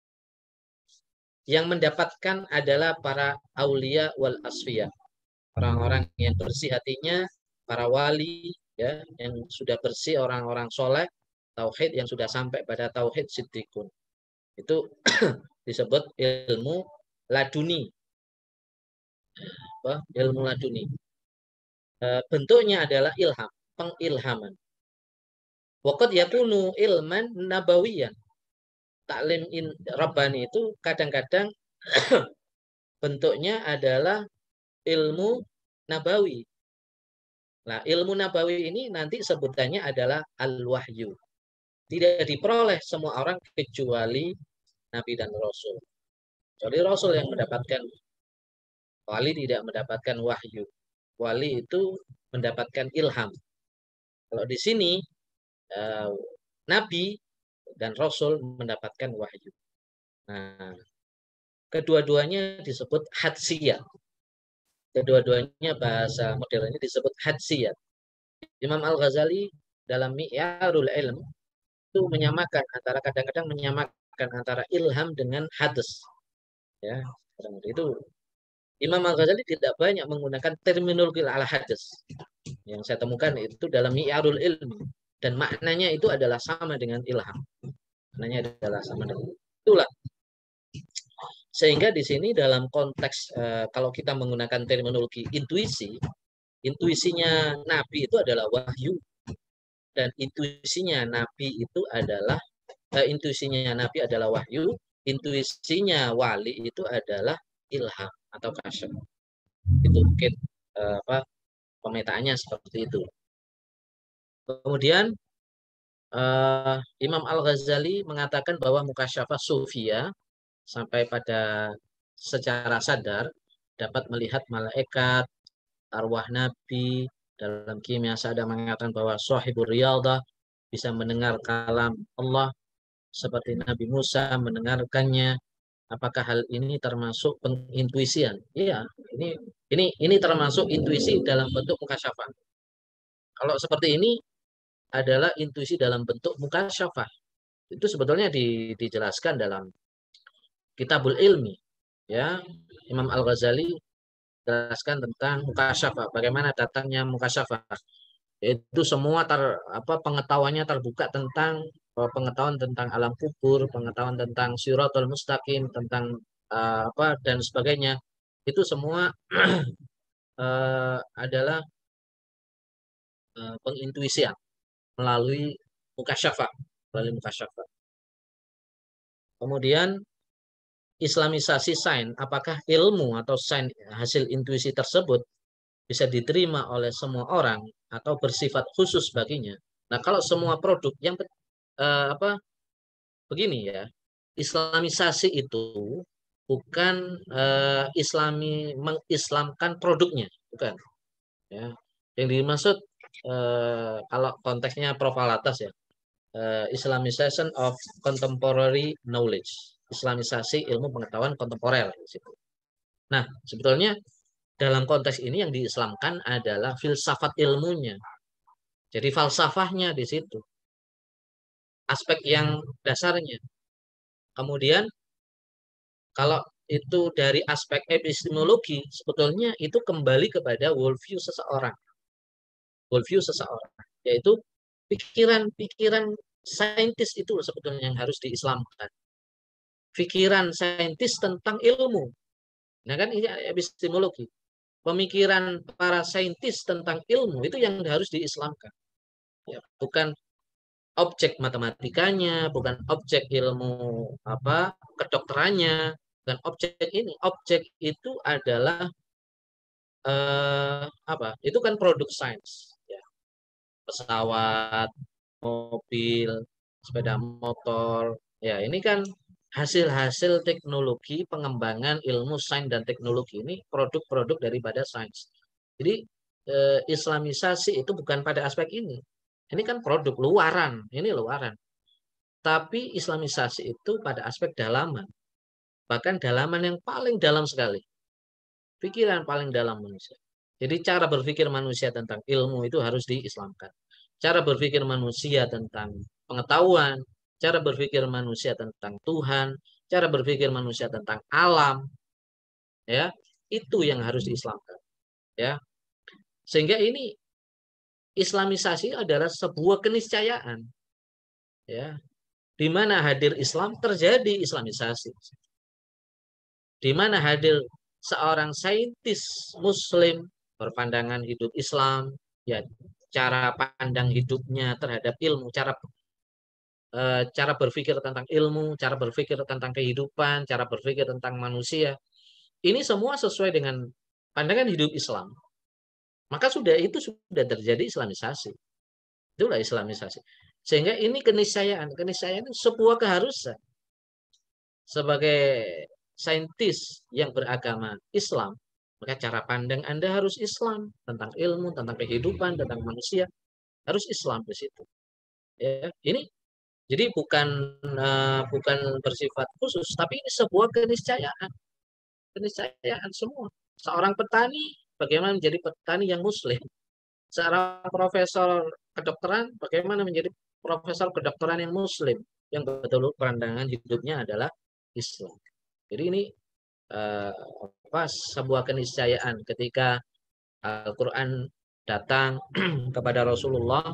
Yang mendapatkan adalah para aulia wal asfiya. Orang-orang yang bersih hatinya, para wali, ya, yang sudah bersih, orang-orang soleh, tauhid yang sudah sampai pada tauhid siddiqun. Itu disebut ilmu laduni. Apa? Ilmu laduni. E, bentuknya adalah ilham, pengilhaman. Waqad yakunu ilman nabawiyan. Taklim in Rabbani itu kadang-kadang bentuknya adalah ilmu nabawi. Nah, ilmu nabawi ini nanti sebutannya adalah al-wahyu. Tidak diperoleh semua orang kecuali Nabi dan Rasul. Kecuali Rasul yang mendapatkan. Wali tidak mendapatkan wahyu. Wali itu mendapatkan ilham. Kalau di sini eh, Nabi dan Rasul mendapatkan wahyu. Nah, kedua-duanya disebut hadsiyah. Kedua-duanya bahasa modernnya disebut hadsiyah. Imam Al-Ghazali dalam Mi'yarul Ilm itu menyamakan antara kadang-kadang menyamakan antara ilham dengan hads. Ya, itu Imam Al-Ghazali tidak banyak menggunakan terminologi ala hads. Yang saya temukan itu dalam Mi'yarul Ilm dan maknanya itu adalah sama dengan ilham. Maknanya adalah sama dengan itulah. Sehingga di sini dalam konteks eh, kalau kita menggunakan terminologi intuisi, intuisinya Nabi itu adalah wahyu dan intuisinya Nabi itu adalah eh, intuisinya Nabi adalah wahyu, intuisinya wali itu adalah ilham atau kasyaf. Itu mungkin eh, apa pemetaannya seperti itu. Kemudian eh, Imam Al-Ghazali mengatakan bahwa mukasyafah sufia sampai pada secara sadar dapat melihat malaikat, arwah Nabi. Dalam kimia ada mengatakan bahwa sahibur riyadah bisa mendengar kalam Allah seperti Nabi Musa mendengarkannya. Apakah hal ini termasuk pengintuisian? Iya, ini ini ini termasuk intuisi dalam bentuk mukasyafah. Kalau seperti ini adalah intuisi dalam bentuk mukasyafah. Itu sebetulnya di, dijelaskan dalam Kitabul Ilmi, ya. Imam Al-Ghazali jelaskan tentang mukasyafah, bagaimana datangnya mukasyafah. Itu semua ter, apa pengetahuannya terbuka tentang pengetahuan tentang alam kubur, pengetahuan tentang Shirathul Mustaqim, tentang uh, apa dan sebagainya. Itu semua uh, adalah uh, pengintuisian melalui mukasyafah, melalui mukasyafah. Kemudian Islamisasi sains, apakah ilmu atau sains hasil intuisi tersebut bisa diterima oleh semua orang atau bersifat khusus baginya? Nah, kalau semua produk yang eh, apa begini ya, Islamisasi itu bukan eh, Islami mengislamkan produknya, bukan. Ya, yang dimaksud eh, kalau konteksnya Profalatas ya, eh, Islamization of contemporary knowledge. Islamisasi ilmu pengetahuan kontemporer. Nah, sebetulnya dalam konteks ini yang diislamkan adalah filsafat ilmunya. Jadi falsafahnya di situ. Aspek yang dasarnya. Kemudian kalau itu dari aspek epistemologi, sebetulnya itu kembali kepada worldview seseorang. Worldview seseorang. Yaitu pikiran-pikiran saintis itu sebetulnya yang harus diislamkan. Pikiran saintis tentang ilmu. Nah kan ini epistemologi. Pemikiran para saintis tentang ilmu itu yang harus diislamkan. Ya, bukan objek matematikanya, bukan objek ilmu apa kedokterannya, bukan objek ini. Objek itu adalah eh, apa? Itu kan produk sains. Ya. Pesawat, mobil, sepeda motor. Ya, ini kan hasil-hasil teknologi pengembangan ilmu sains dan teknologi ini produk-produk daripada sains. Jadi eh, Islamisasi itu bukan pada aspek ini. Ini kan produk luaran, ini luaran. Tapi Islamisasi itu pada aspek dalaman. Bahkan dalaman yang paling dalam sekali. Pikiran paling dalam manusia. Jadi cara berpikir manusia tentang ilmu itu harus diislamkan. Cara berpikir manusia tentang pengetahuan, cara berpikir manusia tentang Tuhan, cara berpikir manusia tentang alam, ya, itu yang harus diislamkan, ya. Sehingga ini Islamisasi adalah sebuah keniscayaan, ya. Di mana hadir Islam terjadi Islamisasi. Di mana hadir seorang saintis Muslim berpandangan hidup Islam, ya cara pandang hidupnya terhadap ilmu, cara e, cara berpikir tentang ilmu, cara berpikir tentang kehidupan, cara berpikir tentang manusia, ini semua sesuai dengan pandangan hidup Islam. Maka sudah itu sudah terjadi Islamisasi. Itulah Islamisasi. Sehingga ini keniscayaan, keniscayaan itu sebuah keharusan sebagai saintis yang beragama Islam, maka cara pandang Anda harus Islam tentang ilmu, tentang kehidupan, tentang manusia, harus Islam di situ. Ya, ini jadi bukan uh, bukan bersifat khusus, tapi ini sebuah keniscayaan, keniscayaan semua. Seorang petani bagaimana menjadi petani yang Muslim, seorang profesor kedokteran bagaimana menjadi profesor kedokteran yang Muslim, yang betul pandangan hidupnya adalah Islam. Jadi ini uh, apa sebuah keniscayaan ketika Al-Quran datang kepada Rasulullah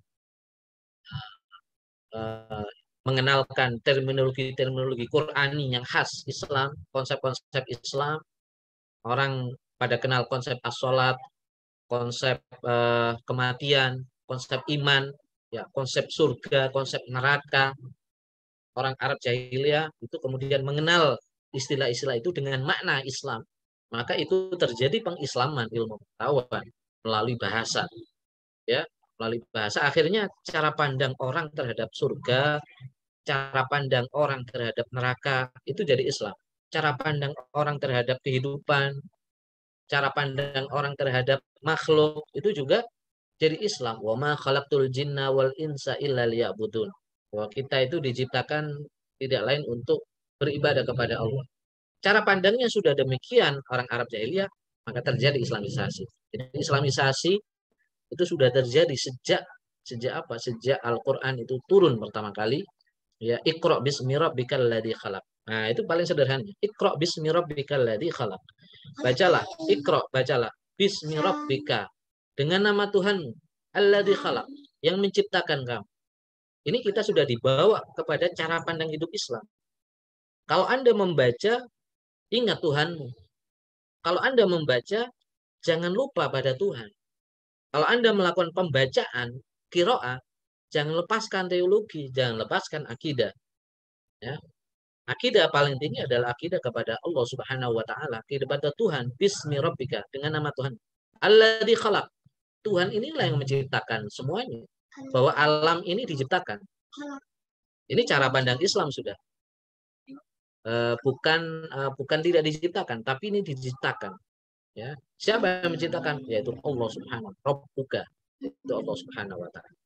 uh, mengenalkan terminologi-terminologi Qurani yang khas Islam, konsep-konsep Islam. Orang pada kenal konsep as-sholat, konsep uh, kematian, konsep iman, ya, konsep surga, konsep neraka. Orang Arab jahiliyah itu kemudian mengenal istilah-istilah itu dengan makna Islam. Maka itu terjadi pengislaman ilmu pengetahuan melalui bahasa. Ya, melalui bahasa akhirnya cara pandang orang terhadap surga, cara pandang orang terhadap neraka itu jadi Islam. Cara pandang orang terhadap kehidupan, cara pandang orang terhadap makhluk itu juga jadi Islam. Wa ma khalaqtul jinna wal insa illa liya'budun. Bahwa kita itu diciptakan tidak lain untuk beribadah kepada Allah. Cara pandangnya sudah demikian orang Arab jahiliyah, maka terjadi Islamisasi. Jadi Islamisasi itu sudah terjadi sejak sejak apa? Sejak Al-Qur'an itu turun pertama kali. Ya, Iqra bismi rabbikal ladzi khalaq. Nah, itu paling sederhana. Iqra bismi rabbikal ladzi khalaq. Bacalah, Iqra, bacalah bismi rabbika, dengan nama Tuhanmu, alladzi khalaq, yang menciptakan kamu. Ini kita sudah dibawa kepada cara pandang hidup Islam. Kalau Anda membaca, ingat Tuhanmu. Kalau Anda membaca, jangan lupa pada Tuhan. Kalau Anda melakukan pembacaan, qiraah, jangan lepaskan teologi, jangan lepaskan akidah. Ya. Akidah paling tinggi adalah akidah kepada Allah Subhanahu wa taala, kepada Tuhan, bismi rabbika, dengan nama Tuhan. Alladzi khalaq. Tuhan inilah yang menciptakan semuanya. Bahwa alam ini diciptakan. Ini cara pandang Islam sudah. E, bukan e, bukan tidak diciptakan, tapi ini diciptakan. Ya. Siapa yang menciptakan? Yaitu Allah Subhanahu wa taala. Rabbuka. Itu Allah Subhanahu wa taala.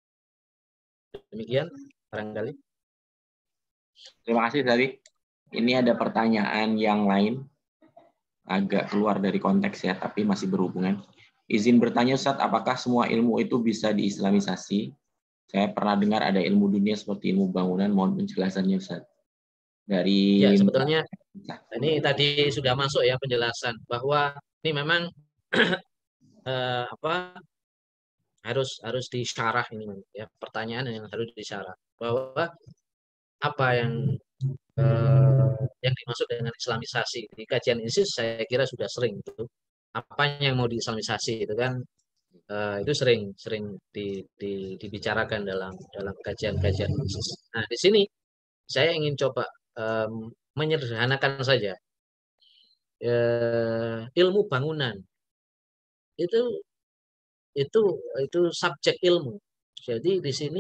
Demikian barangkali. Terima kasih tadi. Ini ada pertanyaan yang lain. agak keluar dari konteks ya, tapi masih berhubungan. Izin bertanya Ustadz, apakah semua ilmu itu bisa diislamisasi? Saya pernah dengar ada ilmu dunia seperti ilmu bangunan, mohon penjelasannya Ustadz. Dari Ya, sebetulnya ini tadi sudah masuk ya penjelasan bahwa ini memang eh, apa harus harus disyarah ini ya, pertanyaan yang harus disyarah bahwa apa yang eh, yang dimaksud dengan islamisasi di kajian ini saya kira sudah sering itu apa yang mau diislamisasi itu kan eh, itu sering sering di, di, dibicarakan dalam dalam kajian-kajian khusus. Nah di sini saya ingin coba em, menyederhanakan saja eh, ilmu bangunan itu itu itu subjek ilmu. Jadi di sini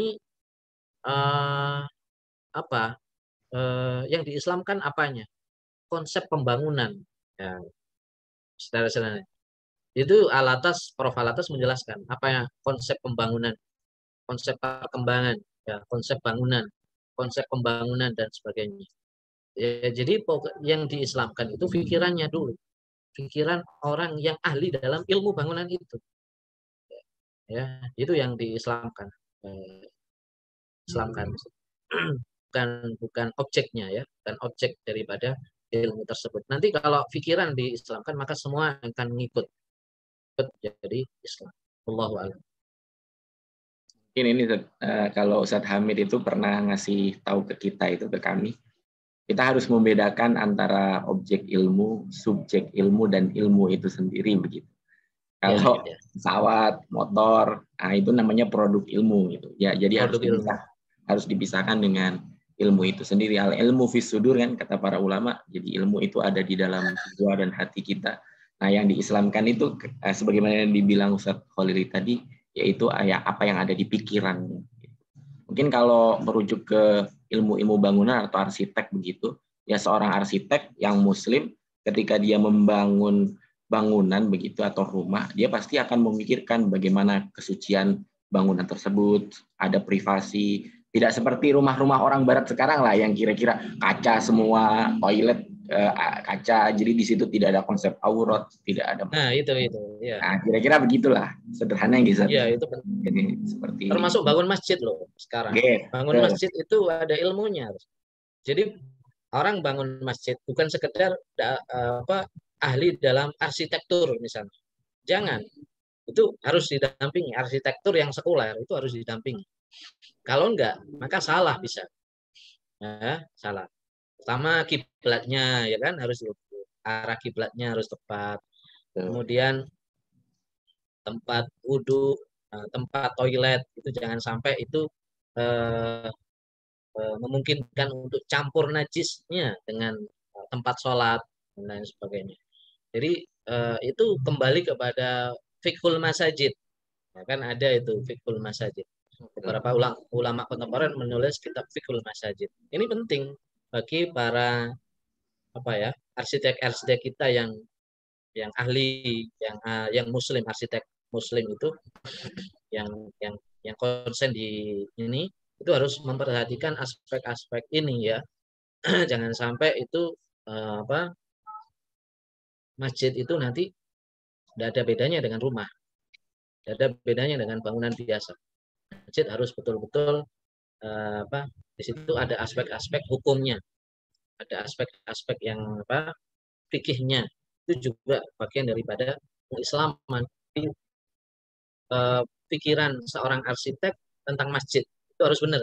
eh, apa eh, yang diislamkan apanya? Konsep pembangunan. Ya, saudara-saudara. Itu Alatas, Prof. Alatas menjelaskan apa ya konsep pembangunan, konsep perkembangan, ya, konsep bangunan, konsep pembangunan dan sebagainya. Ya, jadi pokok yang diislamkan itu pikirannya dulu, pikiran orang yang ahli dalam ilmu bangunan itu. Ya, itu yang diislamkan. Eh, Islamkan. bukan bukan objeknya ya, bukan objek daripada ilmu tersebut. Nanti kalau pikiran diislamkan maka semua akan ngikut jadi Islam. Allahu a'lam. Mungkin ini uh, kalau Ustadz Hamid itu pernah ngasih tahu ke kita itu ke kami, kita harus membedakan antara objek ilmu, subjek ilmu, dan ilmu itu sendiri begitu. Kalau ya, ya. pesawat, motor, nah itu namanya produk ilmu gitu. Ya, jadi produk harus dipisah, harus dipisahkan dengan ilmu itu sendiri. Al ilmu fis sudur kan kata para ulama. Jadi ilmu itu ada di dalam jiwa dan hati kita. Nah, yang diislamkan itu eh, sebagaimana yang dibilang Ustadz Khalili tadi, yaitu ya, apa yang ada di pikiran. Mungkin kalau merujuk ke ilmu-ilmu bangunan atau arsitek begitu, ya seorang arsitek yang muslim ketika dia membangun bangunan begitu atau rumah, dia pasti akan memikirkan bagaimana kesucian bangunan tersebut, ada privasi, tidak seperti rumah-rumah orang barat sekarang lah yang kira-kira kaca semua, toilet eh, kaca, jadi di situ tidak ada konsep aurat, tidak ada. Nah itu itu, ya. Nah kira-kira begitulah sederhana gitu. Iya itu jadi seperti. Termasuk bangun masjid loh sekarang. Okay. Bangun masjid itu ada ilmunya. Jadi orang bangun masjid bukan sekedar apa ahli dalam arsitektur misalnya. Jangan. Itu harus didampingi. Arsitektur yang sekuler itu harus didampingi. Kalau enggak, maka salah bisa. Ya, salah. Pertama kiblatnya ya kan harus arah kiblatnya harus tepat. Kemudian tempat wudhu, tempat toilet itu jangan sampai itu eh, eh, memungkinkan untuk campur najisnya dengan tempat sholat dan lain sebagainya. Jadi eh, itu kembali kepada fiqhul masajid. Ya, kan ada itu fiqhul masajid. Beberapa ulama, ulama kontemporer menulis kitab fiqhul masajid. Ini penting bagi para apa ya arsitek-arsitek kita yang yang ahli, yang uh, yang muslim, arsitek muslim itu yang yang yang konsen di ini itu harus memperhatikan aspek-aspek ini ya. Jangan sampai itu uh, apa masjid itu nanti tidak ada bedanya dengan rumah, tidak ada bedanya dengan bangunan biasa. Masjid harus betul-betul uh, apa di situ ada aspek-aspek hukumnya, ada aspek-aspek yang apa fikihnya, itu juga bagian daripada keislaman. Uh, pikiran seorang arsitek tentang masjid itu harus benar.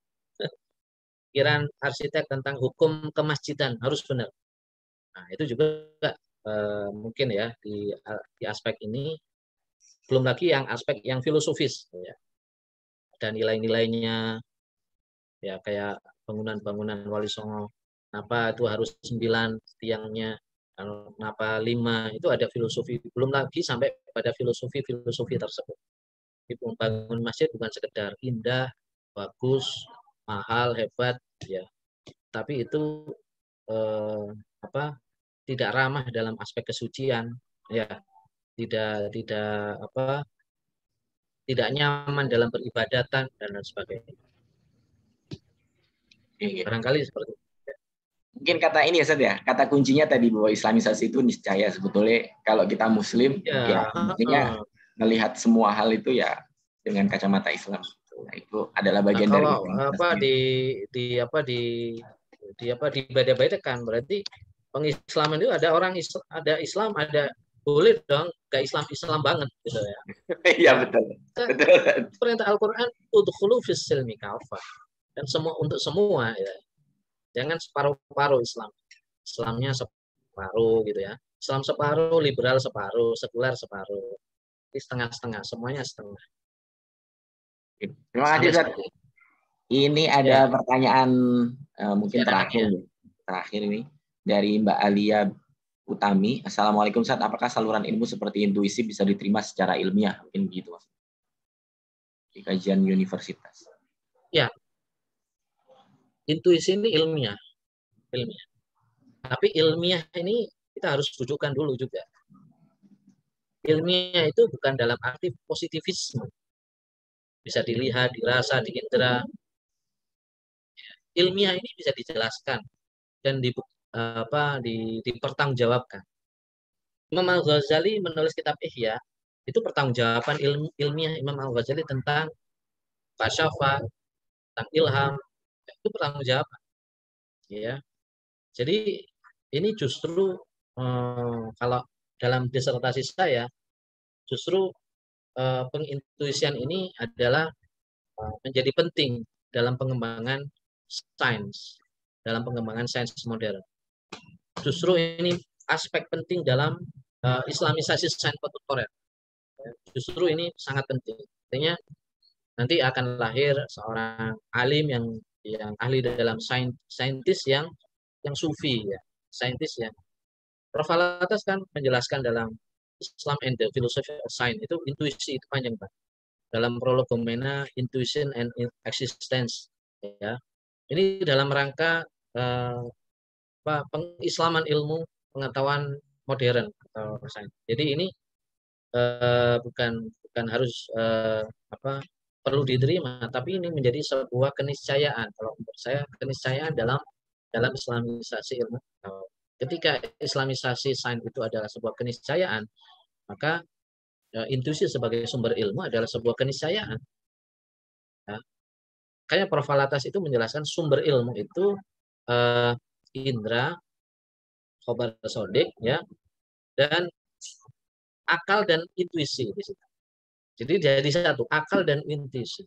Pikiran arsitek tentang hukum kemasjidan harus benar. Nah, itu juga uh, mungkin ya di, di aspek ini. Belum lagi yang aspek yang filosofis ya. Dan nilai-nilainya ya kayak bangunan-bangunan Wali Songo, kenapa itu harus sembilan tiangnya, kenapa lima, itu ada filosofi. Belum lagi sampai pada filosofi-filosofi tersebut. Membangun masjid bukan sekedar indah, bagus, mahal, hebat, ya. Tapi itu eh, apa? Tidak ramah dalam aspek kesucian, ya. Tidak tidak apa? Tidak nyaman dalam peribadatan dan lain sebagainya. Barangkali seperti itu. mungkin kata ini ya Ustaz ya, kata kuncinya tadi bahwa Islamisasi itu niscaya sebetulnya kalau kita Muslim ya, ya mestinya uh, melihat semua hal itu ya dengan kacamata Islam. Nah, itu adalah bagian nah, dari kalau apa di di apa di di apa dibeda-bedakan berarti pengislaman itu ada orang Islam, ada Islam, ada boleh dong gak Islam Islam banget gitu ya. Iya betul. Betul. Perintah Al-Qur'an udkhulu fis silmi kafah. Dan semua untuk semua ya. Jangan separuh-paruh Islam. Islamnya separuh gitu ya. Islam separuh, liberal separuh, sekuler separuh. Ini setengah-setengah, semuanya setengah. Terima kasih Ustaz. Ini ada ya. pertanyaan uh, mungkin ya, terakhir ya. Terakhir ini dari Mbak Alia Utami. Assalamualaikum Ustaz, apakah saluran ilmu seperti intuisi bisa diterima secara ilmiah? Mungkin begitu Mas. Di kajian universitas. Ya. Intuisi ini ilmiah. Ilmiah. Tapi ilmiah ini kita harus rujukan dulu juga. Ilmiah itu bukan dalam arti positivisme. Bisa dilihat, dirasa, diindra. Ilmiah ini bisa dijelaskan dan di, apa, di, dipertanggungjawabkan. Imam Al-Ghazali menulis kitab Ihya, itu pertanggungjawaban ilmi, ilmiah Imam Al-Ghazali tentang fasyafa, tentang ilham, itu pertanggungjawaban. Ya. Jadi ini justru eh, kalau dalam disertasi saya, justru eh, pengintuisian ini adalah eh, menjadi penting dalam pengembangan sains, dalam pengembangan sains modern. Justru ini aspek penting dalam uh, Islamisasi sains kontemporer. Justru ini sangat penting. Artinya nanti akan lahir seorang alim yang yang ahli dalam sains, saintis yang yang sufi ya, saintis yang. Prof Alatas kan menjelaskan dalam Islam and the Philosophy of Science itu intuisi itu panjang Pak. Dalam prolegomena Intuition and Existence ya. Ini dalam rangka uh, apa, pengislaman ilmu pengetahuan modern atau sains. Jadi ini uh, bukan bukan harus uh, apa perlu diterima, tapi ini menjadi sebuah keniscayaan. Kalau menurut saya keniscayaan dalam dalam Islamisasi ilmu. Ketika Islamisasi sains itu adalah sebuah keniscayaan, maka uh, intuisi sebagai sumber ilmu adalah sebuah keniscayaan. Ya. Kayak Prof Alatas itu menjelaskan sumber ilmu itu uh, indra, khobar sodik, ya, dan akal dan intuisi di situ. Jadi jadi satu, akal dan intuisi.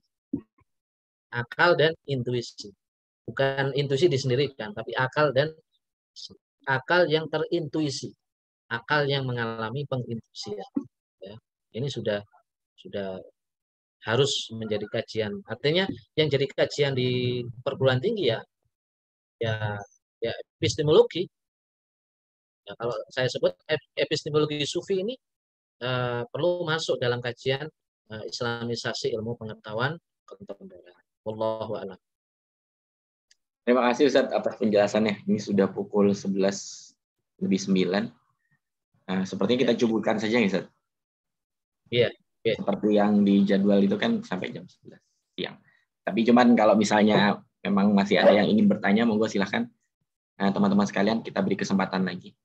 Akal dan intuisi. Bukan intuisi disendirikan, tapi akal dan akal yang terintuisi. Akal yang mengalami pengintuisian. Ya. Ini sudah sudah harus menjadi kajian. Artinya yang jadi kajian di perguruan tinggi ya ya ya epistemologi. Ya, kalau saya sebut epistemologi sufi ini uh, perlu masuk dalam kajian uh, Islamisasi ilmu pengetahuan kontemporer. Wallahu a'lam. Terima kasih Ustaz atas penjelasannya. Ini sudah pukul sebelas lebih sembilan. Nah, sepertinya kita cukupkan saja ya Ustaz. Iya. Yeah. Seperti yang di jadwal itu kan sampai jam sebelas siang. Tapi cuman kalau misalnya memang masih ada yang ingin bertanya, monggo silahkan. Nah, teman-teman sekalian, kita beri kesempatan lagi.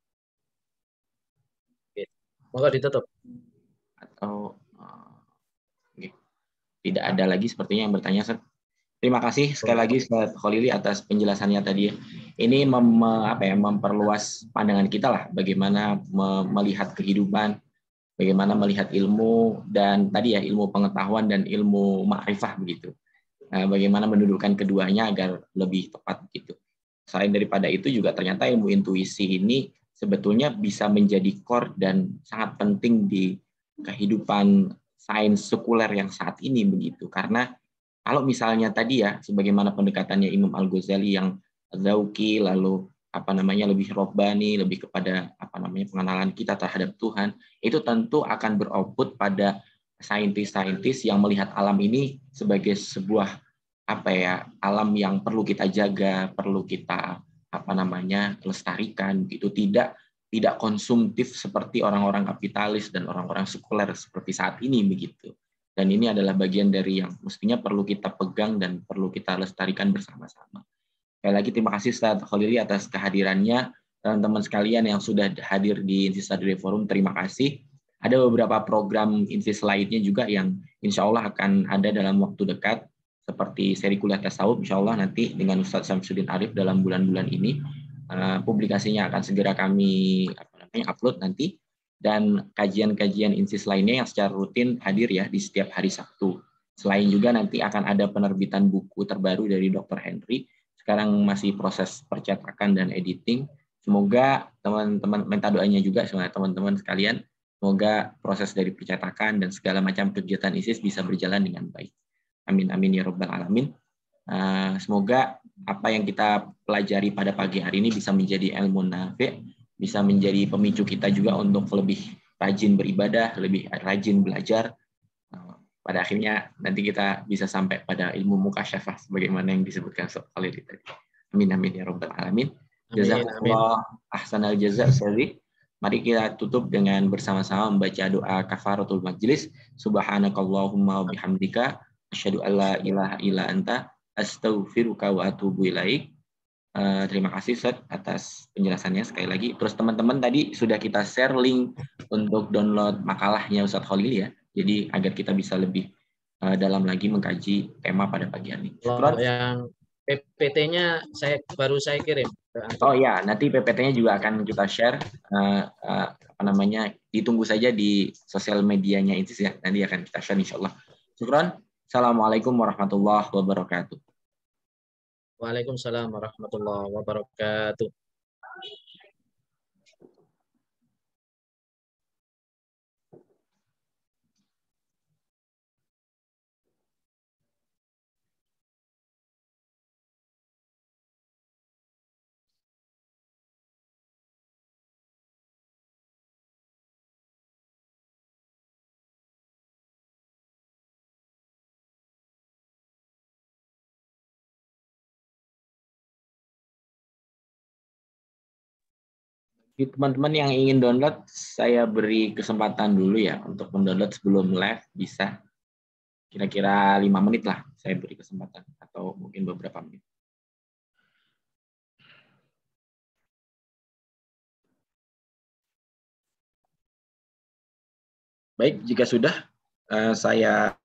Oke. Monggo ditutup. Atau uh, okay. Tidak ada lagi sepertinya yang bertanya, Ustaz. Terima kasih sekali lagi Ustaz Khalili atas penjelasannya tadi. Ini mem, apa ya, memperluas pandangan kita lah, bagaimana me, melihat kehidupan, bagaimana melihat ilmu, dan tadi ya ilmu pengetahuan dan ilmu ma'rifah begitu. Nah, bagaimana mendudukkan keduanya agar lebih tepat begitu. Selain daripada itu juga ternyata ilmu intuisi ini sebetulnya bisa menjadi core dan sangat penting di kehidupan sains sekuler yang saat ini begitu. Karena kalau misalnya tadi ya, sebagaimana pendekatannya Imam Al-Ghazali yang zauki, lalu apa namanya lebih robbani, lebih kepada apa namanya pengenalan kita terhadap Tuhan, itu tentu akan beroutput pada saintis-saintis yang melihat alam ini sebagai sebuah apa ya alam yang perlu kita jaga, perlu kita apa namanya lestarikan, gitu tidak tidak konsumtif seperti orang-orang kapitalis dan orang-orang sekuler seperti saat ini begitu. Dan ini adalah bagian dari yang mestinya perlu kita pegang dan perlu kita lestarikan bersama-sama. Sekali lagi terima kasih Ustaz Khalili atas kehadirannya. Teman-teman sekalian yang sudah hadir di Insis Study Forum, terima kasih. Ada beberapa program Insis lainnya juga yang insya Allah akan ada dalam waktu dekat, seperti seri kuliah tasawuf, insya Allah nanti dengan Ustadz Syamsuddin Arif dalam bulan-bulan ini. Uh, publikasinya akan segera kami apa namanya, upload nanti. Dan kajian-kajian Insis lainnya yang secara rutin hadir ya di setiap hari Sabtu. Selain juga nanti akan ada penerbitan buku terbaru dari dokter Henry. Sekarang masih proses percetakan dan editing. Semoga teman-teman minta doanya juga sebenarnya teman-teman sekalian, semoga proses dari percetakan dan segala macam kegiatan ISIS bisa berjalan dengan baik. Amin amin ya rabbal alamin. Uh, semoga apa yang kita pelajari pada pagi hari ini bisa menjadi ilmu nafi', bisa menjadi pemicu kita juga untuk lebih rajin beribadah, lebih rajin belajar. Uh, pada akhirnya nanti kita bisa sampai pada ilmu mukasyafah sebagaimana yang disebutkan sekali tadi. Amin amin ya rabbal alamin. Jazakumullah ahsanal jaza. Sorry. Mari kita tutup dengan bersama-sama membaca doa kafaratul majlis. Subhanakallahumma wa bihamdika asyhadu an la ilaha illa anta astaghfiruka wa atubu ilaik. Uh, terima kasih Ustaz atas penjelasannya sekali lagi. Terus teman-teman tadi sudah kita share link untuk download makalahnya Ustaz Khalil ya. Jadi agar kita bisa lebih uh, dalam lagi mengkaji tema pada pagi hari ini. Kalau yang P P T-nya saya baru saya kirim. Oh ya, nanti P P T-nya juga akan kita share. Uh, uh, apa namanya? Ditunggu saja di sosial medianya Insis ya. Nanti akan kita share insya Allah. Syukran. Assalamualaikum warahmatullahi wabarakatuh. Waalaikumsalam warahmatullahi wabarakatuh. Teman-teman yang ingin download, saya beri kesempatan dulu ya untuk mendownload sebelum live bisa. Kira-kira lima menit lah saya beri kesempatan atau mungkin beberapa menit. Baik, jika sudah saya